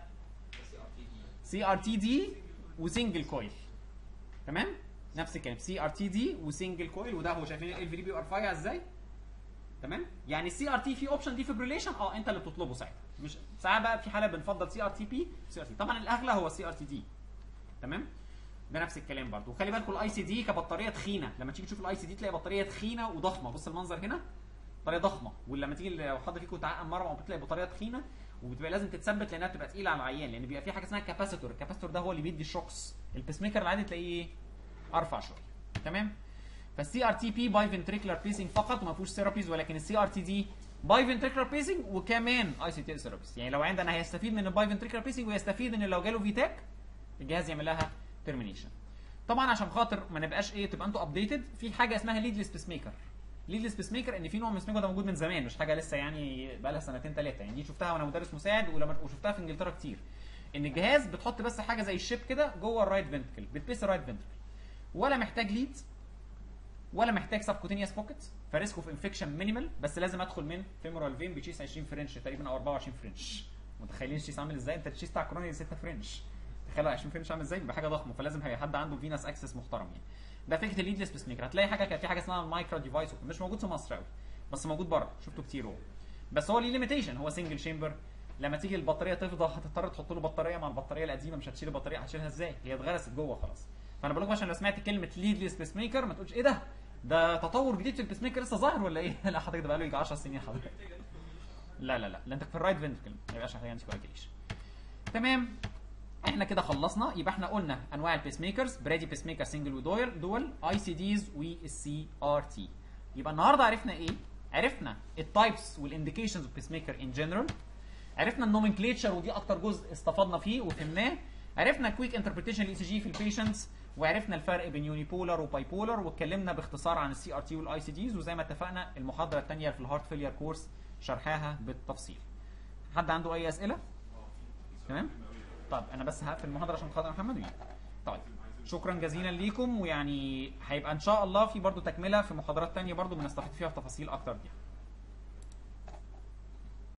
سي ار تي دي وسنجل كويل. تمام. نفس الكلام سي ار تي دي وسنجل كويل، وده هو شايفين ال في دي بيبقى رفيع ازاي؟ تمام. يعني السي ار تي في اوبشن دي فيبريليشن انت اللي بتطلبه ساعتها، مش ساعات بقى في حاله بنفضل سي ار تي بي سي ار تي. طبعا الاغلى هو سي ار تي دي. تمام. ده نفس الكلام برضه. وخلي بالكم الاي سي دي كبطاريه تخينه، لما تيجي تشوف الاي سي دي تلاقي بطاريه تخينه وضخمه. بص المنظر هنا بطاريه ضخمه، ولما تيجي لو حد فيكم تعقم مره بتلاقي بطاريه تخينه وبتبقى لازم تتثبت لانها بتبقى تقيله على العيان، لان بيبقى في حاجه اسمها كاباسيتور. الكاباسيتور ده هو اللي بيدي الشوكس. البيس ميكر العادي تلاقيه ارفع شويه. تمام. فالسي ار تي بي باي فنتريكولار بيسنج فقط وما فيهوش ثيرابيز، ولكن السي ار تي دي باي فنتريكولار بيسنج وكمان اي سي تي ثيرابيز. يعني لو عندنا هيستفيد من الباي فنتريكولار بيسنج ويستفيد ان لو جاله فيتاك الجهاز يعمل لها ترمينيشن. طبعا عشان خاطر ما نبقاش تبقى انتوا ابديتد، في حاجه اسمها ليدلس بيس ميكر. ليدلس بيس ميكر ان في نوع من البيس ميكر ده موجود من زمان، مش حاجه لسه يعني بقى لها سنتين ثلاثه، يعني دي شفتها وانا مدرس مساعد وشفتها في انجلترا كتير. ان الجهاز بتحط بس حاجه زي الشيب كده جوه الرايت فنتركل، بتبيس الرايت فنتركل، ولا محتاج ليد ولا محتاج سبكوتينيوس بوكيت، فريسكو في انفكشن مينيمال. بس لازم ادخل من فيمورال فين بتشيس 20 فرنش تقريبا او 24 فرنش. متخيلين الشيس عامل ازاي؟ انت الشيس بتاع كوروني 6 فرنش، تخيلوا 20 فرنش عامل ازاي؟ بحاجه ضخمه، فلازم حد عنده فينس اكسس محترم يعني. ده فكره الليدلس بيس ميكر. هتلاقي حاجه في حاجه اسمها المايكرو ديفايس، مش موجود في مصر قوي بس موجود بره، شفته كتير هو. بس هو ليه ليميتيشن، هو سنجل شامبر. لما تيجي البطاريه تفضى هتضطر تحط له بطاريه مع البطاريه القديمه، مش هتشيل البطاريه، هتشيلها ازاي؟ هي اتغرست جوه خلاص. فانا بقول لكم عشان لو سمعت كلمه ليدلس بيس ميكر ما تقولش ايه ده تطور جديد في البيس ميكر لسه ظاهر ولا ايه؟ لا حضرتك ده بقى له يجي 10 سنين حضرتك. لا انت في الرايت فنتركل ما يبقاش محتاج انتي كواجيليشن. تمام. احنا كده خلصنا. يبقى احنا قلنا انواع البيس ميكرز: برادي بيس ميكر سنجل ودول، اي سي ديز والسي ار تي. يبقى النهارده عرفنا ايه؟ عرفنا التايبس والانديكيشنز اوف بيس ميكر ان جنرال، عرفنا النومنكليتشر ودي اكتر جزء استفدنا فيه وفهمناه، عرفنا كويك انتربريتيشن الاي سي جي في البيشنتس، وعرفنا الفرق بين يوني بولر وباي بولر، واتكلمنا باختصار عن السي ار تي والاي سي ديز، وزي ما اتفقنا المحاضره الثانيه في الهارت فيلير كورس شرحها بالتفصيل. حد عنده اي اسئله؟ تمام؟ طب انا بس هقفل المحاضره عشان خاطر محمد ويجي. طيب شكرا جزيلا ليكم، ويعني هيبقى ان شاء الله في برضو تكمله في محاضرات ثانيه برضو بنستفيد فيها في تفاصيل اكتر دي.